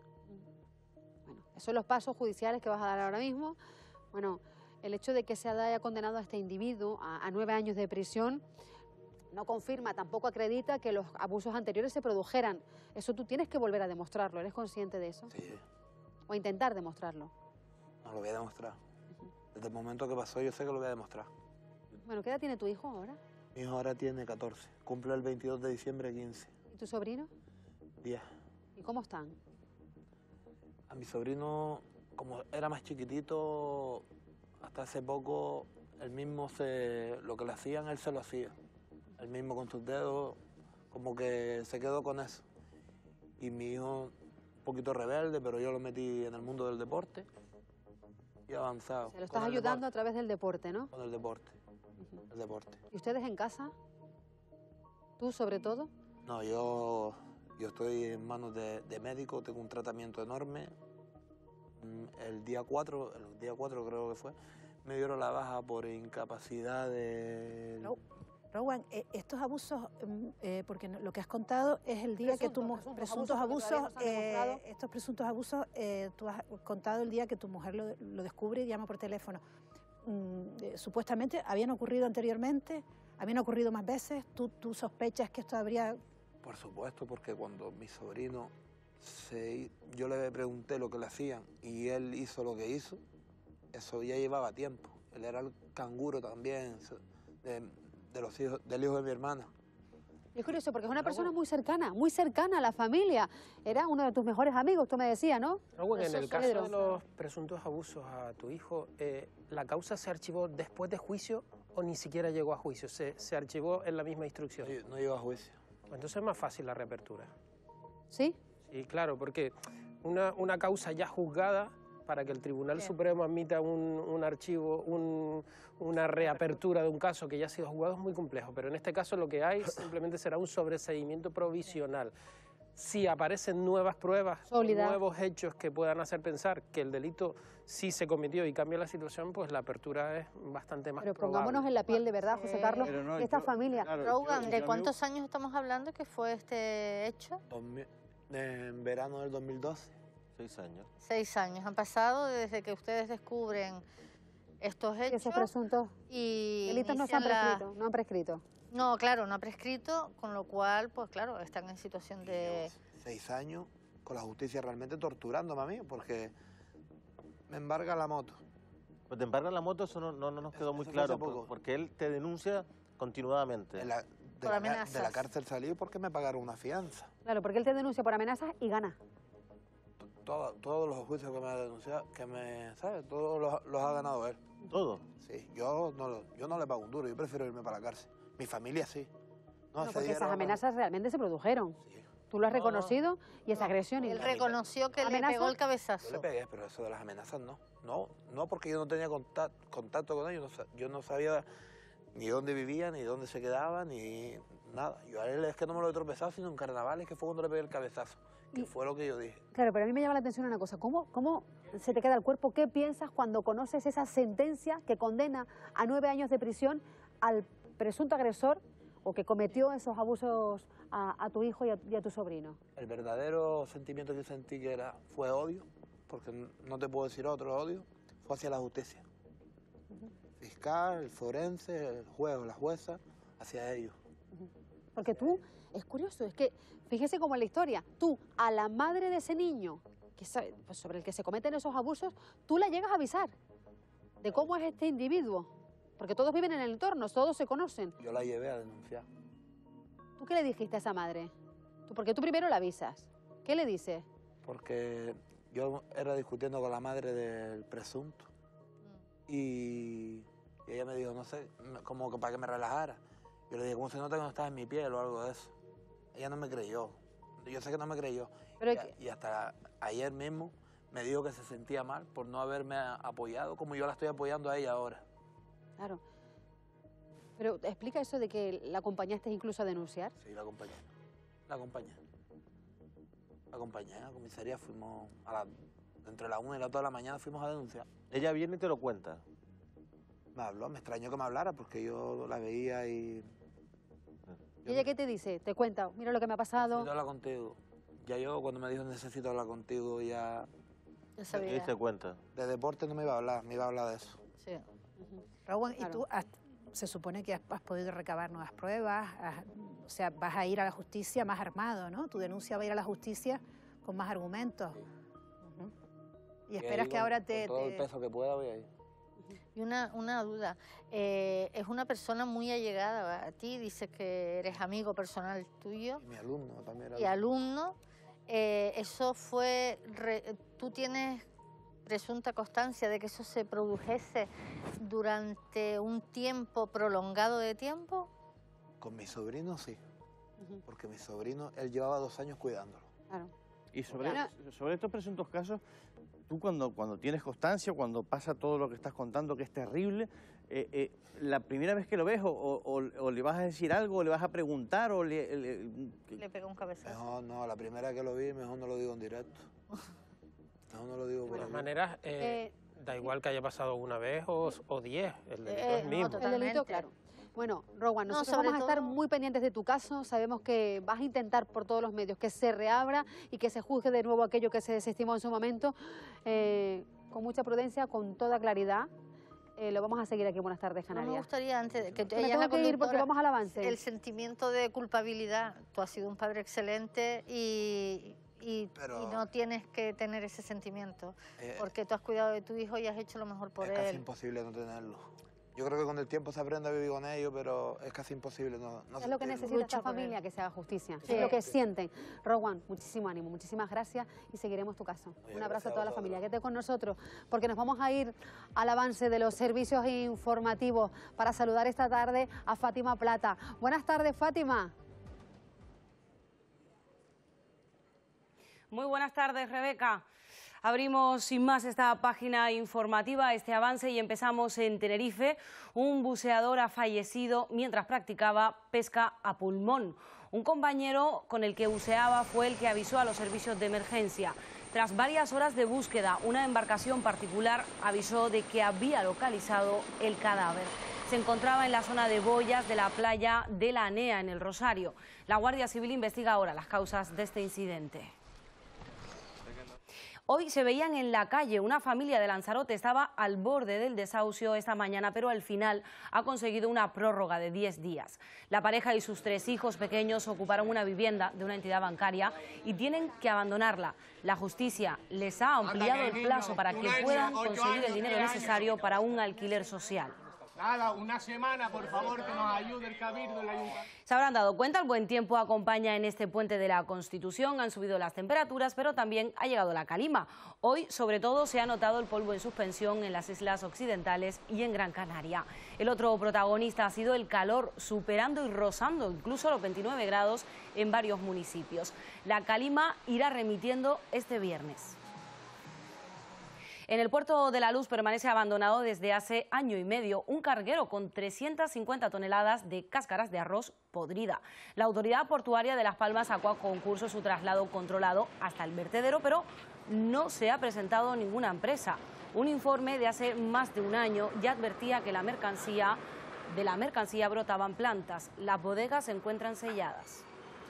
Bueno, esos son los pasos judiciales que vas a dar ahora mismo. Bueno, el hecho de que se haya condenado a este individuo a 9 años de prisión no confirma, tampoco acredita que los abusos anteriores se produjeran. Eso tú tienes que volver a demostrarlo. ¿Eres consciente de eso? Sí. O intentar demostrarlo. No, lo voy a demostrar. Desde el momento que pasó yo sé que lo voy a demostrar. Bueno, ¿qué edad tiene tu hijo ahora? Mi hijo ahora tiene 14. Cumple el 22 de diciembre 15. ¿Y tu sobrino? 10. ¿Y cómo están? A mi sobrino, como era más chiquitito, hasta hace poco, él mismo lo que le hacían, él se lo hacía. Él mismo con sus dedos, como que se quedó con eso. Y mi hijo, un poquito rebelde, pero yo lo metí en el mundo del deporte y avanzado. Se lo estás ayudando a través del deporte, ¿no? Con el deporte, el deporte. ¿Y ustedes en casa? ¿Tú sobre todo? No, yo estoy en manos de médico, tengo un tratamiento enorme. El día 4 creo que fue, me dieron la baja por incapacidad de... Rowan, estos abusos, porque lo que has contado es el día que tú... Presuntos abusos, estos presuntos abusos, tú has contado el día que tu mujer lo descubre y llama por teléfono. Supuestamente habían ocurrido anteriormente, habían ocurrido más veces. ¿Tú sospechas que esto habría...? Por supuesto, porque cuando mi sobrino, yo le pregunté lo que le hacían y él hizo lo que hizo, eso ya llevaba tiempo. Él era el canguro también del hijo de mi hermana. Es curioso porque es una persona muy cercana a la familia. Era uno de tus mejores amigos, tú me decías, ¿no? Raúl, en el caso de los presuntos abusos a tu hijo, ¿la causa se archivó después de juicio o ni siquiera llegó a juicio? ¿Se archivó en la misma instrucción? No llegó a juicio. Entonces es más fácil la reapertura. ¿Sí? Sí, claro, porque una causa ya juzgada, para que el Tribunal Supremo admita un archivo, una reapertura de un caso que ya ha sido juzgado es muy complejo, pero en este caso lo que hay simplemente será un sobreseimiento provisional. Si aparecen nuevas pruebas, nuevos hechos que puedan hacer pensar que el delito sí se cometió y cambia la situación, pues la apertura es bastante más probable. Pongámonos en la piel de verdad, José Carlos, esta familia. Rowan, ¿de cuántos años estamos hablando que fue este hecho? En verano del 2012. 6 años. 6 años. Han pasado desde que ustedes descubren estos hechos. Esos presuntos delitos no han prescrito. No, claro, no ha prescrito, con lo cual, pues claro, están en situación de... 6 años con la justicia realmente torturándome a mí, porque me embarga la moto. Pues te embarga la moto, eso no nos quedó muy claro, porque él te denuncia continuadamente. Por amenazas. De la cárcel salí porque me pagaron una fianza. Claro, porque él te denuncia por amenazas y gana. Todos los juicios que me ha denunciado, ¿sabes? Todos los ha ganado él. ¿Todo? Sí, yo no le pago un duro, yo prefiero irme para la cárcel. Mi familia sí. Porque esas amenazas realmente se produjeron. Sí. Tú lo has reconocido y esa agresión... Él reconoció que le pegó el cabezazo. Yo le pegué, pero eso de las amenazas no. No porque yo no tenía contacto con ellos, yo no sabía ni dónde vivía, ni dónde se quedaba, ni nada. Yo a él es que no me lo he tropezado, sino en carnavales, que fue cuando le pegué el cabezazo. Que fue lo que yo dije. Claro, pero a mí me llama la atención una cosa. ¿Cómo se te queda el cuerpo? ¿Qué piensas cuando conoces esa sentencia que condena a 9 años de prisión al presunto agresor o que cometió esos abusos a tu hijo y a tu sobrino? El verdadero sentimiento que sentí fue odio, porque no te puedo decir otro odio, fue hacia la justicia. Fiscal, el forense, el juez o la jueza, hacia ellos. Porque tú, es curioso, es que, fíjese cómo es la historia, tú a la madre de ese niño, pues sobre el que se cometen esos abusos, tú la llegas a avisar de cómo es este individuo, porque todos viven en el entorno, todos se conocen. Yo la llevé a denunciar. ¿Tú qué le dijiste a esa madre? Porque tú primero la avisas. ¿Qué le dices? Porque yo era discutiendo con la madre del presunto y ella me dijo, no sé, como que para que me relajara. Yo le dije, ¿cómo se nota que no estás en mi piel o algo de eso? Ella no me creyó. Yo sé que no me creyó. Y hasta ayer mismo me dijo que se sentía mal por no haberme apoyado como yo la estoy apoyando a ella ahora. Claro. Pero explica eso de que la acompañaste incluso a denunciar. Sí, la acompañé. La acompañé a la comisaría, fuimos entre la 1 y las 2 de la mañana fuimos a denunciar. Ella viene y te lo cuenta. Me habló, me extrañó que me hablara porque yo la veía y... ¿Y ella qué te dice? Te cuenta, mira lo que me ha pasado. Necesito hablar contigo. Ya yo cuando me dijo necesito hablar contigo ya... Ya sabía. ¿Y te cuenta? De deporte no me iba a hablar, me iba a hablar de eso. Sí. Rowan, ¿y tú se supone que has podido recabar nuevas pruebas? O sea, vas a ir a la justicia más armado, ¿no? Tu denuncia va a ir a la justicia con más argumentos. Y esperas que ahora con todo el peso que pueda voy a ir. Y una duda, es una persona muy allegada a ti, dices que eres amigo personal tuyo. Y mi alumno también era. Y alumno, eso fue, ¿tú tienes presunta constancia de que eso se produjese durante un tiempo prolongado de tiempo? Con mi sobrino sí, porque mi sobrino, él llevaba 2 años cuidándolo. Claro. Y sobre estos presuntos casos, tú cuando tienes constancia, cuando pasa todo lo que estás contando, que es terrible, la primera vez que lo ves o le vas a decir algo, o le vas a preguntar, o le pega un cabezazo. Mejor no, la primera que lo vi, mejor no lo digo en directo. Mejor no lo digo por De todas maneras, da igual que haya pasado una vez o 10, el delito es mismo. El delito, claro. Bueno, Rowan, nosotros vamos a estar muy pendientes de tu caso. Sabemos que vas a intentar por todos los medios que se reabra y que se juzgue de nuevo aquello que se desestimó en su momento. Con mucha prudencia, con toda claridad. Lo vamos a seguir aquí en Buenas Tardes, Canarias. No me gustaría, antes de que ella es la conductora, porque vamos al avance. El sentimiento de culpabilidad. Tú has sido un padre excelente y no tienes que tener ese sentimiento, porque tú has cuidado de tu hijo y has hecho lo mejor por él. Es casi imposible no tenerlo. Yo creo que con el tiempo se aprende a vivir con ellos, pero es casi imposible no es lo que necesita esta familia, que se haga justicia. Sí. Es lo que sienten. Rowan, muchísimo ánimo, muchísimas gracias y seguiremos tu caso. Un abrazo a toda la familia. Quédate con nosotros porque nos vamos a ir al avance de los servicios informativos para saludar esta tarde a Fátima Plata. Buenas tardes, Fátima. Muy buenas tardes, Rebeca. Abrimos sin más esta página informativa, este avance, y empezamos en Tenerife. Un buceador ha fallecido mientras practicaba pesca a pulmón. Un compañero con el que buceaba fue el que avisó a los servicios de emergencia. Tras varias horas de búsqueda, una embarcación particular avisó de que había localizado el cadáver. Se encontraba en la zona de boyas de la playa de la Anea, en el Rosario. La Guardia Civil investiga ahora las causas de este incidente. Hoy se veían en la calle. Una familia de Lanzarote estaba al borde del desahucio esta mañana, pero al final ha conseguido una prórroga de 10 días. La pareja y sus 3 hijos pequeños ocuparon una vivienda de una entidad bancaria y tienen que abandonarla. La justicia les ha ampliado el plazo para que puedan conseguir el dinero necesario para un alquiler social. Nada, una semana, por favor, que nos ayude el Cabildo y la Ayuntamiento. Se habrán dado cuenta, el buen tiempo acompaña en este puente de la Constitución, han subido las temperaturas, pero también ha llegado la calima. Hoy, sobre todo, se ha notado el polvo en suspensión en las islas occidentales y en Gran Canaria. El otro protagonista ha sido el calor, superando y rozando incluso los 29 grados en varios municipios. La calima irá remitiendo este viernes. En el puerto de La Luz permanece abandonado desde hace año y medio un carguero con 350 toneladas de cáscaras de arroz podrida. La autoridad portuaria de Las Palmas sacó a concurso su traslado controlado hasta el vertedero, pero no se ha presentado ninguna empresa. Un informe de hace más de un año ya advertía que de la mercancía brotaban plantas. Las bodegas se encuentran selladas.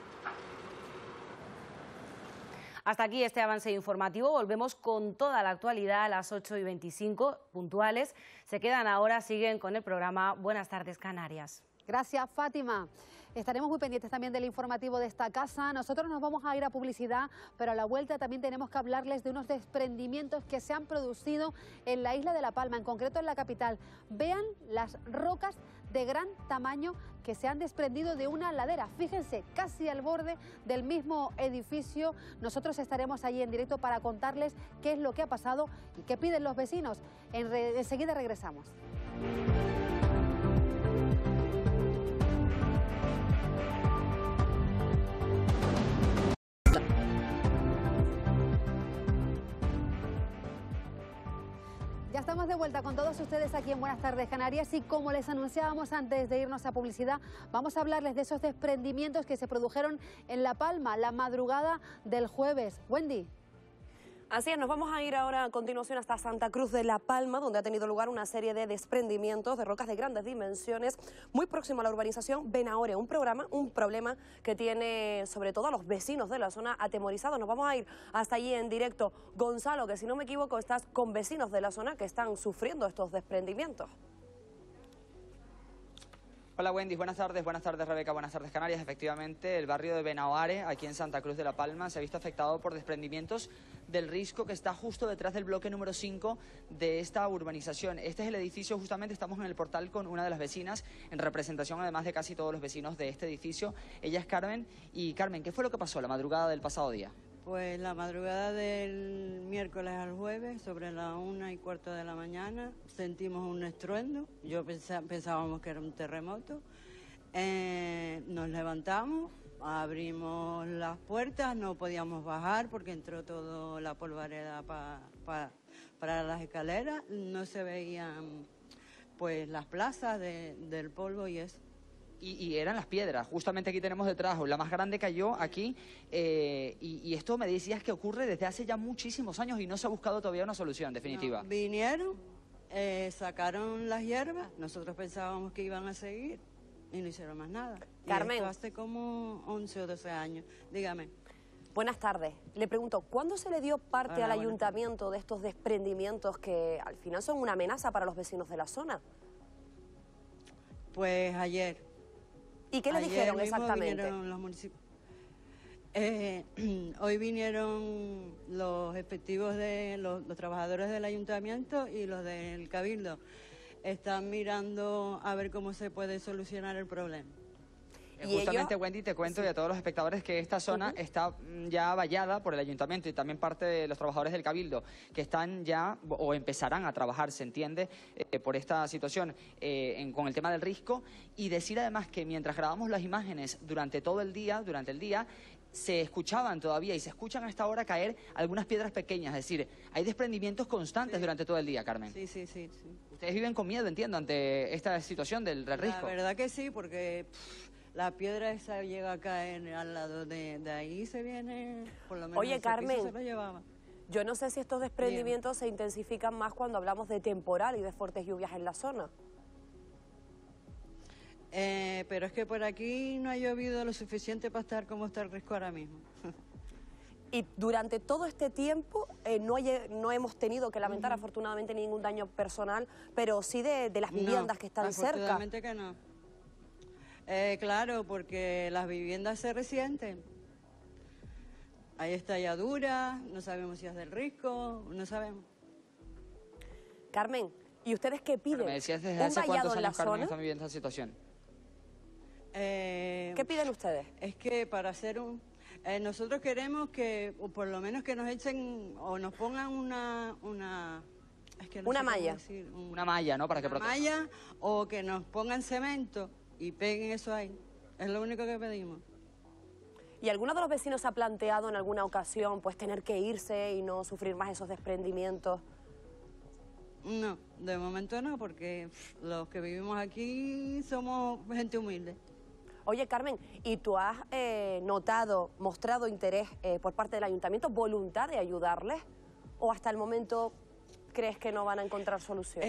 Hasta aquí este avance informativo. Volvemos con toda la actualidad a las 8:25 puntuales. Se quedan ahora, siguen con el programa Buenas tardes Canarias. Gracias, Fátima. Estaremos muy pendientes también del informativo de esta casa. Nosotros nos vamos a ir a publicidad, pero a la vuelta también tenemos que hablarles de unos desprendimientos que se han producido en la isla de La Palma, en concreto en la capital. Vean las rocas de gran tamaño que se han desprendido de una ladera. Fíjense, casi al borde del mismo edificio. Nosotros estaremos allí en directo para contarles qué es lo que ha pasado y qué piden los vecinos. Enseguida regresamos. Ya estamos de vuelta con todos ustedes aquí en Buenas tardes Canarias y como les anunciábamos antes de irnos a publicidad, vamos a hablarles de esos desprendimientos que se produjeron en La Palma la madrugada del jueves. Wendy. Así es, nos vamos a ir ahora a continuación hasta Santa Cruz de La Palma, donde ha tenido lugar una serie de desprendimientos de rocas de grandes dimensiones, muy próximo a la urbanización Benahore, un problema que tiene sobre todo a los vecinos de la zona atemorizados. Nos vamos a ir hasta allí en directo. Gonzalo, que si no me equivoco estás con vecinos de la zona que están sufriendo estos desprendimientos. Hola Wendy, buenas tardes Rebeca, buenas tardes Canarias. Efectivamente, el barrio de Benahore, aquí en Santa Cruz de La Palma, se ha visto afectado por desprendimientos del risco que está justo detrás del bloque número 5 de esta urbanización. Este es el edificio, justamente estamos en el portal con una de las vecinas, en representación además de casi todos los vecinos de este edificio. Ella es Carmen. Y Carmen, ¿qué fue lo que pasó la madrugada del pasado día? Pues la madrugada del miércoles al jueves, sobre las 1:15 de la mañana, sentimos un estruendo. Pensábamos que era un terremoto. Nos levantamos, abrimos las puertas, no podíamos bajar porque entró toda la polvareda para las escaleras. No se veían pues las plazas del polvo y eso. Y eran las piedras. Justamente aquí tenemos detrás, la más grande cayó aquí, y esto me decías que ocurre desde hace ya muchísimos años y no se ha buscado todavía una solución definitiva. No, vinieron, sacaron las hierbas, nosotros pensábamos que iban a seguir y no hicieron más nada. Carmen. Y esto hace como 11 o 12 años. Dígame. Buenas tardes. Le pregunto, ¿cuándo se le dio parte al ayuntamiento de estos desprendimientos que al final son una amenaza para los vecinos de la zona? Pues ayer. ¿Y qué le dijeron exactamente? Vinieron los municipios. Hoy vinieron los efectivos de los trabajadores del ayuntamiento y los del Cabildo. están mirando a ver cómo se puede solucionar el problema. Justamente, Wendy, te cuento y a todos los espectadores que esta zona está ya vallada por el ayuntamiento y también parte de los trabajadores del Cabildo, que están ya o empezarán a trabajar, se entiende, por esta situación con el tema del risco. Y decir además que mientras grabamos las imágenes durante el día, se escuchaban todavía y se escuchan a esta hora caer algunas piedras pequeñas, es decir, hay desprendimientos constantes durante todo el día, Carmen. Sí. Ustedes viven con miedo, entiendo, ante esta situación del riesgo. La verdad que sí, porque la piedra esa llega a caer al lado de ahí, se viene, por lo menos. Oye, Carmen, se lo llevaba. Yo no sé si estos desprendimientos se intensifican más cuando hablamos de temporal y de fuertes lluvias en la zona. Pero es que por aquí no ha llovido lo suficiente para estar como está el risco ahora mismo. Y durante todo este tiempo no hemos tenido que lamentar afortunadamente ningún daño personal, pero sí de las viviendas que están cerca. Afortunadamente que no. Claro, porque las viviendas se resienten. Hay estalladuras, no sabemos si es del risco, no sabemos. Carmen, ¿y ustedes qué piden? Me decías desde hace cuántos años, Carmen, están viviendo esta situación. ¿Qué piden ustedes? Es que para hacer nosotros queremos que, o por lo menos que nos echen, o nos pongan una malla. Una malla, ¿no? Para que proteja. Una malla, o que nos pongan cemento y peguen eso ahí. Es lo único que pedimos. ¿Y alguno de los vecinos ha planteado en alguna ocasión pues tener que irse y no sufrir más esos desprendimientos? No, de momento no, porque los que vivimos aquí somos gente humilde. Oye, Carmen, ¿y tú has mostrado interés por parte del ayuntamiento, voluntad de ayudarles? ¿O hasta el momento crees que no van a encontrar solución?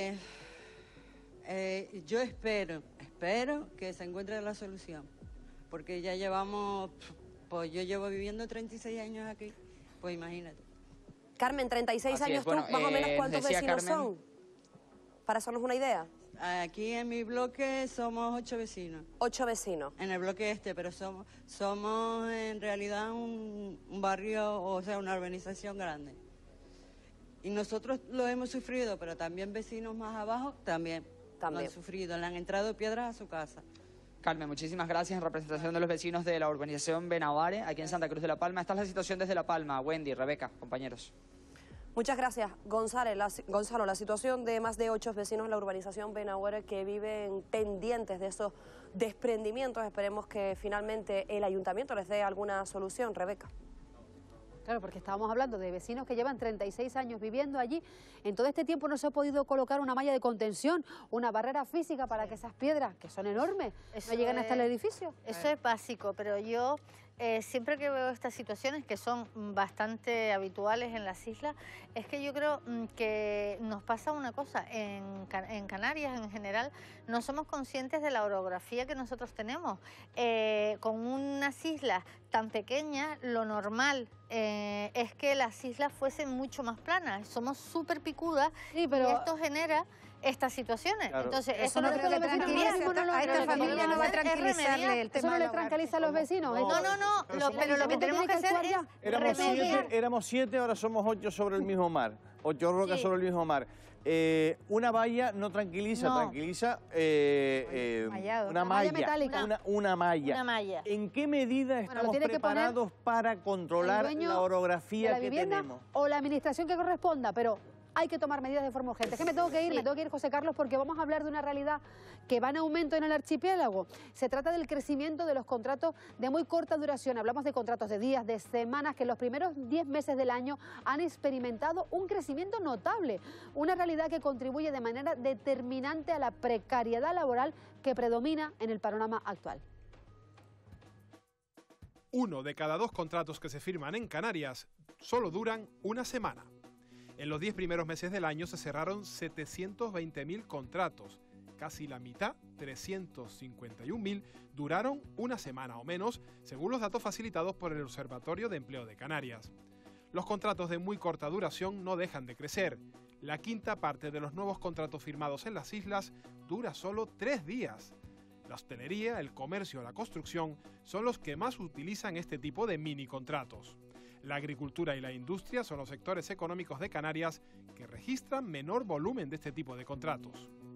Yo espero que se encuentre la solución, porque ya llevamos, pues yo llevo viviendo 36 años aquí, pues imagínate. Carmen, 36 años, bueno, ¿tú más o menos cuántos vecinos Carmen, son? Para hacernos una idea. Aquí en mi bloque somos 8 vecinos. 8 vecinos. En el bloque este, pero somos en realidad un barrio, o sea, una urbanización grande. Y nosotros lo hemos sufrido, pero también vecinos más abajo también. Lo han sufrido, le han entrado piedras a su casa. Carmen, muchísimas gracias en representación de los vecinos de la urbanización Benaoare, aquí en Santa Cruz de la Palma. Esta es la situación desde La Palma. Wendy, Rebeca, compañeros. Muchas gracias, Gonzalo. La situación de más de 8 vecinos de la urbanización Benaoare que viven pendientes de esos desprendimientos. Esperemos que finalmente el ayuntamiento les dé alguna solución. Rebeca. Claro, porque estábamos hablando de vecinos que llevan 36 años viviendo allí. En todo este tiempo no se ha podido colocar una malla de contención, una barrera física para que esas piedras, que son enormes, no lleguen hasta el edificio. Eso es básico, pero yo siempre que veo estas situaciones, que son bastante habituales en las islas, es que yo creo que nos pasa una cosa, en Canarias en general no somos conscientes de la orografía que nosotros tenemos. Con unas islas tan pequeñas, lo normal es que las islas fuesen mucho más planas, somos súper picudas, sí, pero y esto genera estas situaciones. Claro. Entonces, eso no creo que tranquilice a esta familia, no va a tranquilizarle el tema. ¿Eso no le tranquiliza a los vecinos? No, pero lo que tenemos que hacer es éramos 7, ahora somos 8 sobre el mismo mar. 8 rocas sobre el mismo mar. Una valla no tranquiliza, tranquiliza una malla metálica. Una malla. ¿En qué medida estamos preparados para controlar la orografía que tenemos? O la administración que corresponda, pero hay que tomar medidas de forma urgente. Es que me tengo que ir, José Carlos, porque vamos a hablar de una realidad que va en aumento en el archipiélago. Se trata del crecimiento de los contratos de muy corta duración. Hablamos de contratos de días, de semanas, que en los primeros 10 meses del año han experimentado un crecimiento notable. Una realidad que contribuye de manera determinante a la precariedad laboral que predomina en el panorama actual. 1 de cada 2 contratos que se firman en Canarias solo duran una semana. En los 10 primeros meses del año se cerraron 720.000 contratos. Casi la mitad, 351.000, duraron una semana o menos, según los datos facilitados por el Observatorio de Empleo de Canarias. Los contratos de muy corta duración no dejan de crecer. La quinta parte de los nuevos contratos firmados en las islas dura solo 3 días. La hostelería, el comercio o la construcción son los que más utilizan este tipo de mini contratos. La agricultura y la industria son los sectores económicos de Canarias que registran menor volumen de este tipo de contratos.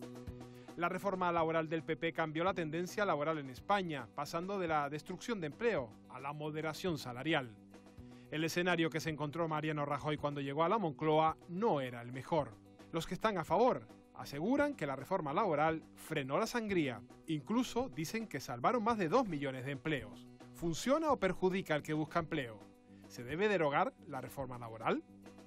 La reforma laboral del PP cambió la tendencia laboral en España, pasando de la destrucción de empleo a la moderación salarial. El escenario que se encontró Mariano Rajoy cuando llegó a la Moncloa no era el mejor. Los que están a favor aseguran que la reforma laboral frenó la sangría. Incluso dicen que salvaron más de 2 millones de empleos. ¿Funciona o perjudica al que busca empleo? ¿Se debe derogar la reforma laboral?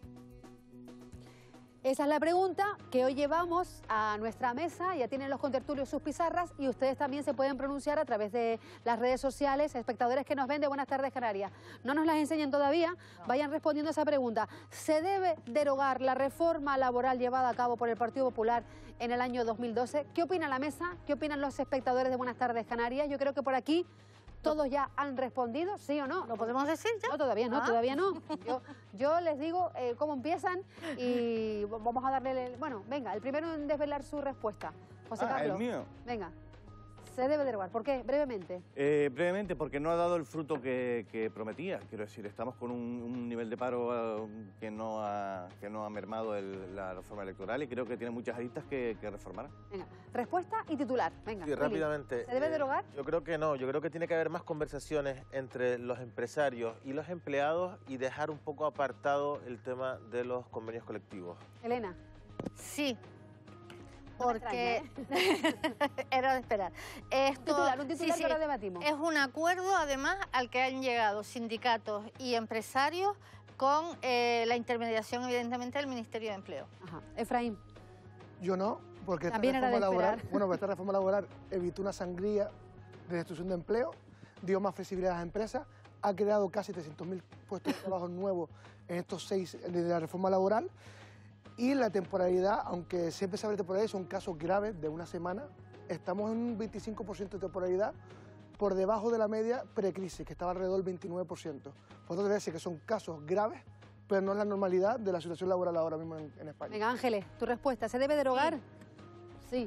Esa es la pregunta que hoy llevamos a nuestra mesa. Ya tienen los contertulios sus pizarras y ustedes también se pueden pronunciar a través de las redes sociales. Espectadores que nos ven de Buenas Tardes Canarias, no nos las enseñen todavía, vayan respondiendo a esa pregunta. ¿Se debe derogar la reforma laboral llevada a cabo por el Partido Popular en el año 2012? ¿Qué opina la mesa? ¿Qué opinan los espectadores de Buenas Tardes Canarias? Yo creo que por aquí todos ya han respondido, ¿sí o no? ¿Lo podemos decir ya? No, todavía no, todavía no. Yo les digo cómo empiezan y vamos a darle... Bueno, venga, el primero en desvelar su respuesta. José Carlos. ¿El mío? Venga. Se debe derogar. ¿Por qué? Brevemente. Brevemente, porque no ha dado el fruto que prometía. Quiero decir, estamos con un nivel de paro que no ha mermado la reforma electoral y creo que tiene muchas aristas que reformar. Venga, respuesta y titular. Venga, sí, rápidamente. ¿Se debe derogar? Yo creo que no. Yo creo que tiene que haber más conversaciones entre los empresarios y los empleados y dejar un poco apartado el tema de los convenios colectivos. Elena. Sí. Porque era de esperar. Esto, un titular que ahora debatimos. Es un acuerdo, además, al que han llegado sindicatos y empresarios con la intermediación, evidentemente, del Ministerio de Empleo. Ajá. Efraín. Yo no, porque esta reforma laboral evitó una sangría de destrucción de empleo, dio más flexibilidad a las empresas, ha creado casi 300.000 puestos de trabajo nuevos en estos 6 de la reforma laboral. Y la temporalidad, aunque siempre se habla de temporalidad, son casos graves de una semana. Estamos en un 25% de temporalidad, por debajo de la media precrisis, que estaba alrededor del 29%. Por eso debe decir que son casos graves, pero no es la normalidad de la situación laboral ahora mismo en España. Venga, Ángeles, tu respuesta. ¿Se debe derogar? Sí.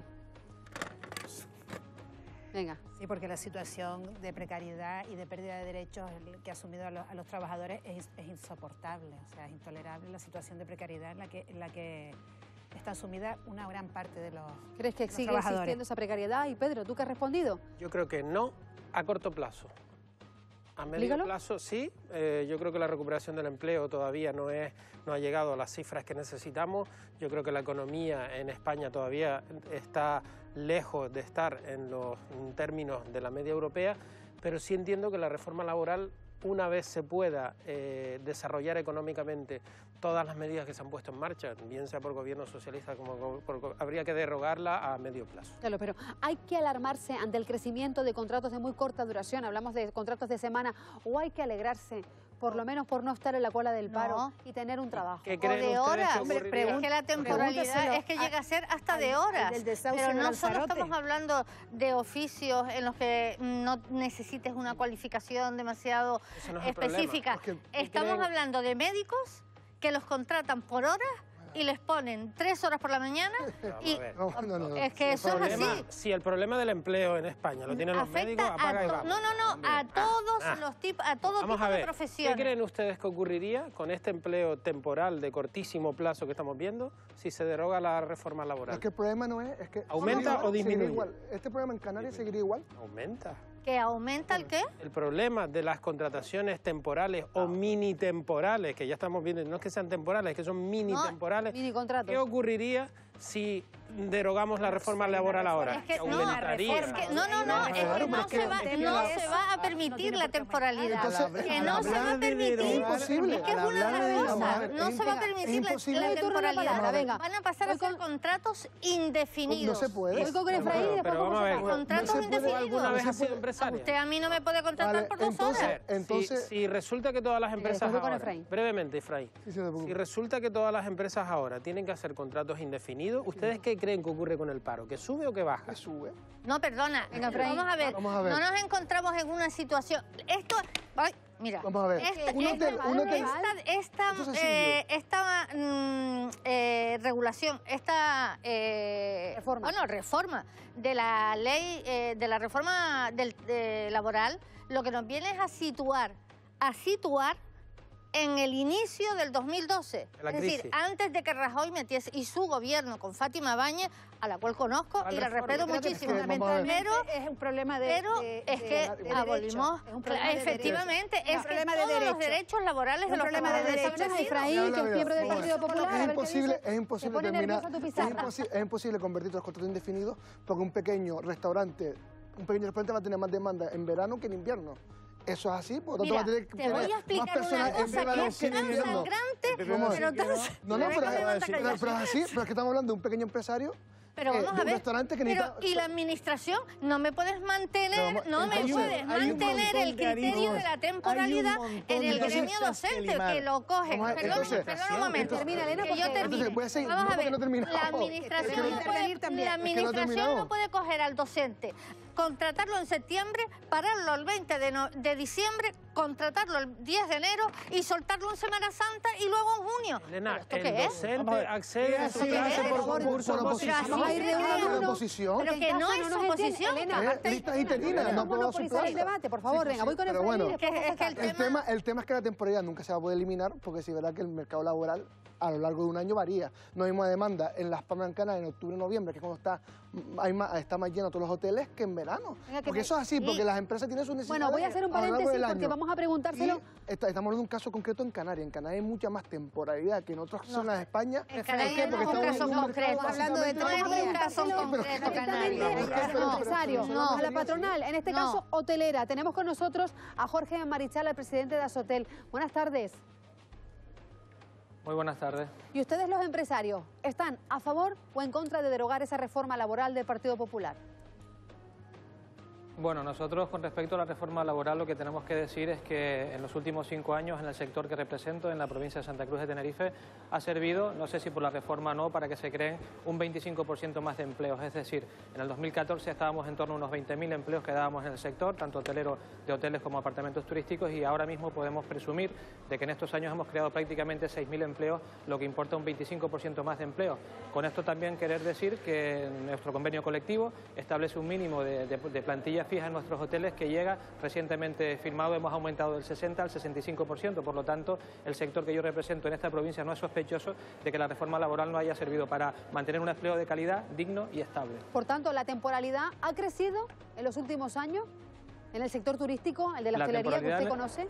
Venga. Sí, porque la situación de precariedad y de pérdida de derechos que ha asumido a los trabajadores es insoportable, o sea, es intolerable la situación de precariedad en la que está sumida una gran parte de los trabajadores. ¿Crees que sigue existiendo esa precariedad? Y Pedro, ¿tú qué has respondido? Yo creo que no a corto plazo. A medio plazo sí, yo creo que la recuperación del empleo todavía no ha llegado a las cifras que necesitamos. Yo creo que la economía en España todavía está lejos de estar en los términos de la media europea, pero sí entiendo que la reforma laboral, una vez se pueda desarrollar económicamente todas las medidas que se han puesto en marcha, bien sea por gobierno socialista como habría que derogarla a medio plazo. Claro, pero ¿hay que alarmarse ante el crecimiento de contratos de muy corta duración? Hablamos de contratos de semana, ¿o hay que alegrarse por lo menos por no estar en la cola del paro y tener un trabajo? O de horas. Es que la temporalidad es que llega a ser hasta de horas. Pero no solo estamos hablando de oficios en los que no necesites una cualificación demasiado específica. Estamos hablando de médicos que los contratan por horas y les ponen 3 horas por la mañana y es que eso es así. Si el problema del empleo en España lo tienen los médicos, apaga y vamos. A todos los tipos, a todo tipo de profesiones. ¿Qué creen ustedes que ocurriría con este empleo temporal de cortísimo plazo que estamos viendo si se deroga la reforma laboral? Es que el problema no es que ¿aumenta o disminuye? Igual. Este problema en Canarias seguiría igual. ¿Aumenta? ¿Que aumenta el qué? El problema de las contrataciones temporales o mini temporales, que ya estamos viendo, no es que sean temporales, es que son mini temporales. Mini contratos. ¿Qué ocurriría si derogamos la reforma laboral ahora? Es que no se va a permitir la temporalidad. Que no se va a permitir. Es que es una de las cosas. No se va a permitir la temporalidad. Van a pasar a ser contratos indefinidos. No se puede. Pero vamos a ver. Contratos indefinidos. ¿Alguna vez ha sido empresaria? Usted a mí no me puede contratar por 2 horas. Entonces, si resulta que todas las empresas ahora, brevemente, Efraín, si resulta que todas las empresas ahora tienen que hacer contratos indefinidos, ¿ustedes qué creen que ocurre con el paro? ¿Que sube o que baja? Que sube. No, perdona. Vamos a ver. No nos encontramos en una situación... Esto... Ay, mira. Vamos a ver. Esta regulación, esta reforma de la ley, de la reforma laboral, lo que nos viene es a situar en el inicio del 2012, La es crisis. decir, antes de que Rajoy metiese, y su gobierno con Fátima Báñez, a la cual conozco y la respeto muchísimo, fundamentalmente es un problema de abolimos, efectivamente, es que todos los derechos laborales de los trabajadores Efraín, que es miembro del Partido Popular, es imposible terminar, es imposible convertir los contratos indefinidos porque un pequeño restaurante va a tener más demanda en verano que en invierno. Eso es así, por lo tanto va a tener que voy a explicar más personas una cosa en verano que es tan sangrante, pero es así, pero es que estamos hablando de un pequeño empresario. Pero vamos a ver, y la administración, no me puedes mantener, el criterio de la temporalidad en el gremio docente, que lo cogen. Perdón un momento, que yo termine. Vamos a ver, la administración no puede coger al docente, contratarlo en septiembre, pararlo el 20 de diciembre, contratarlo el 10 de enero y soltarlo en Semana Santa y luego en junio. Elena, ¿Esto el qué es? docente accede a su clase por concurso oposición. ¿Una oposición? Pero que no es oposición. Listas internas, no puedo monopolizar el debate, por favor, venga, voy con el el tema es que la temporalidad nunca se va a poder eliminar, porque sí es verdad que el mercado laboral a lo largo de un año varía. No hay más demanda en Las Palmas de Gran Canaria en octubre y noviembre, que es cuando está más lleno todos los hoteles, que en verano. Porque eso es así, porque las empresas tienen sus necesidades. Bueno, voy a hacer un paréntesis porque vamos a preguntárselo. Estamos hablando de un caso concreto en Canarias. En Canarias hay mucha más temporalidad que en otras zonas de España. En Canarias no es un caso concreto. Hablando de no es un caso concreto, Canarias. No, a la patronal, en este caso hotelera. Tenemos con nosotros a Jorge Marichal, el presidente de Azotel. Buenas tardes. Muy buenas tardes. ¿Y ustedes, los empresarios, están a favor o en contra de derogar esa reforma laboral del Partido Popular? Bueno, nosotros con respecto a la reforma laboral lo que tenemos que decir es que en los últimos 5 años en el sector que represento, en la provincia de Santa Cruz de Tenerife, ha servido, no sé si por la reforma o no, para que se creen un 25% más de empleos. Es decir, en el 2014 estábamos en torno a unos 20.000 empleos que dábamos en el sector, tanto hotelero de hoteles como apartamentos turísticos, y ahora mismo podemos presumir de que en estos años hemos creado prácticamente 6.000 empleos, lo que importa un 25% más de empleo. Con esto también querer decir que nuestro convenio colectivo establece un mínimo de plantilla fija en nuestros hoteles que llega recientemente firmado, hemos aumentado del 60 al 65%, por lo tanto el sector que yo represento en esta provincia no es sospechoso de que la reforma laboral no haya servido para mantener un empleo de calidad, digno y estable. Por tanto, ¿la temporalidad ha crecido en los últimos años en el sector turístico, el de la hostelería que usted conoce?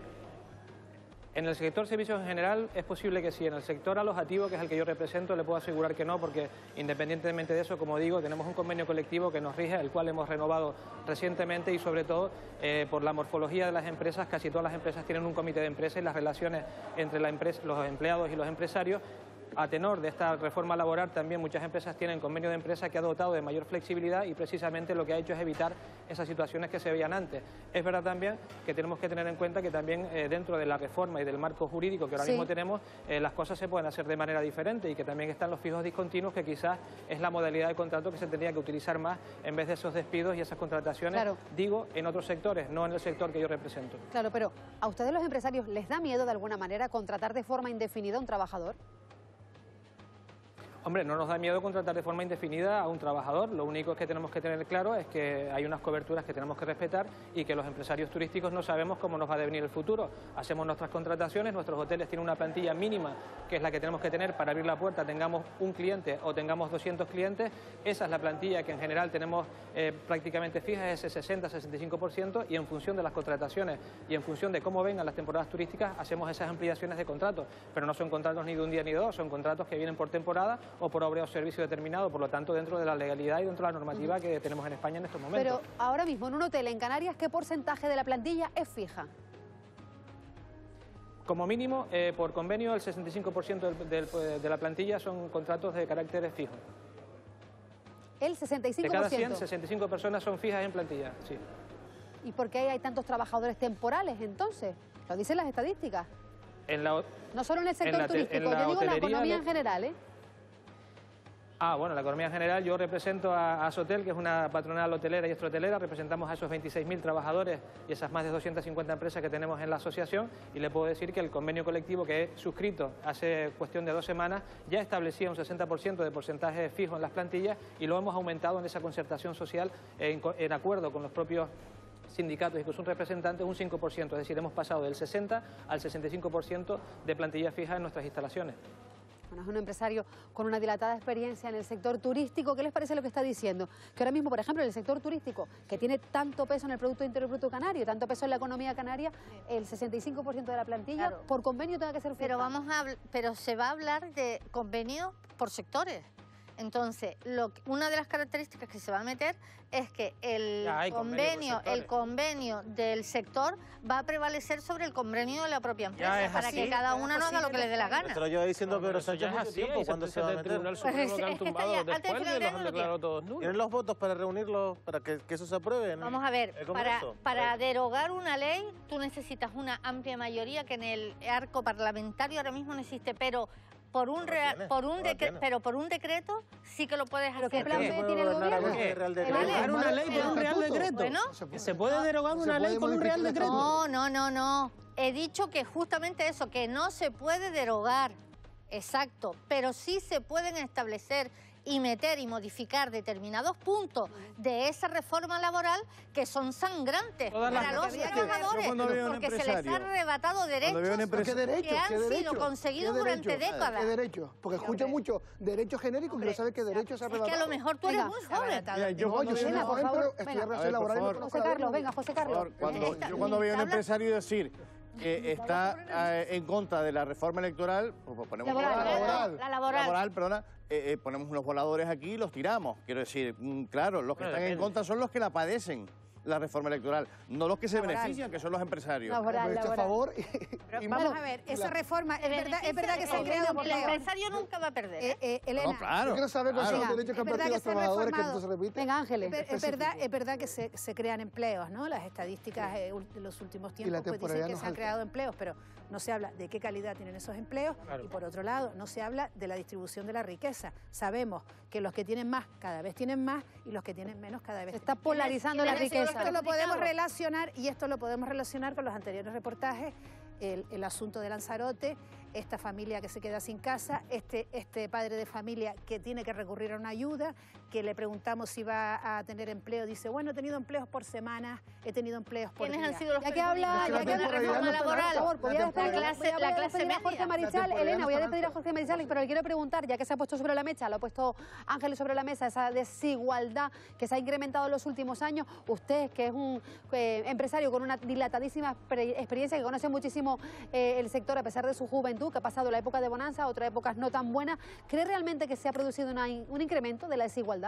En el sector servicios en general es posible que sí. En el sector alojativo, que es el que yo represento, le puedo asegurar que no, porque independientemente de eso, como digo, tenemos un convenio colectivo que nos rige, el cual hemos renovado recientemente y sobre todo por la morfología de las empresas, casi todas las empresas tienen un comité de empresa y las relaciones entre los empleados y los empresarios. A tenor de esta reforma laboral también muchas empresas tienen convenio de empresa que ha dotado de mayor flexibilidad y precisamente lo que ha hecho es evitar esas situaciones que se veían antes. Es verdad también que tenemos que tener en cuenta que también dentro de la reforma y del marco jurídico que ahora mismo tenemos, las cosas se pueden hacer de manera diferente y que también están los fijos discontinuos, que quizás es la modalidad de contrato que se tendría que utilizar más en vez de esos despidos y esas contrataciones, digo, en otros sectores, no en el sector que yo represento. Claro, pero ¿a ustedes los empresarios les da miedo de alguna manera contratar de forma indefinida a un trabajador? Hombre, no nos da miedo contratar de forma indefinida a un trabajador, lo único que tenemos que tener claro es que hay unas coberturas que tenemos que respetar y que los empresarios turísticos no sabemos cómo nos va a devenir el futuro. Hacemos nuestras contrataciones, nuestros hoteles tienen una plantilla mínima, que es la que tenemos que tener para abrir la puerta, tengamos un cliente o tengamos 200 clientes, esa es la plantilla que en general tenemos prácticamente fija, ese 60-65%, y en función de las contrataciones y en función de cómo vengan las temporadas turísticas, hacemos esas ampliaciones de contratos, pero no son contratos ni de un día ni de dos, son contratos que vienen por temporada o por obra o servicio determinado, por lo tanto dentro de la legalidad y dentro de la normativa que tenemos en España en estos momentos. Pero ahora mismo en un hotel en Canarias, ¿qué porcentaje de la plantilla es fija? Como mínimo, por convenio, el 65% de la plantilla son contratos de carácter fijo. ¿El 65%? De cada 100, 65 personas son fijas en plantilla, sí. ¿Y por qué hay tantos trabajadores temporales entonces? Lo dicen las estadísticas. No solo en el sector turístico, yo digo la economía en general, ¿eh? Bueno, la economía en general, yo represento a Azotel, que es una patronal hotelera y extrahotelera, representamos a esos 26.000 trabajadores y esas más de 250 empresas que tenemos en la asociación, y le puedo decir que el convenio colectivo que he suscrito hace cuestión de 2 semanas ya establecía un 60% de porcentaje fijo en las plantillas y lo hemos aumentado en esa concertación social en acuerdo con los propios sindicatos y con sus representantes un 5%, es decir, hemos pasado del 60 al 65% de plantilla fija en nuestras instalaciones. Bueno, es un empresario con una dilatada experiencia en el sector turístico. ¿Qué les parece lo que está diciendo? Que ahora mismo, por ejemplo, en el sector turístico, que tiene tanto peso en el Producto Interior Bruto canario, tanto peso en la economía canaria, el 65% de la plantilla, claro, por convenio tenga que ser fija. Pero se va a hablar de convenio por sectores. Entonces, una de las características que se va a meter es que el convenio del sector va a prevalecer sobre el convenio de la propia empresa, para que cada una no haga lo que le dé la gana. Pero yo diciendo Pedro Sánchez mucho tiempo, ¿cuándo se va a meter? ¿Tienen los votos para reunirlos, para que eso se apruebe? Vamos a ver, para derogar una ley, tú necesitas una amplia mayoría que en el arco parlamentario ahora mismo no existe, pero por un decreto sí que lo puedes hacer. ¿Qué plan B tiene el gobierno? ¿Derogar una ley por un real decreto? Bueno, ¿se puede derogar una ley por un real decreto? No. He dicho que justamente eso, que no se puede derogar, exacto, pero sí se pueden establecer y meter y modificar determinados puntos de esa reforma laboral que son sangrantes para los trabajadores, porque se les ha arrebatado derechos que han sido conseguidos durante décadas. ¿Qué derechos? Porque escucho mucho derechos genéricos que no sabes qué derechos se ha arrebatado. Es que a lo mejor tú eres muy joven. Yo soy muy joven, pero estoy en relación laboral y no conozco la ley. José Carlos. Yo cuando veo a un empresario decir que está en contra de la reforma electoral, pues ponemos ponemos unos voladores aquí y los tiramos. Quiero decir, claro, los que están en contra son los que la padecen, la reforma electoral, no los que se benefician, que son los empresarios. Vamos a ver, esa reforma, es verdad que se han creado el empresario nunca va a perder. Elena, yo quiero saber cuáles son los derechos que han perdido los trabajadores, que esto se repite. Venga, Ángeles. Es verdad que se crean empleos, ¿no? Las estadísticas de los últimos tiempos pues dicen que se han creado empleos, pero no se habla de qué calidad tienen esos empleos y por otro lado no se habla de la distribución de la riqueza. Sabemos que los que tienen más cada vez tienen más y los que tienen menos cada vez se está polarizando la riqueza. Esto lo podemos relacionar con los anteriores reportajes, el asunto de Lanzarote, esta familia que se queda sin casa, este padre de familia que tiene que recurrir a una ayuda, que le preguntamos si va a tener empleo, dice, bueno, he tenido empleos por semana, he tenido empleos por día. ¿Quiénes han sido los ya que habla la reforma laboral? Por favor, voy a despedir a Jorge Marichal. Elena, voy a despedir a Jorge Marichal, pero le quiero preguntar, ya que se ha puesto sobre la mesa, lo ha puesto Ángeles sobre la mesa, esa desigualdad que se ha incrementado en los últimos años. Usted, que es un empresario con una dilatadísima experiencia, que conoce muchísimo el sector a pesar de su juventud, que ha pasado la época de bonanza, otras épocas no tan buenas, ¿cree realmente que se ha producido un incremento de la desigualdad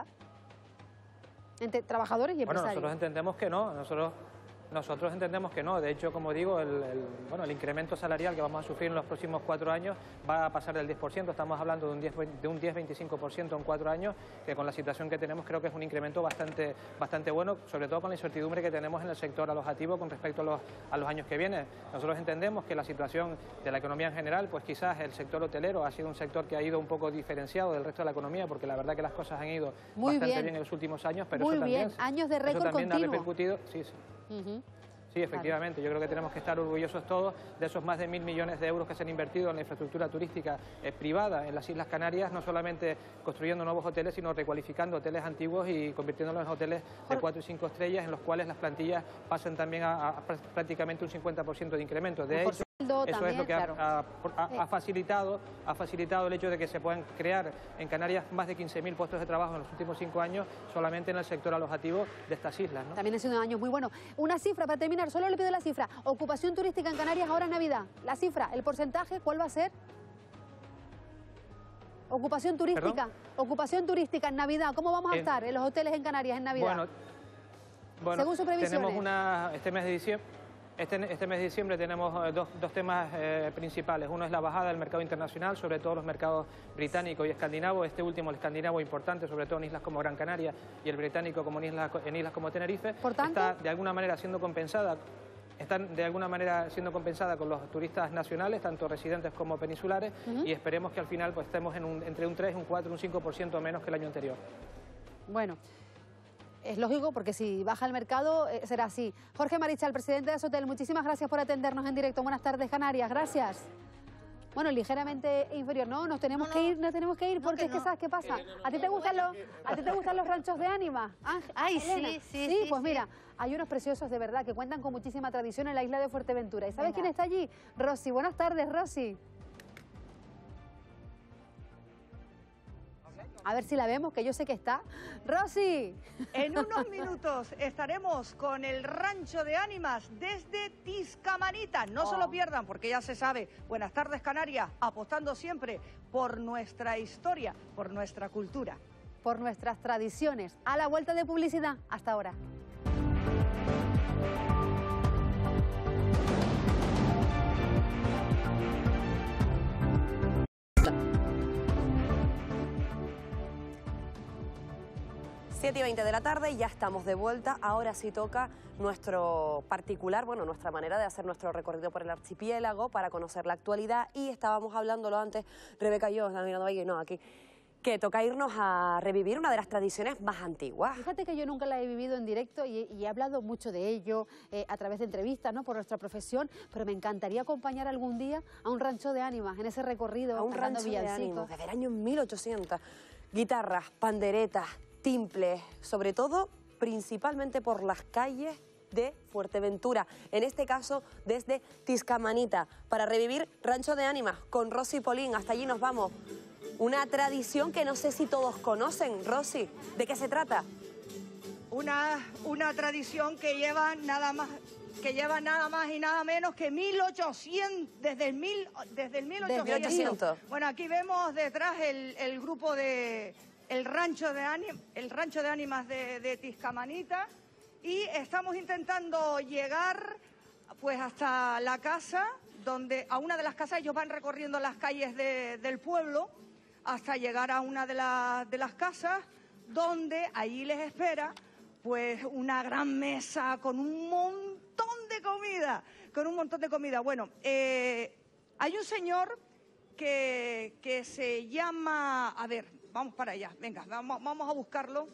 entre trabajadores y empresarios? Bueno, nosotros entendemos que no, nosotros entendemos que no. De hecho, como digo, el incremento salarial que vamos a sufrir en los próximos 4 años va a pasar del 10%. Estamos hablando de un 10-25% en 4 años, que con la situación que tenemos creo que es un incremento bastante bueno, sobre todo con la incertidumbre que tenemos en el sector alojativo con respecto a los años que vienen. Nosotros entendemos que la situación de la economía en general, pues quizás el sector hotelero ha sido un sector que ha ido un poco diferenciado del resto de la economía, porque la verdad que las cosas han ido bastante bien en los últimos años, pero eso también, años de récord continuo. Ha repercutido, sí. Sí, efectivamente. Yo creo que tenemos que estar orgullosos todos de esos más de 1.000 millones de euros que se han invertido en la infraestructura turística privada en las Islas Canarias, no solamente construyendo nuevos hoteles, sino recualificando hoteles antiguos y convirtiéndolos en hoteles de 4 y 5 estrellas, en los cuales las plantillas pasan también a prácticamente un 50% de incremento. De hecho, eso es lo que ha facilitado el hecho de que se puedan crear en Canarias más de 15.000 puestos de trabajo en los últimos 5 años solamente en el sector alojativo de estas islas, ¿no? También han sido años muy buenos. Una cifra para terminar, solo le pido la cifra. Ocupación turística en Canarias ahora en Navidad. La cifra, el porcentaje, ¿cuál va a ser? Ocupación turística. ¿Perdón? Ocupación turística en Navidad. ¿Cómo vamos a estar en los hoteles en Canarias en Navidad? Bueno, según sus previsiones. Tenemos este mes de diciembre. Este mes de diciembre tenemos dos temas principales. Uno es la bajada del mercado internacional, sobre todo los mercados británico y escandinavo. Este último, el escandinavo, importante, sobre todo en islas como Gran Canaria, y el británico como en islas como Tenerife, está de alguna manera siendo compensada. Están de alguna manera siendo compensada con los turistas nacionales, tanto residentes como peninsulares, y esperemos que al final pues estemos entre un 3, un 4, un 5% menos que el año anterior. Bueno. Es lógico, porque si baja el mercado será así. Jorge Marichal, presidente de Azotel, muchísimas gracias por atendernos en directo. Buenas tardes, Canarias. Gracias. bueno, ligeramente inferior. No, nos tenemos que ir, porque es que ¿sabes qué pasa? ¿A ti te gustan los ranchos de ánimas? Ay, Elena? sí, Pues mira, hay unos preciosos de verdad que cuentan con muchísima tradición en la isla de Fuerteventura. ¿Y sabes quién está allí? Rosy. Buenas tardes, Rosy. A ver si la vemos, que yo sé que está. ¡Rosy! En unos minutos estaremos con el Rancho de Ánimas desde Tiscamanita. No se lo pierdan, porque ya se sabe. Buenas tardes, Canarias, apostando siempre por nuestra historia, por nuestra cultura. Por nuestras tradiciones. A la vuelta de publicidad. Hasta ahora. y 7:20 de la tarde, ya estamos de vuelta. Ahora sí toca nuestro particular, bueno, nuestra manera de hacer nuestro recorrido por el archipiélago para conocer la actualidad. Y estábamos hablándolo antes, Rebeca y yo, aquí, que toca irnos a revivir una de las tradiciones más antiguas. Fíjate que yo nunca la he vivido en directo y he hablado mucho de ello a través de entrevistas, ¿no?, por nuestra profesión, pero me encantaría acompañar algún día a un rancho de ánimas en ese recorrido. A un rancho de ánimas, desde el año 1800. Guitarras, panderetas, timples, sobre todo, principalmente por las calles de Fuerteventura, en este caso desde Tiscamanita, para revivir Rancho de Ánimas con Rosy Polín. Hasta allí nos vamos. Una tradición que no sé si todos conocen. Rosy, ¿de qué se trata? Una tradición que lleva nada más y nada menos que 1800, desde el 1800. Bueno, aquí vemos detrás el grupo de el rancho de ánimas de Tiscamanita, y estamos intentando llegar pues hasta la casa, a una de las casas. Ellos van recorriendo las calles del pueblo hasta llegar a una de las casas, donde allí les espera pues una gran mesa con un montón de comida. Bueno, hay un señor que se llama, a ver, vamos para allá, venga, vamos a buscarlo.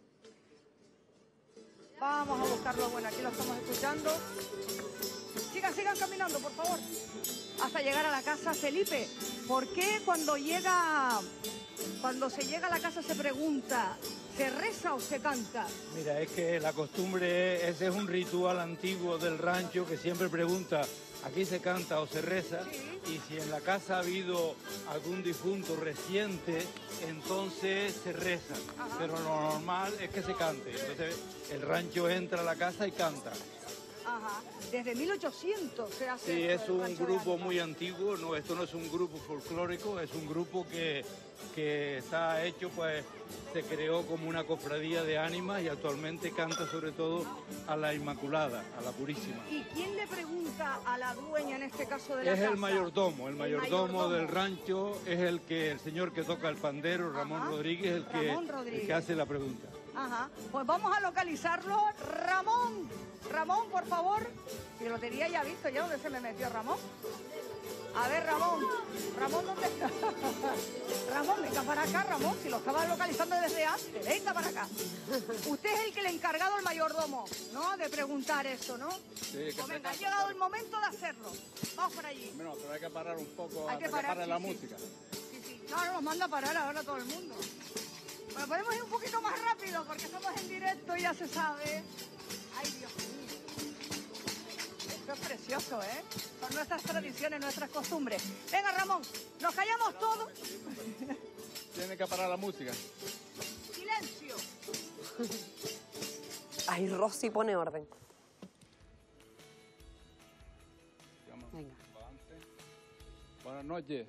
Bueno, aquí lo estamos escuchando. Sigan caminando, por favor, hasta llegar a la casa. Felipe, ¿por qué cuando se llega a la casa se pregunta, ¿se reza o se canta? Mira, es que la costumbre, ese es un ritual antiguo del rancho que siempre pregunta, ¿aquí se canta o se reza? Sí. Y si en la casa ha habido algún difunto reciente, entonces se reza. Ajá. Pero lo normal es que se cante. Entonces el rancho entra a la casa y canta. Ajá. Desde 1800 se hace. Sí, es un grupo muy antiguo. No, esto no es un grupo folclórico, es un grupo que está hecho, pues se creó como una cofradía de ánimas y actualmente canta sobre todo a la Inmaculada, a la Purísima. ¿Y quién le pregunta a la dueña en este caso de la casa? Es el mayordomo del rancho, es el señor que toca el pandero, Ramón Rodríguez, el que hace la pregunta. Ajá, pues vamos a localizarlo. Ramón, por favor. Y lo tenía ya visto, ¿ya dónde se me metió Ramón? A ver, Ramón, ¿dónde está? Ramón, venga para acá, Ramón, si lo estaba localizando desde antes, venga para acá. Usted es el que le ha encargado al mayordomo, ¿no?, de preguntar esto, ¿no? Sí, pues venga, ha llegado el momento de hacerlo. Vamos por allí. Bueno, pero hay que parar un poco, hay que parar la música. Sí. Claro, nos manda a parar ahora todo el mundo. Bueno, podemos ir un poquito más rápido porque estamos en directo y ya se sabe. Ay, Dios mío. Esto es precioso, ¿eh? Son nuestras tradiciones, nuestras costumbres. Venga, Ramón, nos callamos todos. Tiene que parar la música. Silencio. Ay, Rosy pone orden. Venga. Buenas noches.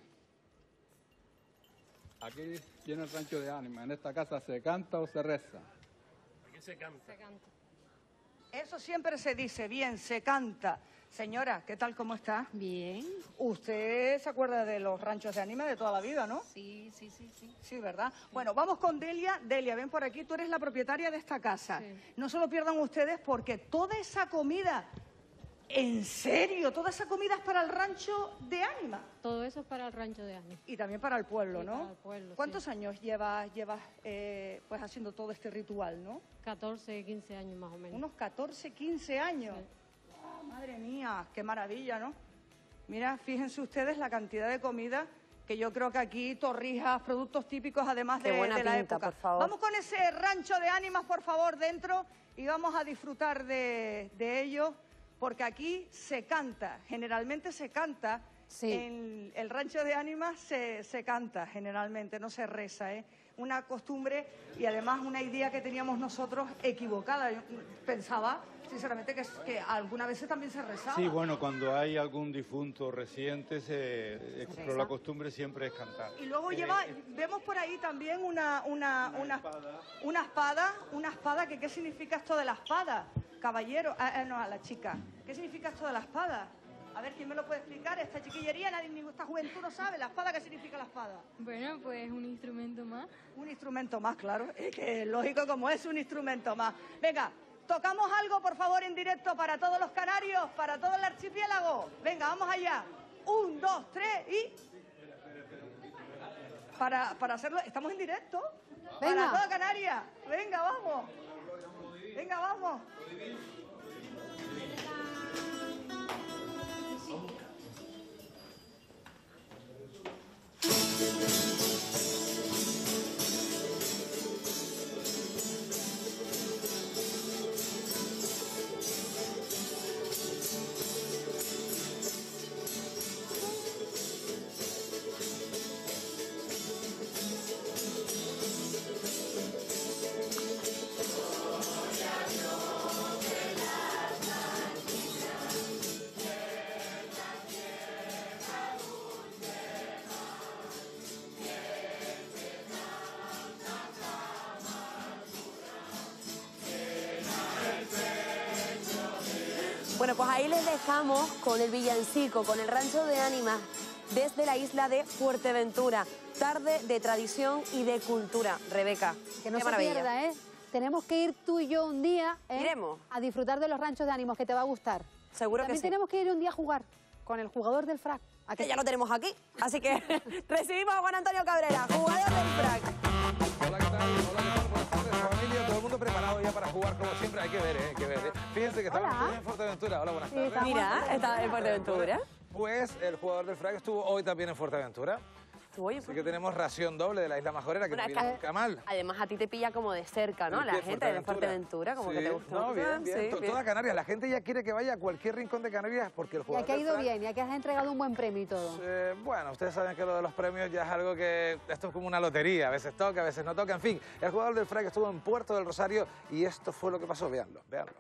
Aquí viene el rancho de ánimas. En esta casa, ¿se canta o se reza? Aquí se canta. Se canta. Eso siempre se dice, bien, se canta. Señora, ¿qué tal, cómo está? Bien. Usted se acuerda de los ranchos de ánimas de toda la vida, ¿no? Sí. Sí, ¿verdad? Bueno, vamos con Delia. Delia, ven por aquí, tú eres la propietaria de esta casa. Sí. No se lo pierdan ustedes porque toda esa comida, ¿en serio? ¿Toda esa comida es para el rancho de ánimas? Todo eso es para el rancho de ánimas. Y también para el pueblo, sí, ¿no? Para el pueblo, ¿Cuántos años llevas pues haciendo todo este ritual, no? 14, 15 años más o menos. Unos 14, 15 años. Sí. Oh, madre mía, qué maravilla, ¿no? Mira, fíjense ustedes la cantidad de comida que yo creo que aquí, torrijas, productos típicos además de la época. Por favor. Vamos con ese rancho de ánimas, por favor, dentro y vamos a disfrutar de ello, porque aquí se canta, generalmente se canta. Sí. En el rancho de ánimas se canta generalmente, no se reza, ¿eh? Una costumbre y además una idea que teníamos nosotros equivocada. Yo pensaba, sinceramente, que algunas veces también se rezaba. Sí, bueno, cuando hay algún difunto reciente, pero la costumbre siempre es cantar. Y luego vemos por ahí también una espada, que ¿qué significa esto de la espada? Caballero, no, a la chica. ¿Qué significa esto de la espada? A ver, ¿quién me lo puede explicar? Esta chiquillería, esta juventud no sabe. ¿La espada qué significa la espada? Bueno, pues un instrumento más. Un instrumento más, claro. Es que lógico como es un instrumento más. Venga, tocamos algo, por favor, en directo para todos los canarios, para todo el archipiélago. Venga, vamos allá. 1, 2, 3 y... Para hacerlo, estamos en directo. Venga. Para toda Canarias. Venga, vamos. Venga, vamos. Bueno, pues ahí les dejamos con el villancico, con el rancho de ánimas desde la isla de Fuerteventura. Tarde de tradición y de cultura. Rebeca, que no se pierda, ¿eh? Tenemos que ir tú y yo un día, Iremos a disfrutar de los ranchos de ánimas, que te va a gustar. Seguro que sí. También tenemos que ir un día a jugar con el jugador del frac. Que ya lo tenemos aquí. Así que recibimos a Juan Antonio Cabrera, jugador del frac. Hola, ¿qué tal? Buenas tardes, familia. Todo el mundo preparado ya para jugar como siempre. Hay que ver, hay que ver. Fíjense que estamos en Fuerteventura. Hola, buenas tardes. Mira, está en Fuerteventura. Pues el jugador del frac estuvo hoy también en Fuerteventura. Así que tenemos ración doble de la isla Majorera, que viene nunca mal. Además, a ti te pilla como de cerca, ¿no? La gente de Fuerteventura, como que te gusta. No, bien. Toda Canarias. La gente ya quiere que vaya a cualquier rincón de Canarias porque el jugador. Ya que ha ido bien, ya que has entregado un buen premio y todo. Bueno, ustedes saben que lo de los premios ya es algo que... Esto es como una lotería. A veces toca, a veces no toca. En fin, el jugador del frac estuvo en Puerto del Rosario y esto fue lo que pasó. Véanlo.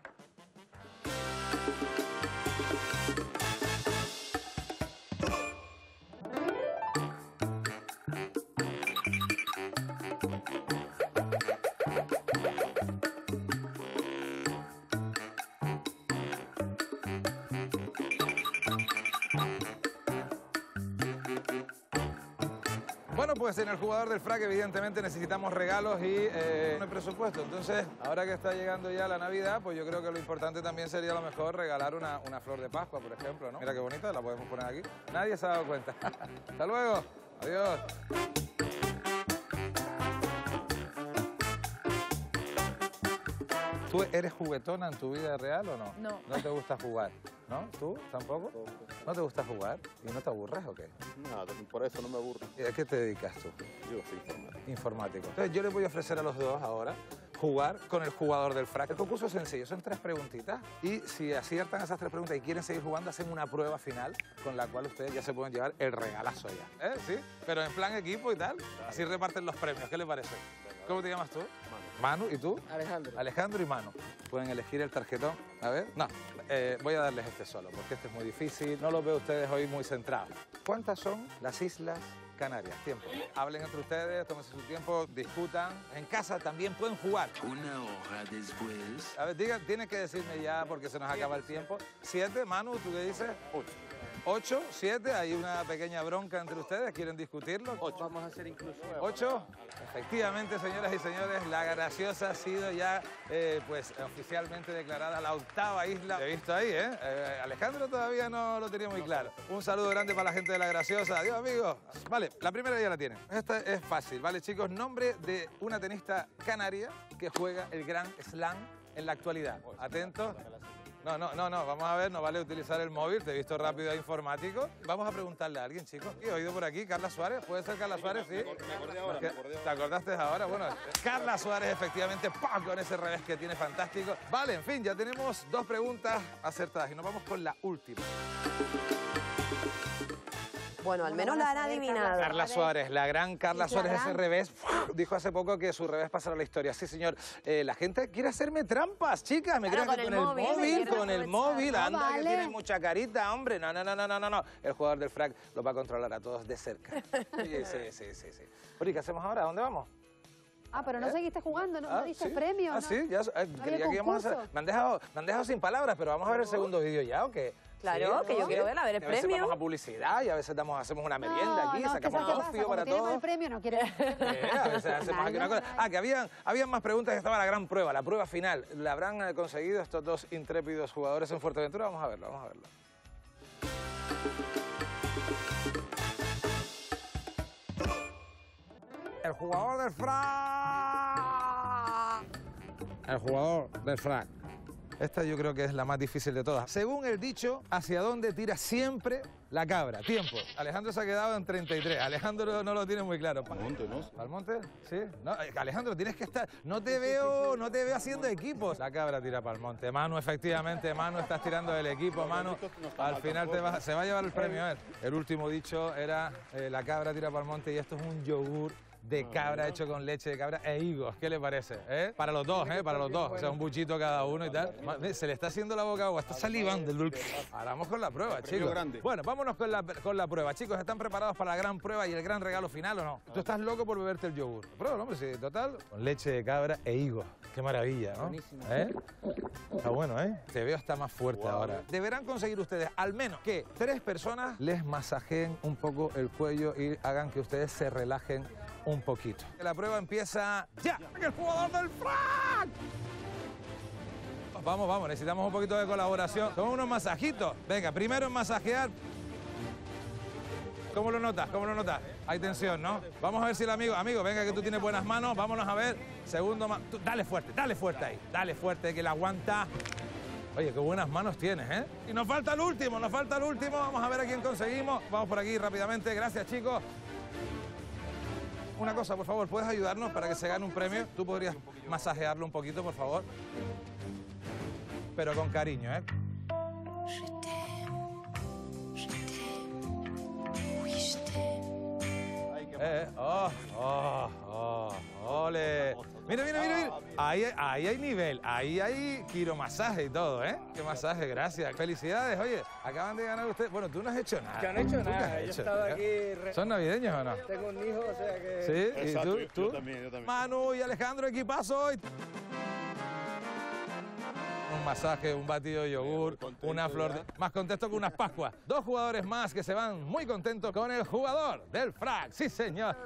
Bueno, pues en el jugador del frac evidentemente necesitamos regalos y un presupuesto. Entonces, ahora que está llegando ya la Navidad, pues yo creo que lo importante también sería a lo mejor regalar una flor de Pascua, por ejemplo, ¿no? Mira qué bonita, la podemos poner aquí. Nadie se ha dado cuenta. Hasta luego. Adiós. ¿Tú eres juguetona en tu vida real o no? No. ¿No te gusta jugar? ¿No? ¿Tú tampoco? ¿No te gusta jugar? ¿Y no te aburres o qué? No, por eso no me aburro. ¿Y a qué te dedicas tú? Yo soy informático. Informático. Entonces yo les voy a ofrecer a los dos ahora jugar con el jugador del frac. El concurso es sencillo, son 3 preguntitas y si aciertan esas 3 preguntas y quieren seguir jugando, hacen una prueba final con la cual ustedes ya se pueden llevar el regalazo ya. ¿Sí? Pero en plan equipo y tal, así reparten los premios. ¿Qué les parece? ¿Cómo te llamas tú? Manu. ¿Y tú? Alejandro. Alejandro y Manu. Pueden elegir el tarjetón. A ver. No, voy a darles este solo, porque este es muy difícil. No los veo ustedes hoy muy centrados. ¿Cuántas son las islas Canarias? Tiempo. Hablen entre ustedes, tómense su tiempo, discutan. En casa también pueden jugar. Una hora después. A ver, tienen que decirme ya, porque se nos acaba el tiempo. 7, Manu, ¿tú qué dices? 8. 8, 7, hay una pequeña bronca entre ustedes, ¿quieren discutirlo? 8. Vamos a hacer incluso 8. Efectivamente, señoras y señores, la Graciosa ha sido ya pues oficialmente declarada la 8ª isla. He visto ahí, Alejandro todavía no lo tenía muy claro. Un saludo grande para la gente de la Graciosa. Adiós, amigos. Vale, la primera ya la tienen. Esta es fácil, ¿vale, chicos? Nombre de una tenista canaria que juega el Grand Slam en la actualidad. Atentos. No, vamos a ver, no vale utilizar el móvil, te he visto rápido e informático. Vamos a preguntarle a alguien, chicos. ¿He oído por aquí? ¿Carla Suárez? ¿Puede ser Carla Suárez? Sí. Me acordé ahora. ¿Te acordaste ahora? Bueno, Carla Suárez, efectivamente, ¡pam! Con ese revés que tiene fantástico. Vale, en fin, ya tenemos 2 preguntas acertadas y nos vamos con la última. Bueno, al menos la han adivinado. Carla Suárez, la gran Carla Suárez, ese revés, dijo hace poco que su revés pasará a la historia. Sí, señor. La gente quiere hacerme trampas, chicas. Me creen que con el móvil, anda, que tiene mucha carita, hombre. No. El jugador del FRAC los va a controlar a todos de cerca. Sí. Oye, ¿qué hacemos ahora? ¿A dónde vamos? Pero no seguiste jugando, no diste premio, ¿no? Sí, ya creía que íbamos a hacer. Me han dejado sin palabras, pero vamos a ver el segundo vídeo ya, ¿o qué? Claro, sí, que yo quiero ver, a ver el premio. A veces vamos a publicidad y a veces hacemos una merienda aquí, sacamos ocio para todos. El premio no quiere. A veces hacemos aquí una cosa. Que habían más preguntas y estaba la gran prueba, la prueba final. ¿La habrán conseguido estos 2 intrépidos jugadores en Fuerteventura? Vamos a verlo. El jugador del FRAC. Esta yo creo que es la más difícil de todas. Según el dicho, ¿hacia dónde tira siempre la cabra? Tiempo. Alejandro se ha quedado en 33. Alejandro no lo tiene muy claro. ¿Al monte, no? ¿Al monte? Sí. No, Alejandro, tienes que estar... No te veo haciendo equipos. La cabra tira para el monte. Manu, efectivamente, Manu, estás tirando del equipo, Manu. Al final se va a llevar el premio él. El último dicho era la cabra tira para el monte y esto es un yogur de cabra hecho con leche de cabra e higos. ¿Qué le parece? Para los dos, para los dos. O sea, un buchito cada uno y tal. Se le está haciendo la boca agua, está salivando el dulce. Ahora vamos con la prueba, chicos. Bueno, vámonos con la prueba. Chicos, ¿están preparados para la gran prueba y el gran regalo final o no? Tú estás loco por beberte el yogur. Pruébalo, hombre, sí, total. Con leche de cabra e higos. Qué maravilla, ¿no? Buenísimo. Está bueno, ¿eh? Te veo hasta más fuerte ahora. Deberán conseguir ustedes al menos que 3 personas les masajeen un poco el cuello y hagan que ustedes se relajen un poquito. La prueba empieza ya. ¡El jugador del FRAC! Vamos, necesitamos un poquito de colaboración. Toma unos masajitos. Venga, primero en masajear. ¿Cómo lo notas? Hay tensión, ¿no? Vamos a ver si el amigo, venga que tú tienes buenas manos, vámonos a ver. Segundo, dale fuerte ahí. Dale fuerte, que la aguanta. Oye, qué buenas manos tienes, ¿eh? Y nos falta el último. Vamos a ver a quién conseguimos. Vamos por aquí rápidamente. Gracias, chicos. Una cosa, por favor, ¿puedes ayudarnos para que se gane un premio? Tú podrías masajearlo un poquito, por favor. Pero con cariño, ¿eh? ¡Ole! Mira. Ahí hay nivel, ahí hay quiromasaje y todo, ¿eh? Qué masaje, gracias. Felicidades, oye, acaban de ganar ustedes. Bueno, tú no has hecho nada. Yo no he hecho nada, yo he estado aquí... ¿Son navideños o no? Tengo un hijo, o sea que... ¿Sí? Exacto, ¿Y tú? Yo también. Manu y Alejandro, equipazo. Un masaje, un batido de yogur, una flor de... Más contento que unas Pascuas. 2 jugadores más que se van muy contentos con el jugador del FRAC. Sí, señor.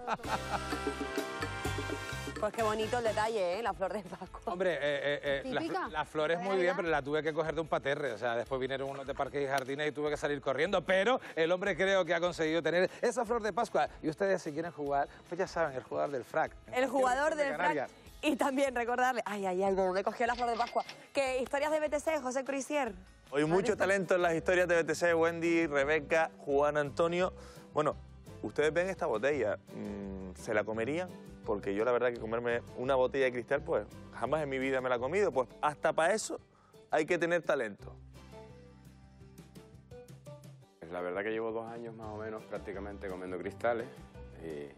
Pues qué bonito el detalle, ¿eh? La flor de Pascua. Hombre, la flor es muy bien, pero la tuve que coger de un paterre. O sea, después vinieron unos de Parques y Jardines y tuve que salir corriendo. Pero el hombre creo que ha conseguido tener esa flor de Pascua. Y ustedes, si quieren jugar, pues ya saben, el jugador del FRAC. El jugador del FRAC. Y también recordarle, me cogió la flor de Pascua. ¿Qué historias de BTC, José Cruisier? Hoy mucho talento en las historias de BTC, Wendy, Rebeca, Juan Antonio. Bueno, ustedes ven esta botella, ¿se la comerían? Porque yo la verdad que comerme una botella de cristal, pues jamás en mi vida me la he comido. Pues hasta para eso hay que tener talento. La verdad que llevo 2 años más o menos prácticamente comiendo cristales y...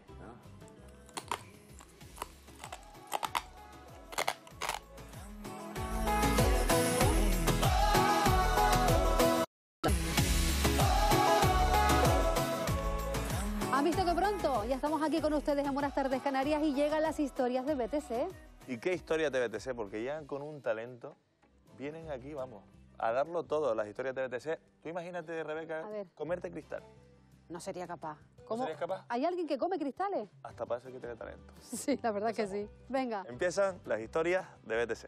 ¿Han visto que pronto? Ya estamos aquí con ustedes en Buenas Tardes Canarias y llegan las historias de BTC. ¿Y qué historias de BTC? Porque ya con un talento vienen aquí, vamos, a darlo todo, las historias de BTC. Tú imagínate, Rebeca, comerte cristal. No sería capaz. ¿Cómo? ¿No serías capaz? ¿Hay alguien que come cristales? Hasta para eso hay que tener talento. Sí, la verdad que sí. Venga. Empiezan las historias de BTC.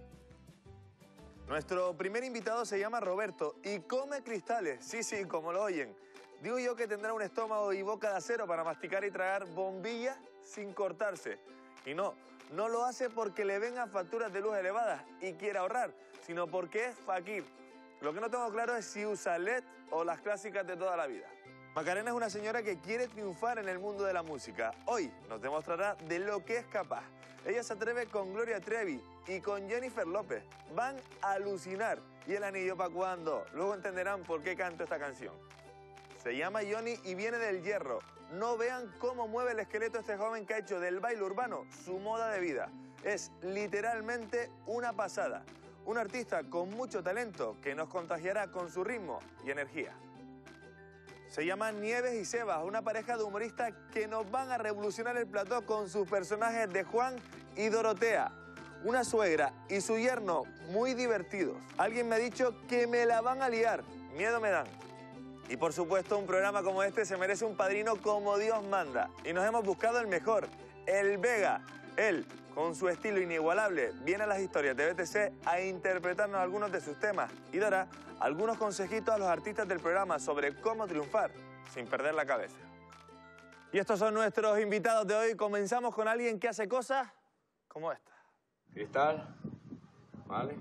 Nuestro primer invitado se llama Roberto y come cristales. Sí, como lo oyen. Digo yo que tendrá un estómago y boca de acero para masticar y tragar bombillas sin cortarse. Y no lo hace porque le vengan facturas de luz elevadas y quiere ahorrar, sino porque es fakir. Lo que no tengo claro es si usa LED o las clásicas de toda la vida. Macarena es una señora que quiere triunfar en el mundo de la música. Hoy nos demostrará de lo que es capaz. Ella se atreve con Gloria Trevi y con Jennifer López. Van a alucinar. ¿Y el anillo para cuándo? Luego entenderán por qué canto esta canción. Se llama Johnny y viene del Hierro. No vean cómo mueve el esqueleto este joven que ha hecho del baile urbano su moda de vida. Es literalmente una pasada. Un artista con mucho talento que nos contagiará con su ritmo y energía. Se llaman Nieves y Sebas, una pareja de humoristas que nos van a revolucionar el plató con sus personajes de Juan y Dorotea. Una suegra y su yerno muy divertidos. Alguien me ha dicho que me la van a liar. Miedo me dan. Y por supuesto, un programa como este se merece un padrino como Dios manda. Y nos hemos buscado el mejor, el Vega. Él, con su estilo inigualable, viene a las historias de BTC a interpretarnos algunos de sus temas y dará algunos consejitos a los artistas del programa sobre cómo triunfar sin perder la cabeza. Y estos son nuestros invitados de hoy. Comenzamos con alguien que hace cosas como esta. Cristal, vale.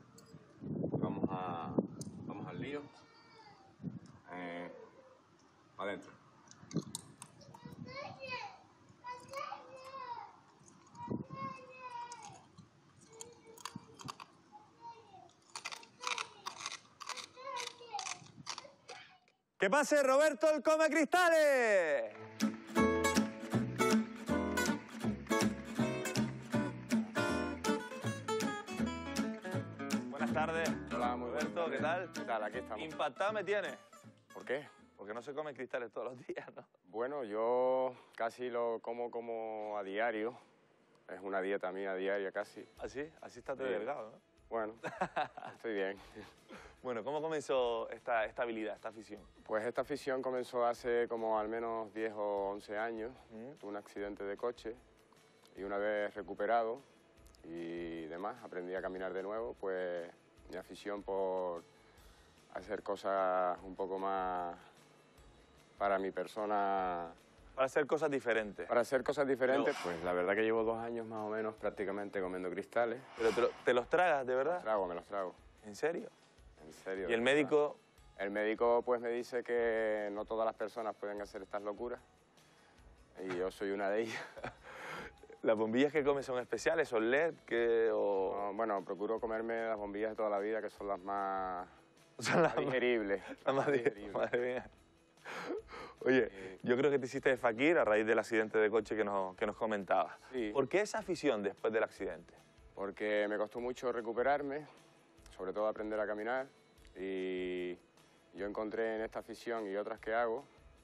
Vamos al lío. Adentro. ¡Que pase Roberto el Come Cristales! Buenas tardes. Hola, muy Roberto, ¿qué tal? ¿Qué tal? Aquí estamos. Impactado me tienes. ¿Por qué? Porque no se comen cristales todos los días, ¿no? Bueno, yo casi lo como a diario. Es una dieta mía diaria casi. ¿Así? Así estás de delgado, ¿no? Bueno, estoy bien. Bueno, ¿cómo comenzó esta habilidad, esta afición? Pues esta afición comenzó hace como al menos 10 o 11 años. Tuve un accidente de coche y una vez recuperado y demás, aprendí a caminar de nuevo, pues mi afición por hacer cosas un poco más para mi persona. Para hacer cosas diferentes. Para hacer cosas diferentes, pues la verdad que llevo 2 años más o menos prácticamente comiendo cristales. ¿Pero te los tragas, de verdad? Me los trago. ¿En serio? En serio. ¿Y el médico? El médico pues me dice que no todas las personas pueden hacer estas locuras y yo soy una de ellas. ¿Las bombillas que comes son especiales, son LED? No, bueno, procuro comerme las bombillas de toda la vida, que son las más digeribles. Las más digeribles. Madre mía. Oye, yo creo que te hiciste de fakir a raíz del accidente de coche que nos comentabas. Sí. ¿Por qué esa afición después del accidente? Porque me costó mucho recuperarme, sobre todo aprender a caminar, y yo encontré en esta afición y otras que hago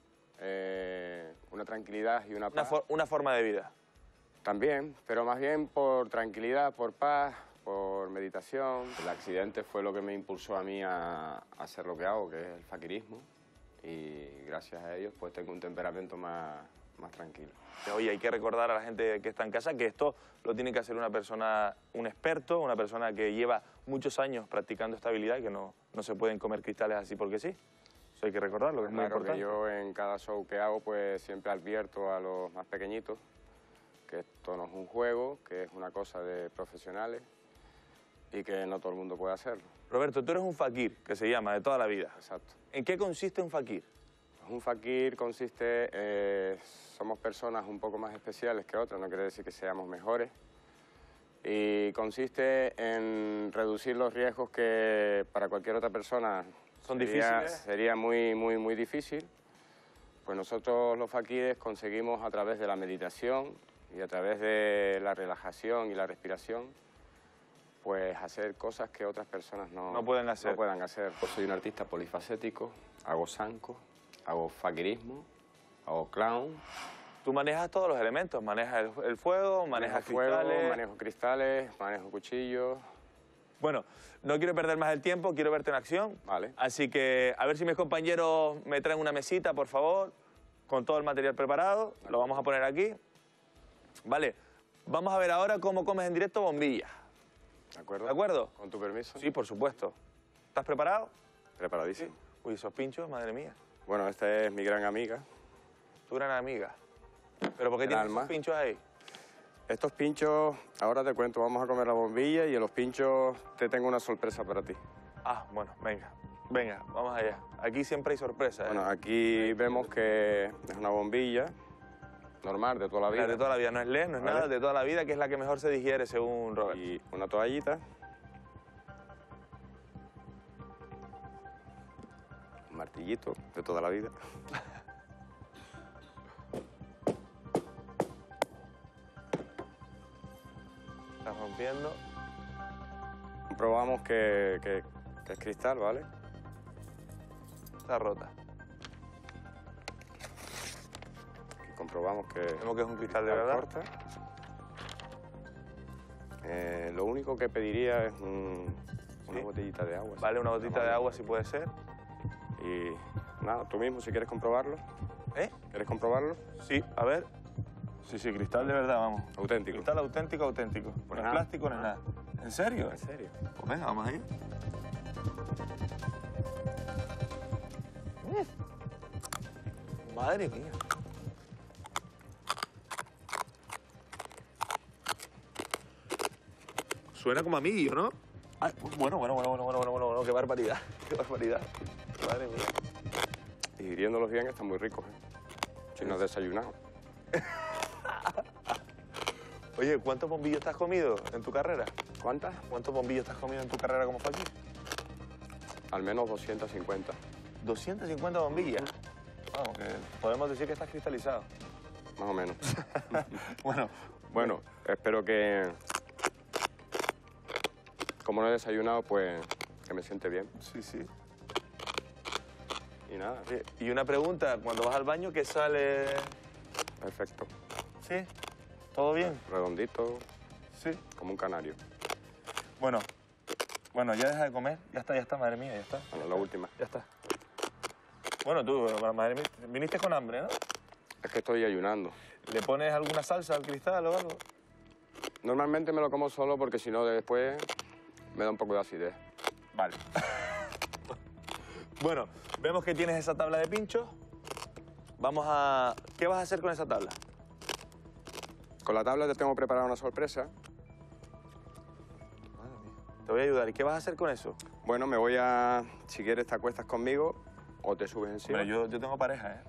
una tranquilidad y una paz. Una forma de vida. También, pero más bien por tranquilidad, por paz, por meditación. El accidente fue lo que me impulsó a mí a hacer lo que hago, que es el fakirismo. Y gracias a ellos pues tengo un temperamento más tranquilo. Oye, hay que recordar a la gente que está en casa que esto lo tiene que hacer una persona, un experto, una persona que lleva muchos años practicando esta habilidad y que no se pueden comer cristales así porque sí. Eso hay que recordarlo, que es muy importante. Que yo en cada show que hago pues siempre advierto a los más pequeñitos que esto no es un juego, que es una cosa de profesionales y que no todo el mundo puede hacerlo. Roberto, tú eres un fakir, que se llama, de toda la vida. Exacto. ¿En qué consiste un fakir? Un fakir consiste, somos personas un poco más especiales que otras, no quiere decir que seamos mejores, y consiste en reducir los riesgos que para cualquier otra persona sería muy difícil. Pues nosotros los fakires conseguimos a través de la meditación y a través de la relajación y la respiración, pues hacer cosas que otras personas no pueden hacer. Pues soy un artista polifacético, hago zanco, hago fakirismo, hago clown. Tú manejas todos los elementos, manejas el fuego, manejas cristales. Manejo cristales, manejo cuchillos. Bueno, no quiero perder más el tiempo, quiero verte en acción. Vale. Así que a ver si mis compañeros me traen una mesita, por favor, con todo el material preparado. Vale. Lo vamos a poner aquí. Vale, vamos a ver ahora cómo comes en directo bombillas. ¿De acuerdo? ¿De acuerdo? ¿Con tu permiso? Sí, por supuesto. ¿Estás preparado? Preparadísimo. Sí. Uy, esos pinchos, madre mía. Bueno, esta es mi gran amiga. ¿Tu gran amiga? ¿Pero por qué tienes esos pinchos ahí? Estos pinchos, ahora te cuento, vamos a comer la bombilla y en los pinchos te tengo una sorpresa para ti. Ah, bueno, venga. Venga, vamos allá. Aquí siempre hay sorpresas. Bueno, aquí vemos que es una bombilla normal, de toda la vida. De toda la vida, no es LED, no es nada, de toda la vida, que es la que mejor se digiere según Robert. Y una toallita. Un martillito de toda la vida. Está rompiendo. Comprobamos que es cristal, ¿vale? Está rota. Y comprobamos que... Vemos que es un cristal de verdad. Corta. Lo único que pediría es una botellita de agua. Vale, una botellita de agua si puede ser. Y nada, tú mismo si quieres comprobarlo. ¿Eh? ¿Quieres comprobarlo? Sí, a ver. Sí, sí, cristal de verdad, vamos. Auténtico. Cristal auténtico, auténtico. No es plástico, no es nada. ¿En serio? En serio. Pues venga, vamos ahí. Madre mía. Suena como a mí, ¿no? Ay, bueno, qué barbaridad. Qué barbaridad. Madre mía. Digiriéndolos bien están muy ricos, Si no has desayunado. Oye, ¿cuántos bombillos te has comido en tu carrera? ¿Cuántas? ¿Cuántos bombillos te has comido en tu carrera como fakir? Al menos 250. 250 bombillas. Vamos, que podemos decir que estás cristalizado. Más o menos. Bueno, espero que... Como no he desayunado, pues que me siente bien. Sí, sí. Y nada. Y una pregunta, cuando vas al baño, ¿qué sale? Perfecto. ¿Sí? ¿Todo bien? Redondito. Sí. Como un canario. Bueno, ya deja de comer. Ya está, madre mía, ya está. Bueno, la última. Ya está. Bueno, tú, madre mía, viniste con hambre, ¿no? Es que estoy ayunando. ¿Le pones alguna salsa al cristal o algo? Normalmente me lo como solo porque si no después me da un poco de acidez. Vale. Bueno, vemos que tienes esa tabla de pinchos. Vamos a... ¿Qué vas a hacer con esa tabla? Con la tabla te tengo preparada una sorpresa. Madre mía. Te voy a ayudar. ¿Y qué vas a hacer con eso? Bueno, me voy a... Si quieres te acuestas conmigo o te subes encima. Hombre, yo tengo pareja, ¿eh?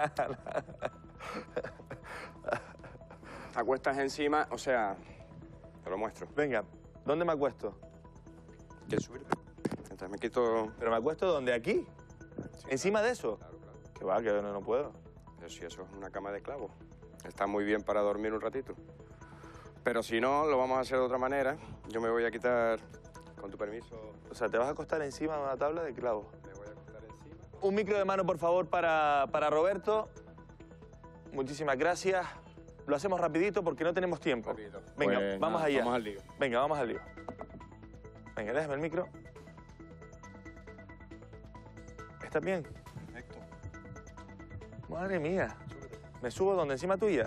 Te acuestas encima, o sea... Te lo muestro. Venga, ¿dónde me acuesto? ¿Quieres subirte? Entonces me quito... ¿Pero me acuesto dónde? ¿Aquí? Sí, ¿Encima de eso? Claro, claro. Que va, que no puedo. Pero si eso es una cama de clavos. Está muy bien para dormir un ratito. Pero si no, lo vamos a hacer de otra manera. Yo me voy a quitar, con tu permiso... O sea, ¿te vas a acostar encima de una tabla de clavos? Me voy a acostar encima. Un micro de mano, por favor, para Roberto. Muchísimas gracias. Lo hacemos rapidito porque no tenemos tiempo. Rapidito. Venga, Pues, vamos nada, allá. Vamos al lío. Venga, vamos al lío. Venga, déjame el micro. ¿Estás bien? Perfecto. Madre mía. ¿Me subo donde? ¿Encima tuya?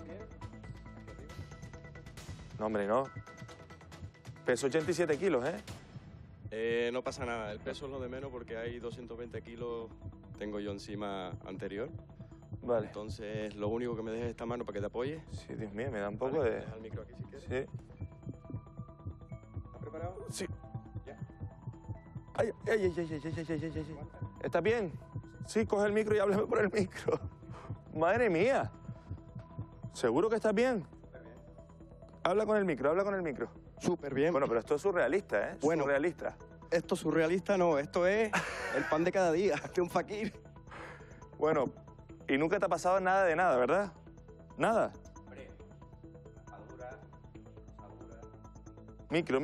No, hombre, no. Peso 87 kilos, ¿eh? No pasa nada, el peso es lo de menos porque hay 220 kilos tengo yo encima anterior. Vale. Entonces, lo único que me dejes esta mano para que te apoye. Sí, Dios mío, me da un poco Vale, de... deja el micro aquí si quieres. Sí. ¿Estás preparado? Sí. Ya. Ay. ¿Estás bien? Sí, coge el micro y háblame por el micro. Madre mía. ¿Seguro que estás bien? Habla con el micro. Súper bien. Bueno, pero esto es surrealista, ¿eh? Bueno. Surrealista. Esto surrealista no, esto es el pan de cada día de un fakir. Bueno, y nunca te ha pasado nada de nada, ¿verdad? Nada. Micro.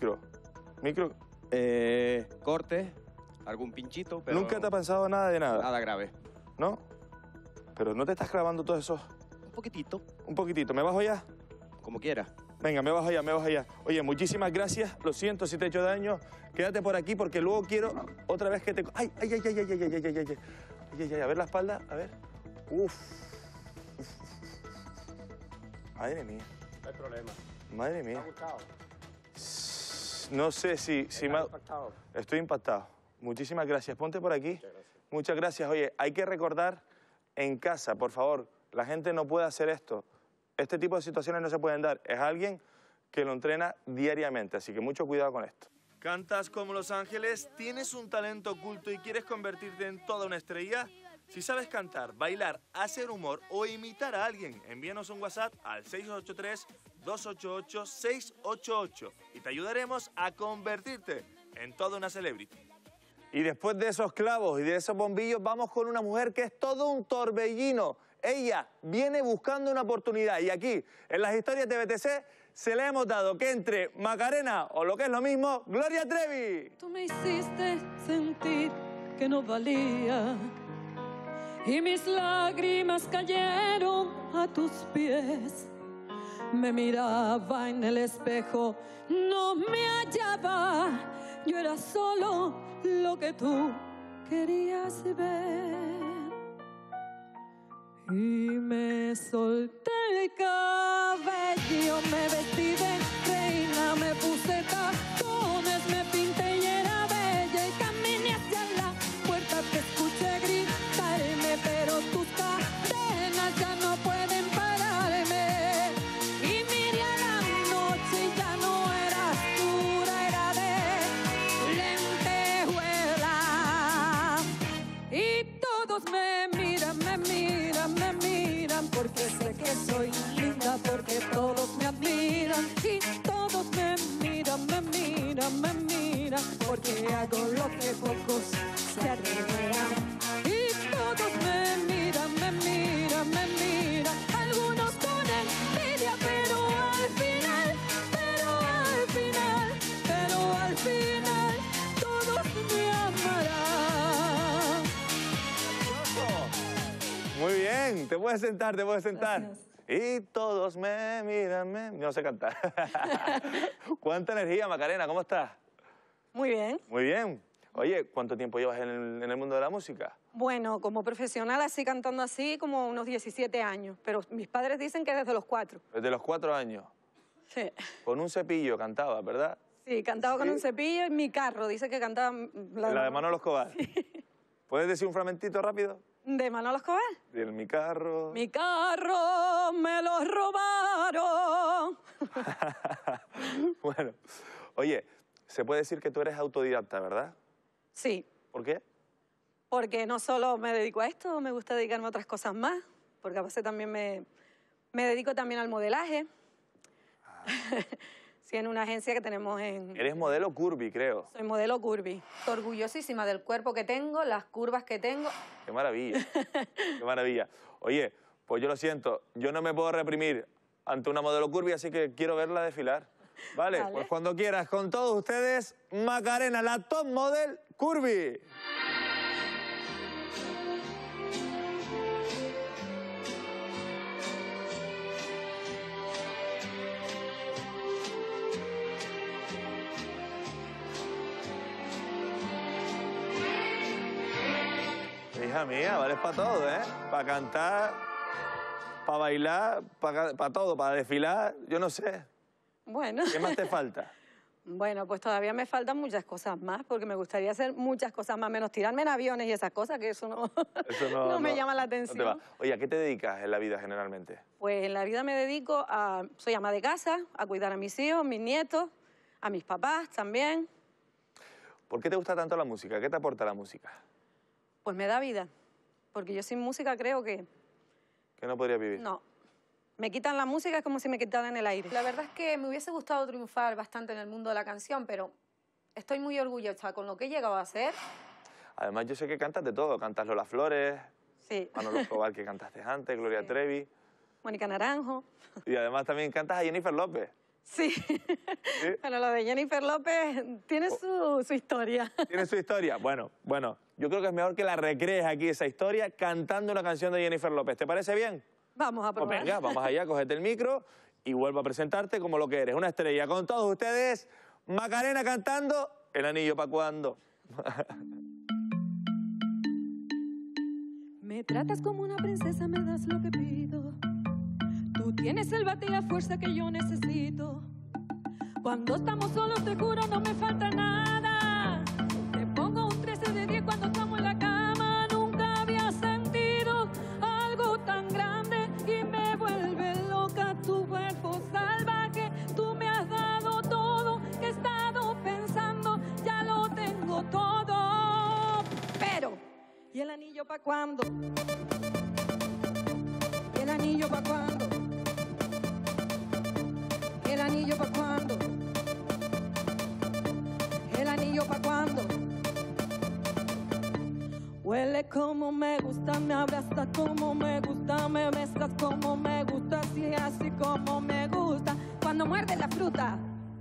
Corte, algún pinchito, pero... Nunca te ha pasado nada de nada. Nada grave. ¿No? Pero no te estás clavando todo eso. Un poquitito. Un poquitito. ¿Me bajo ya? Como quiera. Venga, me bajo ya. Oye, muchísimas gracias. Lo siento si te he hecho daño. Quédate por aquí porque luego quiero otra vez que te... ¡Ay! A ver la espalda, a ver. Uf. Madre mía. No hay problema. Madre mía. ¿Te ha gustado? No sé si me... impactado? Estoy impactado. Muchísimas gracias. Ponte por aquí. Muchas gracias. Oye, hay que recordar en casa, por favor, la gente no puede hacer esto. este tipo de situaciones no se pueden dar. Es alguien que lo entrena diariamente, así que mucho cuidado con esto. ¿Cantas como Los Ángeles? ¿Tienes un talento oculto y quieres convertirte en toda una estrella? Si sabes cantar, bailar, hacer humor o imitar a alguien, envíanos un WhatsApp al 683-288-688 y te ayudaremos a convertirte en toda una celebrity. Y después de esos clavos y de esos bombillos, vamos con una mujer que es todo un torbellino. Ella viene buscando una oportunidad y aquí, en las historias de BTC, se le hemos dado que entre Macarena o lo que es lo mismo, Gloria Trevi. Tú me hiciste sentir que no valía y mis lágrimas cayeron a tus pies. Me miraba en el espejo, no me hallaba, yo era solo lo que tú querías ver. Y me solté el cabello, me vestí de reina, me puse tacones, me pinté y era bella y caminé hacia la puerta, te escuché gritarme, pero tus cadenas ya no pueden pararme. Y miré a la noche y ya no era oscura, era de lentejuela. Y todos me miran, porque sé que soy linda, porque todos me admiran. Y todos me miran, porque hago lo que pocos se atreverán. Y todos me miran, algunos con envidia, pero al final, todos me amarán. Muy bien, te puedes sentar, Gracias. Y todos me miran, no sé cantar. ¿Cuánta energía, Macarena? ¿Cómo estás? Muy bien. Muy bien. Oye, ¿cuánto tiempo llevas en el mundo de la música? Bueno, como profesional así, cantando así, como unos 17 años. Pero mis padres dicen que desde los 4. Desde los 4 años. Sí. Con un cepillo cantaba, ¿verdad? Sí, cantaba con un cepillo en mi carro. Dice que cantaba... La de Manolo Escobar. Sí. ¿Puedes decir un fragmentito rápido? ¿De Manolo Escobar? En mi carro. Mi carro me lo robaron. Bueno, oye, se puede decir que tú eres autodidacta, ¿verdad? Sí. ¿Por qué? Porque no solo me dedico a esto, me gusta dedicarme a otras cosas más, porque a veces también me dedico también al modelaje. Sí, en una agencia que tenemos en... Eres modelo curvy, creo. Soy modelo curvy. Estoy orgullosísima del cuerpo que tengo, las curvas que tengo. ¡Qué maravilla! ¡Qué maravilla! Oye, pues yo lo siento, yo no me puedo reprimir ante una modelo curvy, así que quiero verla desfilar. Vale, pues cuando quieras, con todos ustedes, Macarena, la top model curvy. Hija mía, vales para todo, ¿eh? Para cantar, para bailar, para todo, para desfilar, yo no sé. Bueno. ¿Qué más te falta? Bueno, pues todavía me faltan muchas cosas más, porque me gustaría hacer muchas cosas más, menos tirarme en aviones y esas cosas, que eso no me llama la atención. No te va. Oye, ¿a qué te dedicas en la vida generalmente? Pues en la vida me dedico a... Soy ama de casa, a cuidar a mis hijos, mis nietos, a mis papás también. ¿Por qué te gusta tanto la música? ¿Qué te aporta la música? Pues me da vida, porque yo sin música creo que... ¿Que no podría vivir? No. Me quitan la música, es como si me quitaran el aire. La verdad es que me hubiese gustado triunfar bastante en el mundo de la canción, pero estoy muy orgullosa con lo que he llegado a hacer. Además, yo sé que cantas de todo. Cantas Lola Flores, sí. Manolo Escobar, que cantaste antes, Gloria sí. Trevi. Mónica Naranjo. Y además también cantas a Jennifer López. Sí. ¿Sí? Bueno, lo de Jennifer López tiene su historia. ¿Tiene su historia? Bueno, yo creo que es mejor que la recrees aquí, esa historia, cantando una canción de Jennifer López. ¿Te parece bien? Vamos a probar. Pues venga, vamos allá, cógete el micro y vuelvo a presentarte como lo que eres, una estrella. Con todos ustedes, Macarena cantando El anillo pa' cuando. Me tratas como una princesa, me das lo que pido. Tú tienes el bate y la fuerza que yo necesito. Cuando estamos solos, te juro, no me falta nada. Te pongo un 13 de 10 cuando estamos en la cama. Nunca había sentido algo tan grande y me vuelve loca ¿Y el anillo pa' cuándo? ¿Y el anillo pa' cuándo? ¿Y el anillo pa' cuándo? ¿El anillo pa' cuándo? Huele como me gusta, me abraza como me gusta, me besas como me gusta, así como me gusta, cuando muerde la fruta.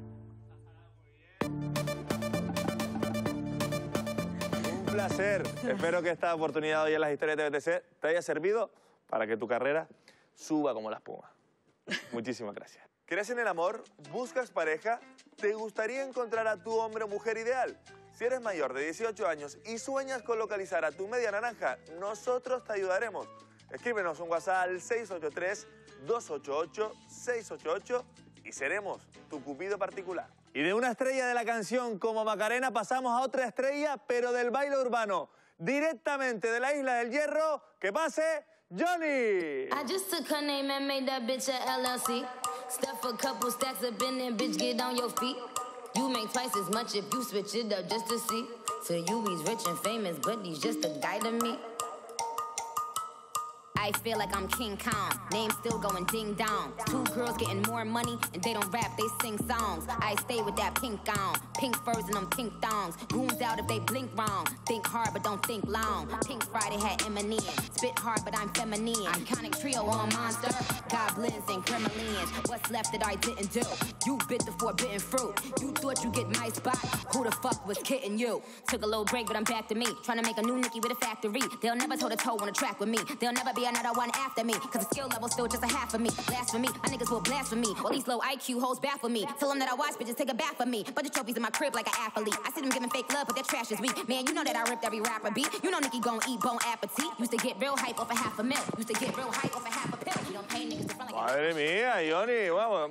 Un placer. Espero que esta oportunidad hoy en las historias de TVTC te haya servido para que tu carrera suba como la espuma. Muchísimas gracias. ¿Crees en el amor? ¿Buscas pareja? ¿Te gustaría encontrar a tu hombre o mujer ideal? Si eres mayor de 18 años y sueñas con localizar a tu media naranja, nosotros te ayudaremos. Escríbenos un WhatsApp al 683-288-688 y seremos tu cupido particular. Y de una estrella de la canción como Macarena pasamos a otra estrella, pero del baile urbano. Directamente de la Isla del Hierro, que pase Johnny. I just took her name and made that bitch a LLC. Stuff a couple stacks up in there, bitch, get on your feet. You make twice as much if you switch it up just to see. So you, he's rich and famous, but he's just a guy to me. I feel like I'm King Kong, name still going ding dong. Two girls getting more money and they don't rap, they sing songs. I stay with that pink on, pink furs and them pink thongs. Goons out if they blink wrong, think hard but don't think long. Pink Friday had Eminem, spit hard but I'm feminine. Iconic trio on monster, goblins and kremlins. What's left that I didn't do? You bit the forbidden fruit. You thought you get my spot, who the fuck was kidding you? Took a little break but I'm back to me, trying to make a new Nicki with a factory. They'll never toe to toe on a track with me, they'll never be another one after me, cause the skill level's still just a half of me. Blasphemy, my niggas will blaspheme me. All these low IQ hoes baffle me. Tell them that I watch bitches take a bath for me. Bunch of trophies in my crib like an athlete. I see them giving fake love, but their trash is weak. Man, you know that I ripped every rapper beat. You know Nicki gon' eat bone appetit. Used to get real hype off a half a mil. Used to get real hype off a half a pill. You don't pay niggas to front like Madre mía, Johnny, vamos.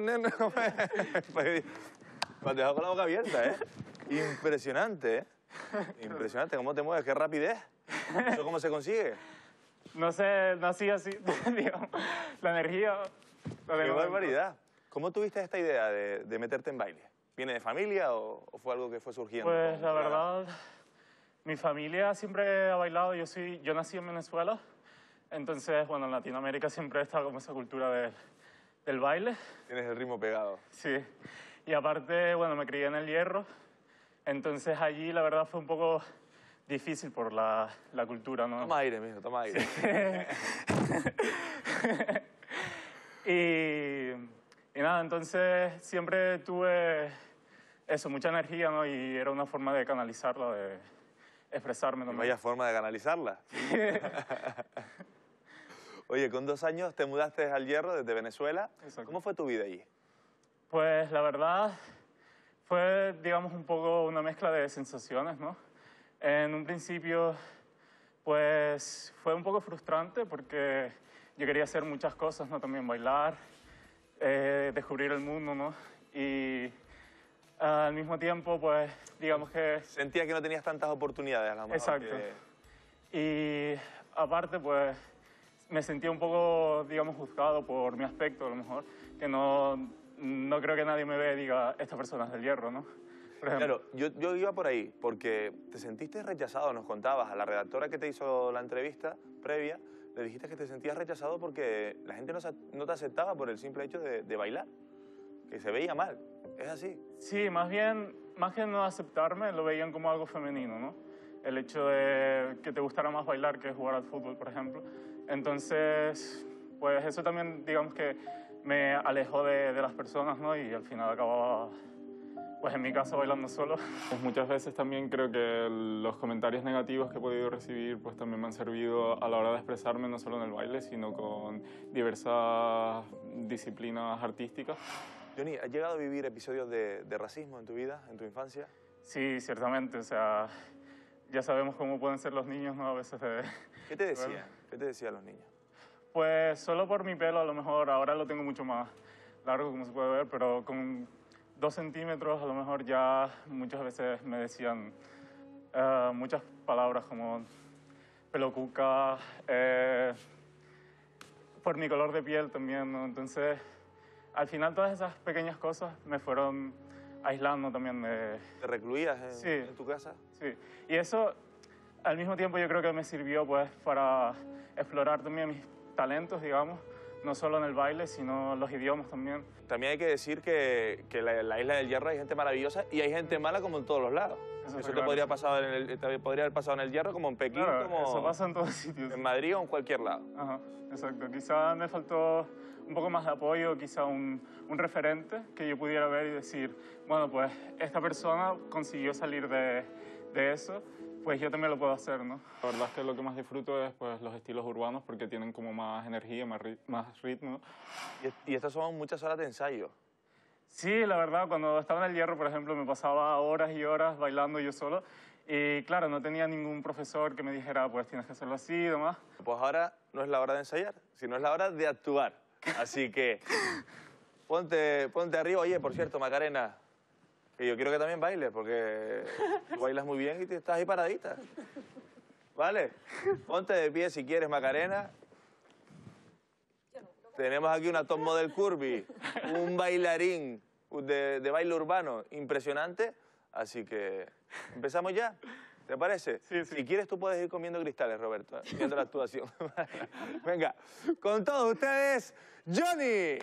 Me has dejado con la boca abierta, ¿eh? Impresionante, ¿eh? Impresionante, ¿cómo te mueves? ¿Qué rapidez? ¿Eso cómo se consigue? No sé, nací así, digamos, la energía. ¡Qué barbaridad! ¿Cómo tuviste esta idea de meterte en baile? ¿Viene de familia o fue algo que fue surgiendo? Pues la verdad, mi familia siempre ha bailado. Yo nací en Venezuela, entonces, bueno, en Latinoamérica siempre está como esa cultura del baile. Tienes el ritmo pegado. Sí, y aparte, bueno, me crié en El Hierro, entonces allí la verdad fue un poco difícil por la cultura, ¿no? Toma aire, mijo, toma aire. y nada, entonces siempre tuve eso, mucha energía, ¿no? Y era una forma de canalizarla, de expresarme. ¿No? Vaya forma de canalizarla. Oye, con 2 años te mudaste al Hierro desde Venezuela. Exacto. ¿Cómo fue tu vida allí? Pues la verdad fue, digamos, un poco una mezcla de sensaciones, ¿no? En un principio, pues, fue un poco frustrante porque yo quería hacer muchas cosas, ¿no? También bailar, descubrir el mundo, ¿no? Y al mismo tiempo, pues, digamos que... Sentía que no tenías tantas oportunidades, a lo mejor. Exacto. Y aparte, pues, me sentía un poco, digamos, juzgado por mi aspecto, a lo mejor, que no creo que nadie me vea y diga, esta persona es del Hierro, ¿no? Claro, yo iba por ahí, porque te sentiste rechazado, nos contabas, a la redactora que te hizo la entrevista previa, le dijiste que te sentías rechazado porque la gente no te aceptaba por el simple hecho de bailar, que se veía mal, ¿es así? Sí, más que no aceptarme, lo veían como algo femenino, ¿no? El hecho de que te gustara más bailar que jugar al fútbol, por ejemplo. Entonces, pues eso también, digamos que me alejó de las personas, ¿no? Y al final acababa... Pues en mi caso bailando solo. Pues muchas veces también creo que los comentarios negativos que he podido recibir pues también me han servido a la hora de expresarme no solo en el baile, sino con diversas disciplinas artísticas. Johnny, ¿has llegado a vivir episodios de racismo en tu vida, en tu infancia? Sí, ciertamente. O sea, ya sabemos cómo pueden ser los niños, ¿no? A veces ¿Qué te decían? ¿Qué te decían los niños? Pues solo por mi pelo, a lo mejor. Ahora lo tengo mucho más largo, como se puede ver, pero con 2 centímetros, a lo mejor ya muchas veces me decían muchas palabras como pelo cuca, por mi color de piel también, ¿no? Entonces, al final todas esas pequeñas cosas me fueron aislando también de... ¿Te recluías en tu casa? Sí, y eso al mismo tiempo yo creo que me sirvió pues para explorar también mis talentos, digamos, no solo en el baile, sino los idiomas también. También hay que decir que la Isla del Hierro hay gente maravillosa y hay gente mala como en todos los lados. Eso te podría haber pasado en el Hierro, como en Pekín, claro, como eso pasa en todos sitios. En Madrid o en cualquier lado. Ajá, exacto. Quizá me faltó un poco más de apoyo, quizá un referente que yo pudiera ver y decir, bueno, pues esta persona consiguió salir de eso, pues yo también lo puedo hacer, ¿no? La verdad es que lo que más disfruto es pues, los estilos urbanos porque tienen como más energía, más ritmo. Y estas son muchas horas de ensayo. Sí, la verdad, cuando estaba en el Hierro, por ejemplo, me pasaba horas y horas bailando yo solo. Y claro, no tenía ningún profesor que me dijera, pues tienes que hacerlo así y demás. Pues ahora no es la hora de ensayar, sino es la hora de actuar. Así que ponte arriba. Oye, por cierto, Macarena, que yo quiero que también bailes, porque tú bailas muy bien y estás ahí paradita. ¿Vale? Ponte de pie si quieres, Macarena. Tenemos aquí una top model curvy, un bailarín de baile urbano impresionante. Así que empezamos ya. ¿Te parece? Sí, sí. Si quieres, tú puedes ir comiendo cristales, Roberto, viendo la actuación. Venga, con todos ustedes, Johnny.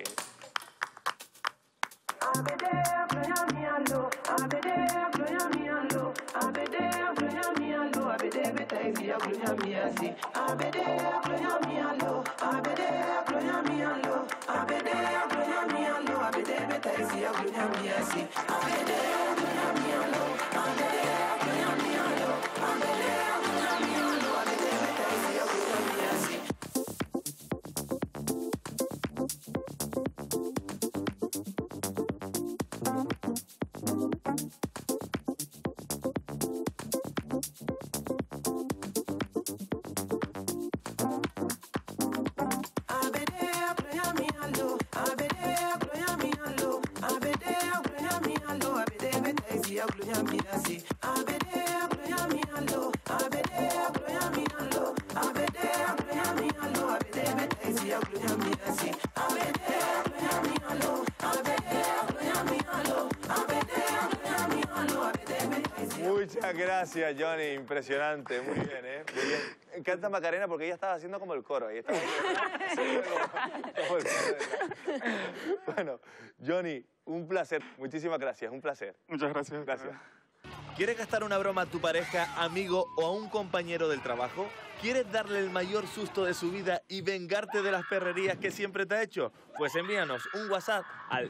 Muchas gracias, Johnny. Impresionante. Muy bien, ¿eh? Muy bien. Me encanta Macarena porque ella estaba haciendo como el coro. Ella estaba como el coro. Bueno, Johnny, un placer. Muchísimas gracias. Un placer. Muchas gracias. Gracias. ¿Quieres gastar una broma a tu pareja, amigo o a un compañero del trabajo? ¿Quieres darle el mayor susto de su vida y vengarte de las perrerías que siempre te ha hecho? Pues envíanos un WhatsApp al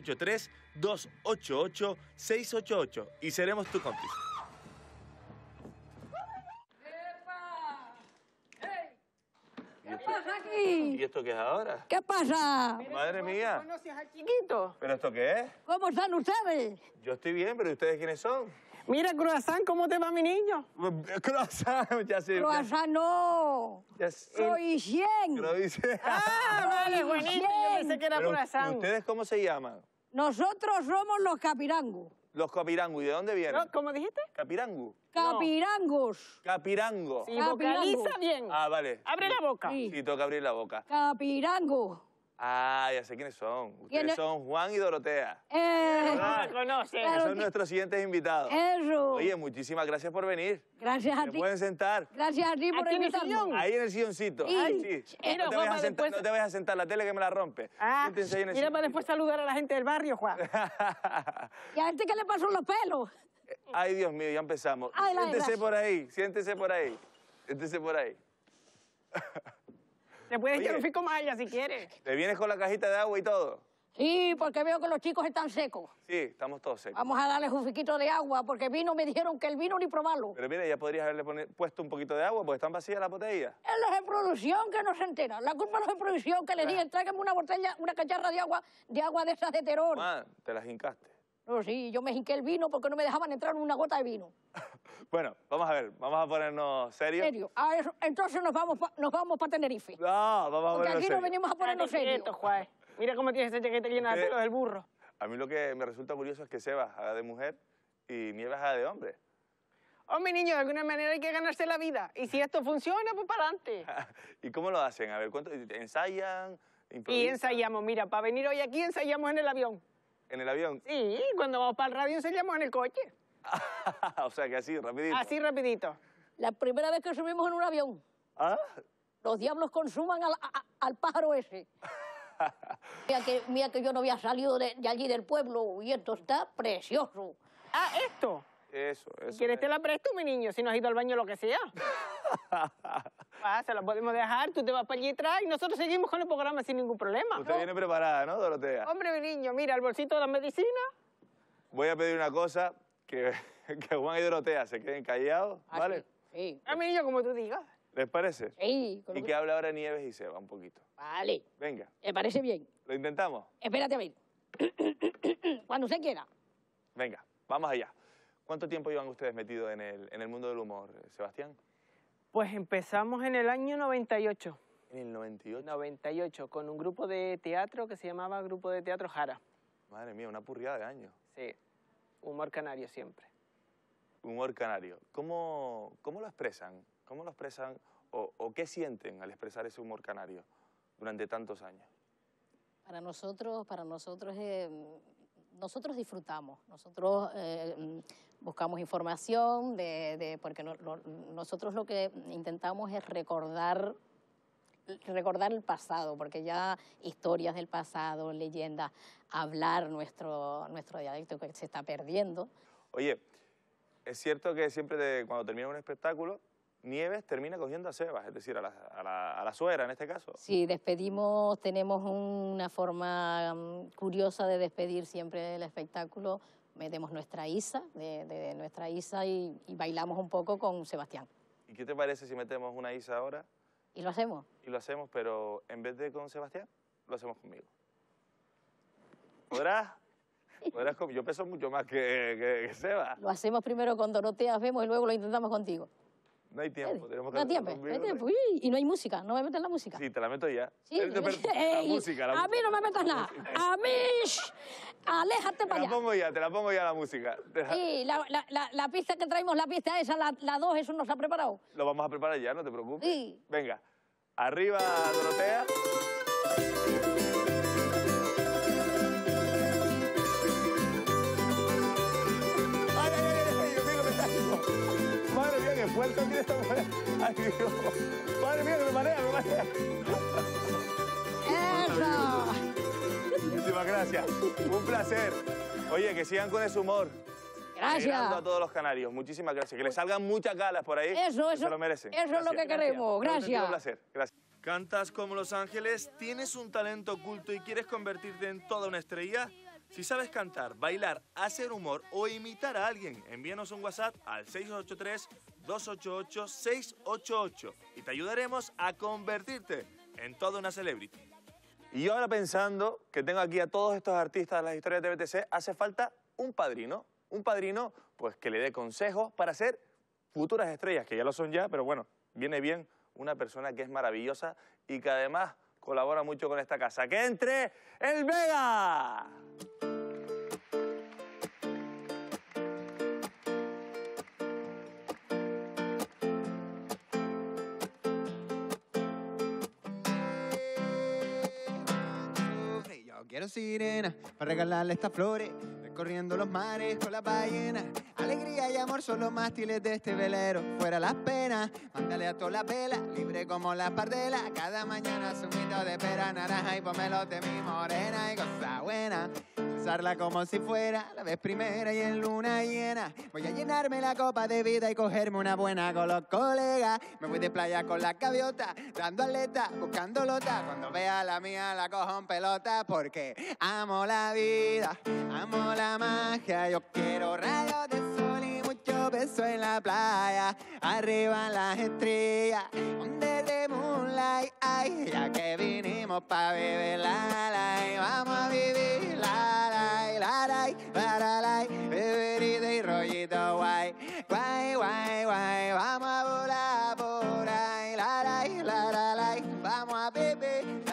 683-288-688 y seremos tu cómplice. ¿Qué pasa aquí? ¿Y esto qué es ahora? ¿Qué pasa? Madre mía. ¿Conoces al chiquito? ¿Pero esto qué es? ¿Cómo están ustedes? Yo estoy bien, pero ¿y ustedes quiénes son? Mira, Croissant, ¿cómo te va, mi niño? Croissant, ya sé. Croissant no. Ya sé. Croissant. Croissant. Ah, vale, buenísimo. Yo pensé que era Pero, Croissant. ¿ustedes cómo se llaman? Nosotros somos los capirangos. Los capirangu. ¿Y de dónde vienen? ¿Cómo dijiste? Capirangu. Capirangos. Capirango. Sí, vocaliza bien. Ah, vale. Abre la boca. Sí, toca abrir la boca. Capirango. Ah, ya sé quiénes son. Ustedes ¿Quiénes? son Juan y Dorotea. ¿verdad? Conoce. Que son nuestros siguientes invitados. Eso. Oye, muchísimas gracias por venir. Gracias a ¿Se ti. pueden sentar? Gracias a ti por Aquí en el invitarnos. sillón. Ahí en el silloncito. Y- Ay, sí. Mira, No te, Juanma, vayas a sentar, después- no te vayas a sentar, la tele que me la rompe. Siéntense ahí en el mira para silloncito. después saludar a la gente del barrio, Juan. ¿Y a este qué le pasó los pelos? Ay, Dios mío, ya empezamos. Ay, la Siéntese verdad. por ahí, siéntese por ahí. Siéntese por ahí. Te puedes Oye. echar un fico malla si quieres. ¿Te vienes con la cajita de agua y todo? Sí, porque veo que los chicos están secos. Sí, estamos todos secos. Vamos a darles un fiquito de agua, porque vino, me dijeron que el vino ni probarlo. Pero mira, ya podrías haberle puesto un poquito de agua porque están vacías las botellas. Es los de producción que no se enteran. La culpa es los de producción que les dije, tráigame una botella, una cacharra de agua de esas de terror. Man, te las hincaste. No, sí, yo me hinqué el vino porque no me dejaban entrar una gota de vino. Bueno, vamos a ver, vamos a ponernos serios. ¿En serio? Ah, entonces nos vamos para Tenerife. No, vamos a Porque ponernos aquí no serios. venimos a ponernos Date serios. quieto, Juan. Mira cómo tienes esa chaqueta llena de Usted- pelos del burro. A mí lo que me resulta curioso es que Sebas haga de mujer y Nieves haga de hombre. Oh, mi niño, de alguna manera hay que ganarse la vida. Y si esto funciona, pues para adelante. ¿Y cómo lo hacen? A ver, ¿cuánto ensayan? Y ¿Improvisan? ensayamos, mira, para venir hoy aquí ensayamos en el avión. ¿En el avión? Sí, cuando vamos para el radio ensayamos en el coche. O sea, que así, rapidito. Así rapidito. La primera vez que subimos en un avión. ¿Ah? Los diablos consuman al pájaro ese. Mira que yo no había salido de allí del pueblo y esto está precioso. Ah, esto. Eso. ¿Quieres te la presto, mi niño? Si no has ido al baño o lo que sea. Se la podemos dejar, tú te vas para allí atrás y nosotros seguimos con el programa sin ningún problema. Usted viene preparada, ¿no, Dorotea? Hombre, mi niño, mira, el bolsito de la medicina. Voy a pedir una cosa, que Juan y Dorotea se queden callados, ¿vale? Sí. A mi niño, como tú digas. ¿Les parece? Sí. Y que hable ahora Nieves y Seba un poquito. Vale. Venga. ¿Me parece bien? ¿Lo intentamos? Espérate a ver. Cuando usted quiera. Venga, vamos allá. ¿Cuánto tiempo llevan ustedes metidos en el mundo del humor, Sebastián? Pues empezamos en el año 98. ¿En el 98? 98, con un grupo de teatro que se llamaba Grupo de Teatro Jara. Madre mía, una purriada de años. Sí, humor canario siempre. Humor canario. ¿Cómo lo expresan? ¿Cómo lo expresan o qué sienten al expresar ese humor canario durante tantos años? Para nosotros nosotros disfrutamos, nosotros buscamos información, porque nosotros lo que intentamos es recordar el pasado, porque ya historias del pasado, leyendas, hablar nuestro dialecto que se está perdiendo. Oye, es cierto que siempre cuando termina un espectáculo, Nieves termina cogiendo a Sebas, es decir, a la suegra en este caso. Sí, tenemos una forma curiosa de despedir siempre el espectáculo. Metemos nuestra Isa, de nuestra Isa y bailamos un poco con Sebastián. ¿Y qué te parece si metemos una Isa ahora? ¿Y lo hacemos? Y lo hacemos, pero en vez de con Sebastián, lo hacemos conmigo. ¿Podrás? Yo peso mucho más que Sebas. Lo hacemos primero con Dorotea, vemos y luego lo intentamos contigo. No hay tiempo, tenemos que... No hay tiempo, Uy, y no hay música, ¿no me metes la música? Sí, te la meto ya. Sí, la música. A mí no me metas nada. A mí, aléjate para allá. Te la pongo ya la música. Sí, la pista que traemos, la pista esa, la 2, eso nos ha preparado. Lo vamos a preparar ya, no te preocupes. Sí. Venga, arriba Dorotea. Madre mía, qué fuerte tiene esta mujer. Ay, Dios. Madre mía, que me marea. ¡Eso! Muchísimas gracias. Un placer. Oye, que sigan con ese humor. Gracias. Alegrando a todos los canarios. Muchísimas gracias. Que les salgan muchas galas por ahí. Eso. Se lo merecen. Eso es lo que queremos. Gracias. Un placer. Gracias. ¿Cantas como Los Ángeles? ¿Tienes un talento oculto y quieres convertirte en toda una estrella? Si sabes cantar, bailar, hacer humor o imitar a alguien, envíanos un WhatsApp al 683-288-688 y te ayudaremos a convertirte en toda una celebrity. Y yo ahora pensando que tengo aquí a todos estos artistas de las historias de BTC, hace falta un padrino. Un padrino, pues, que le dé consejos para ser futuras estrellas, que ya lo son ya, pero bueno, viene bien una persona que es maravillosa y que además colabora mucho con esta casa. ¡Que entre el Vega! Yo quiero sirena para regalarle estas flores, recorriendo los mares con las ballenas. Alegría y amor son los mástiles de este velero. Fuera las penas, mándale a todas las velas, libre como las pardelas. Cada mañana zumito de pera, naranja y pomelo de mi morena y cosa buena. Usarla como si fuera la vez primera y en luna llena. Voy a llenarme la copa de vida y cogerme una buena con los colegas. Me voy de playa con la gaviota, dando aleta, buscando lota. Cuando vea la mía la cojo en pelota porque amo la vida, amo la magia. Yo quiero rayos de sol y mucho beso en la playa. Arriba las estrellas, under the moonlight. Ay, ya que vinimos pa' vivir la vamos a vivir la beberita y rollito guay, guay, guay, guay. Vamos a volar por ahí, vamos a beber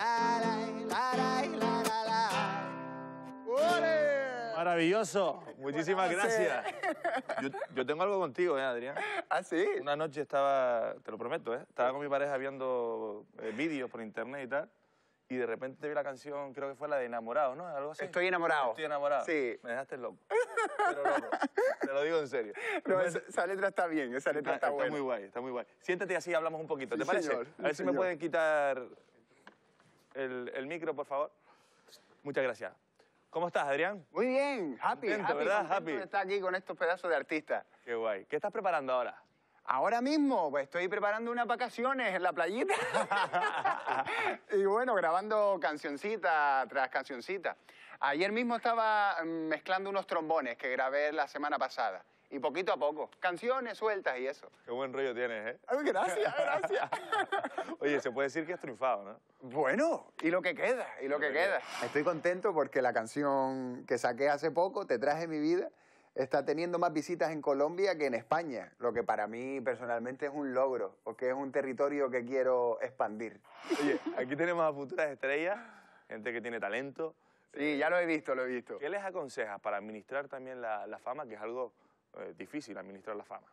¡Ole! Maravilloso. Muchísimas gracias. Yo tengo algo contigo, Adrián. ¿Ah, sí? Una noche estaba, te lo prometo, estaba con mi pareja viendo vídeos por internet y tal, y de repente te vi la canción, creo que fue la de Enamorado, ¿no? Algo así. Estoy enamorado. Estoy enamorado. Sí. Me dejaste loco. Pero loco. Te lo digo en serio. No, esa letra está bien, esa letra está buena. Está muy guay, está muy guay. Siéntate así y hablamos un poquito, ¿te Sí, parece? señor, A ver si me pueden quitar el micro, por favor. Muchas gracias. ¿Cómo estás, Adrián? Muy bien, happy, Contento, happy, ¿verdad? contento Happy. de estar aquí con estos pedazos de artistas. Qué guay. ¿Qué estás preparando ahora? Ahora mismo, pues estoy preparando unas vacaciones en la playita. Y bueno, grabando cancioncita tras cancioncita. Ayer mismo estaba mezclando unos trombones que grabé la semana pasada. Y poquito a poco, canciones sueltas y eso. Qué buen rollo tienes, ¿eh? Ay, gracias, gracias. Oye, se puede decir que has triunfado, ¿no? Bueno, y lo que queda, y lo que queda. Estoy contento porque la canción que saqué hace poco, Te traje mi vida, está teniendo más visitas en Colombia que en España, lo que para mí personalmente es un logro, porque es un territorio que quiero expandir. Oye, aquí tenemos a futuras estrellas, gente que tiene talento. Sí, ya lo he visto, lo he visto. ¿Qué les aconsejas para administrar también la fama, que es algo difícil, administrar la fama?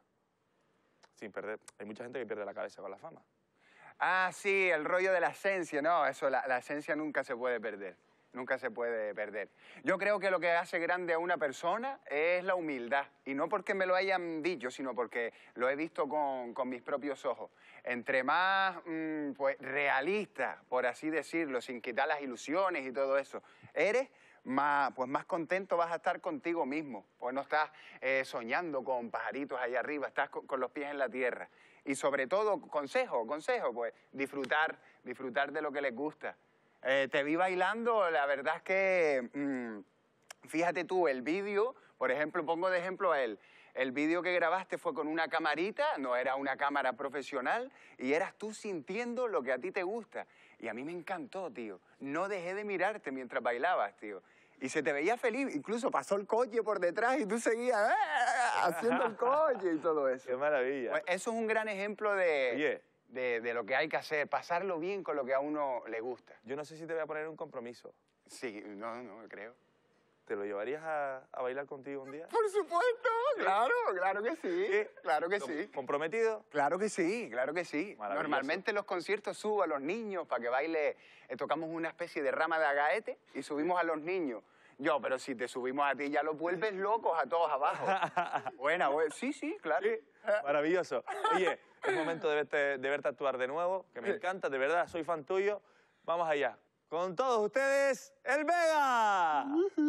Sin perder, hay mucha gente que pierde la cabeza con la fama. Ah, sí, el rollo de la esencia, no, eso, la esencia nunca se puede perder. Nunca se puede perder. Yo creo que lo que hace grande a una persona es la humildad. Y no porque me lo hayan dicho, sino porque lo he visto con mis propios ojos. Entre más pues, realista, por así decirlo, sin quitar las ilusiones y todo eso, eres, más contento vas a estar contigo mismo. Pues no estás soñando con pajaritos allá arriba, estás con los pies en la tierra. Y sobre todo, consejo, pues disfrutar de lo que les gusta. Te vi bailando, la verdad es que, fíjate tú, el vídeo, por ejemplo, pongo de ejemplo a él, el vídeo que grabaste fue con una camarita, no era una cámara profesional, y eras tú sintiendo lo que a ti te gusta. Y a mí me encantó, tío. No dejé de mirarte mientras bailabas, tío. Y se te veía feliz, incluso pasó el coche por detrás y tú seguías haciendo el coche y todo eso. ¡Qué maravilla! Pues eso es un gran ejemplo de lo que hay que hacer, pasarlo bien con lo que a uno le gusta. Yo no sé si te voy a poner un compromiso. Sí, no creo. ¿Te lo llevarías a bailar contigo un día? Por supuesto, claro que sí, claro que sí. ¿Comprometido? Claro que sí, claro que sí. Normalmente en los conciertos subo a los niños para que baile, tocamos una especie de rama de agaete y subimos a los niños. Pero si te subimos a ti ya los vuelves locos a todos abajo. Buena, sí, claro. Sí, maravilloso. Oye, es momento de verte actuar de nuevo, que me encanta, de verdad, soy fan tuyo. Vamos allá. Con todos ustedes, El Vega.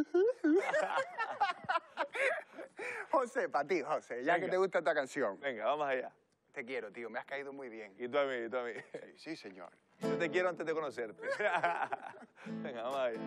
José, para ti, José, ya que te gusta esta canción. Venga, vamos allá. Te quiero, tío, me has caído muy bien. Y tú a mí, y tú a mí. Sí, señor. Yo te quiero antes de conocerte. Venga, vamos allá.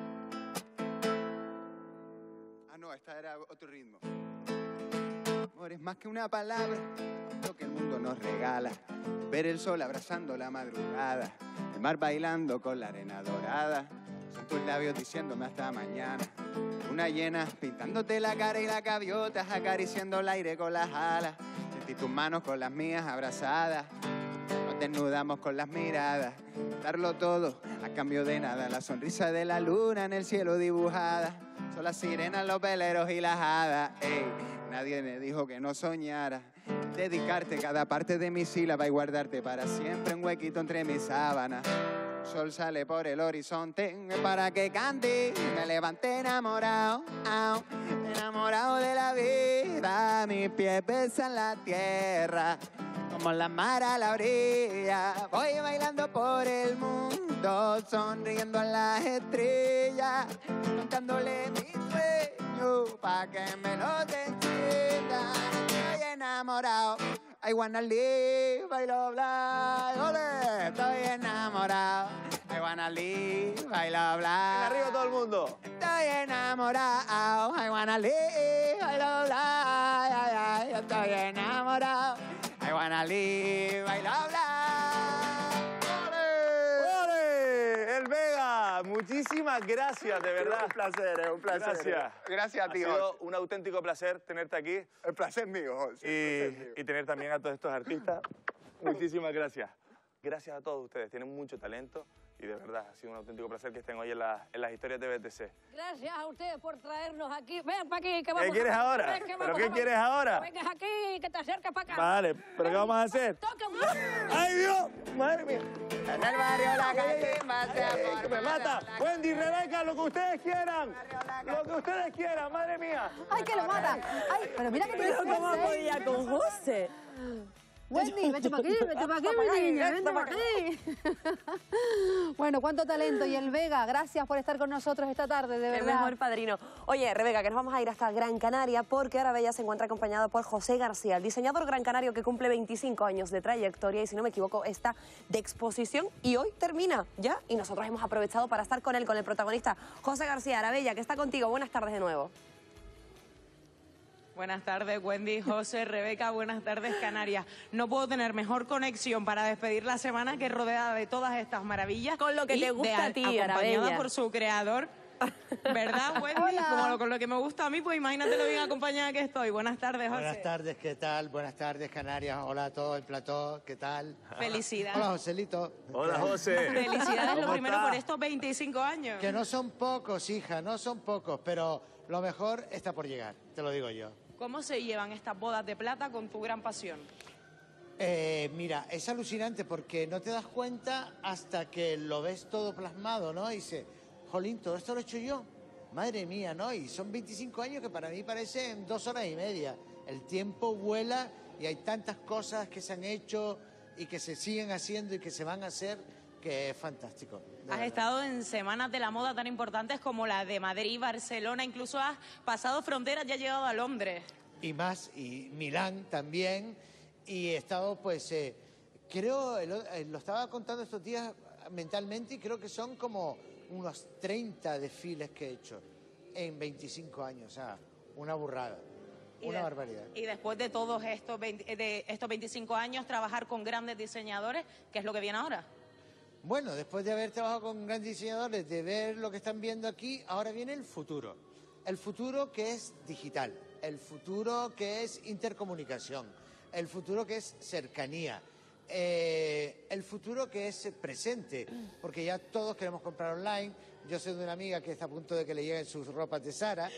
Ah, no, esta era otro ritmo. Amor es más que una palabra, lo que el mundo nos regala. Ver el sol abrazando la madrugada, el mar bailando con la arena dorada. Son tus labios diciéndome hasta mañana. Una llena pintándote la cara y la gaviota, acariciando el aire con las alas. Sentí tus manos con las mías abrazadas. Nos desnudamos con las miradas. Darlo todo a cambio de nada. La sonrisa de la luna en el cielo dibujada. Son las sirenas, los veleros y las hadas. Ey, nadie me dijo que no soñara. Dedicarte cada parte de mi sílaba y guardarte para siempre un huequito entre mis sábanas. El sol sale por el horizonte para que cante. Me levanté enamorado, enamorado de la vida. Mis pies besan la tierra como la mar a la orilla. Voy bailando por el mundo, sonriendo a las estrellas, cantándole mi sueño pa' que me lo entiendan. Estoy enamorado, I wanna live, I love life. ¡Ole! Estoy enamorado, I wanna live, I love life. Arriba todo el mundo. Estoy enamorado, I wanna live, I love life. Estoy enamorado, I wanna live, I love life. ¡Ole! El Vega, muchísimas gracias, de verdad. Un placer, un placer. Gracias. Gracias a ti, Ha sido un auténtico placer tenerte aquí. El placer mío, José. Y tener también a todos estos artistas. Muchísimas gracias. Gracias a todos ustedes, tienen mucho talento y de verdad ha sido un auténtico placer que estén hoy en las historias de BTC. Gracias a ustedes por traernos aquí. Ven para aquí, que vamos. ¿Qué quieres ahora? ¿Pero qué quieres ahora? Vengas aquí, que te acerques para acá. Vale, ¿pero qué vamos a hacer? Tócame. ¡Ay, Dios! ¡Madre mía! En el barrio La Cachimba se me mata. Wendy, Rebeca, lo que ustedes quieran. Lo que ustedes quieran, madre mía. ¡Ay, que lo mata! ¡Ay, pero mira que tiene Pero ¿cómo podía con José? Wendy, vete para aquí, mi niña, vente para aquí. Bueno, cuánto talento. Y el Vega, gracias por estar con nosotros esta tarde, de verdad. El mejor padrino. Oye, Rebeca, que nos vamos a ir hasta Gran Canaria porque Arabella se encuentra acompañado por José García, el diseñador gran canario que cumple 25 años de trayectoria y, si no me equivoco, está de exposición y hoy termina ya. Y nosotros hemos aprovechado para estar con él, con el protagonista, José García. Arabella, que está contigo. Buenas tardes de nuevo. Buenas tardes, Wendy, José, Rebeca, buenas tardes, Canarias. No puedo tener mejor conexión para despedir la semana que rodeada de todas estas maravillas. Con lo que te gusta a ti, acompañada Arabella. por su creador. ¿Verdad, Wendy? Como con lo que me gusta a mí, pues imagínate lo bien acompañada que estoy. Buenas tardes, José. Buenas tardes, ¿qué tal? Buenas tardes, Canarias. Hola a todo el plató, ¿qué tal? Felicidades. Hola, Joselito. Hola, José. Felicidades lo ¿Cómo primero está? por estos 25 años. Que no son pocos, hija, no son pocos, pero lo mejor está por llegar, te lo digo yo. ¿Cómo se llevan estas bodas de plata con tu gran pasión? Mira, es alucinante porque no te das cuenta hasta que lo ves todo plasmado, ¿no? Y dices, jolín, todo esto lo he hecho yo. Madre mía, ¿no? Y son 25 años que para mí parecen 2 horas y media. El tiempo vuela y hay tantas cosas que se han hecho y que se siguen haciendo y que se van a hacer que es fantástico. Has estado en semanas de la moda tan importantes como la de Madrid, Barcelona, incluso has pasado fronteras y has llegado a Londres. Y más, y Milán también, y he estado, pues, creo, lo estaba contando estos días mentalmente, y creo que son como unos 30 desfiles que he hecho en 25 años, o sea, una burrada, una barbaridad. Y después de todos estos 25 años, trabajar con grandes diseñadores, ¿qué es lo que viene ahora? Bueno, después de haber trabajado con grandes diseñadores, de ver lo que están viendo aquí, ahora viene el futuro. El futuro que es digital, el futuro que es intercomunicación, el futuro que es cercanía, el futuro que es presente, porque ya todos queremos comprar online. Yo soy de una amiga que está a punto de que le lleguen sus ropas de Zara.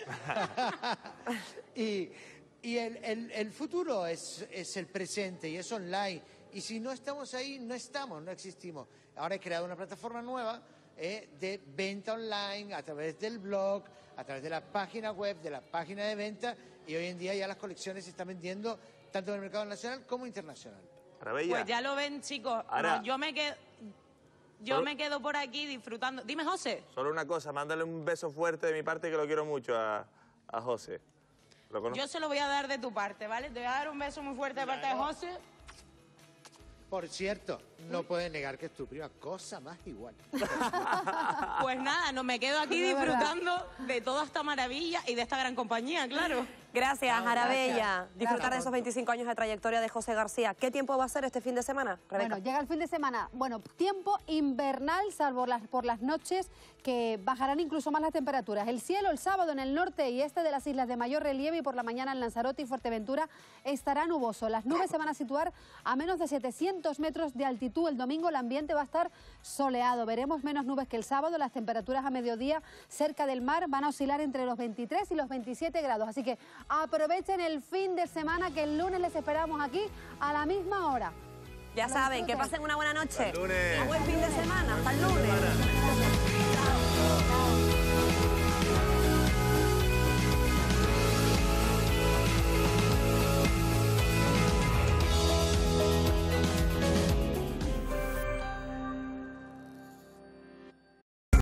y el futuro es el presente y es online. Y si no estamos ahí, no estamos, no existimos. Ahora he creado una plataforma nueva de venta online a través del blog, a través de la página web, de la página de venta, y hoy en día ya las colecciones se están vendiendo tanto en el mercado nacional como internacional. Maravilla. Pues ya lo ven, chicos. Ahora- No, yo me quedo por aquí disfrutando. Dime, José. Solo una cosa, mándale un beso fuerte de mi parte que lo quiero mucho a José. ¿Lo conoces? Yo se lo voy a dar de tu parte, ¿vale? Te voy a dar un beso muy fuerte de parte de José. Por cierto, no puedes negar que es tu prima, cosa más igual. Pues nada, no me quedo aquí De verdad. disfrutando de toda esta maravilla y de esta gran compañía, claro. Gracias, Arabella. Gracias. Disfrutar Gracias. de esos 25 años de trayectoria de José García. ¿Qué tiempo va a ser este fin de semana, Rebeca? Bueno, llega el fin de semana. Bueno, tiempo invernal, salvo por las noches, que bajarán incluso más las temperaturas. El cielo el sábado en el norte y este de las islas de mayor relieve y por la mañana en Lanzarote y Fuerteventura estará nuboso. Las nubes se van a situar a menos de 700 metros de altitud. El domingo el ambiente va a estar soleado. Veremos menos nubes que el sábado. Las temperaturas a mediodía cerca del mar van a oscilar entre los 23 y los 27 grados. Así que aprovechen el fin de semana, que el lunes les esperamos aquí a la misma hora. Ya saben, que pasen una buena noche. Hasta el lunes. Y buen fin de semana. Hasta el lunes.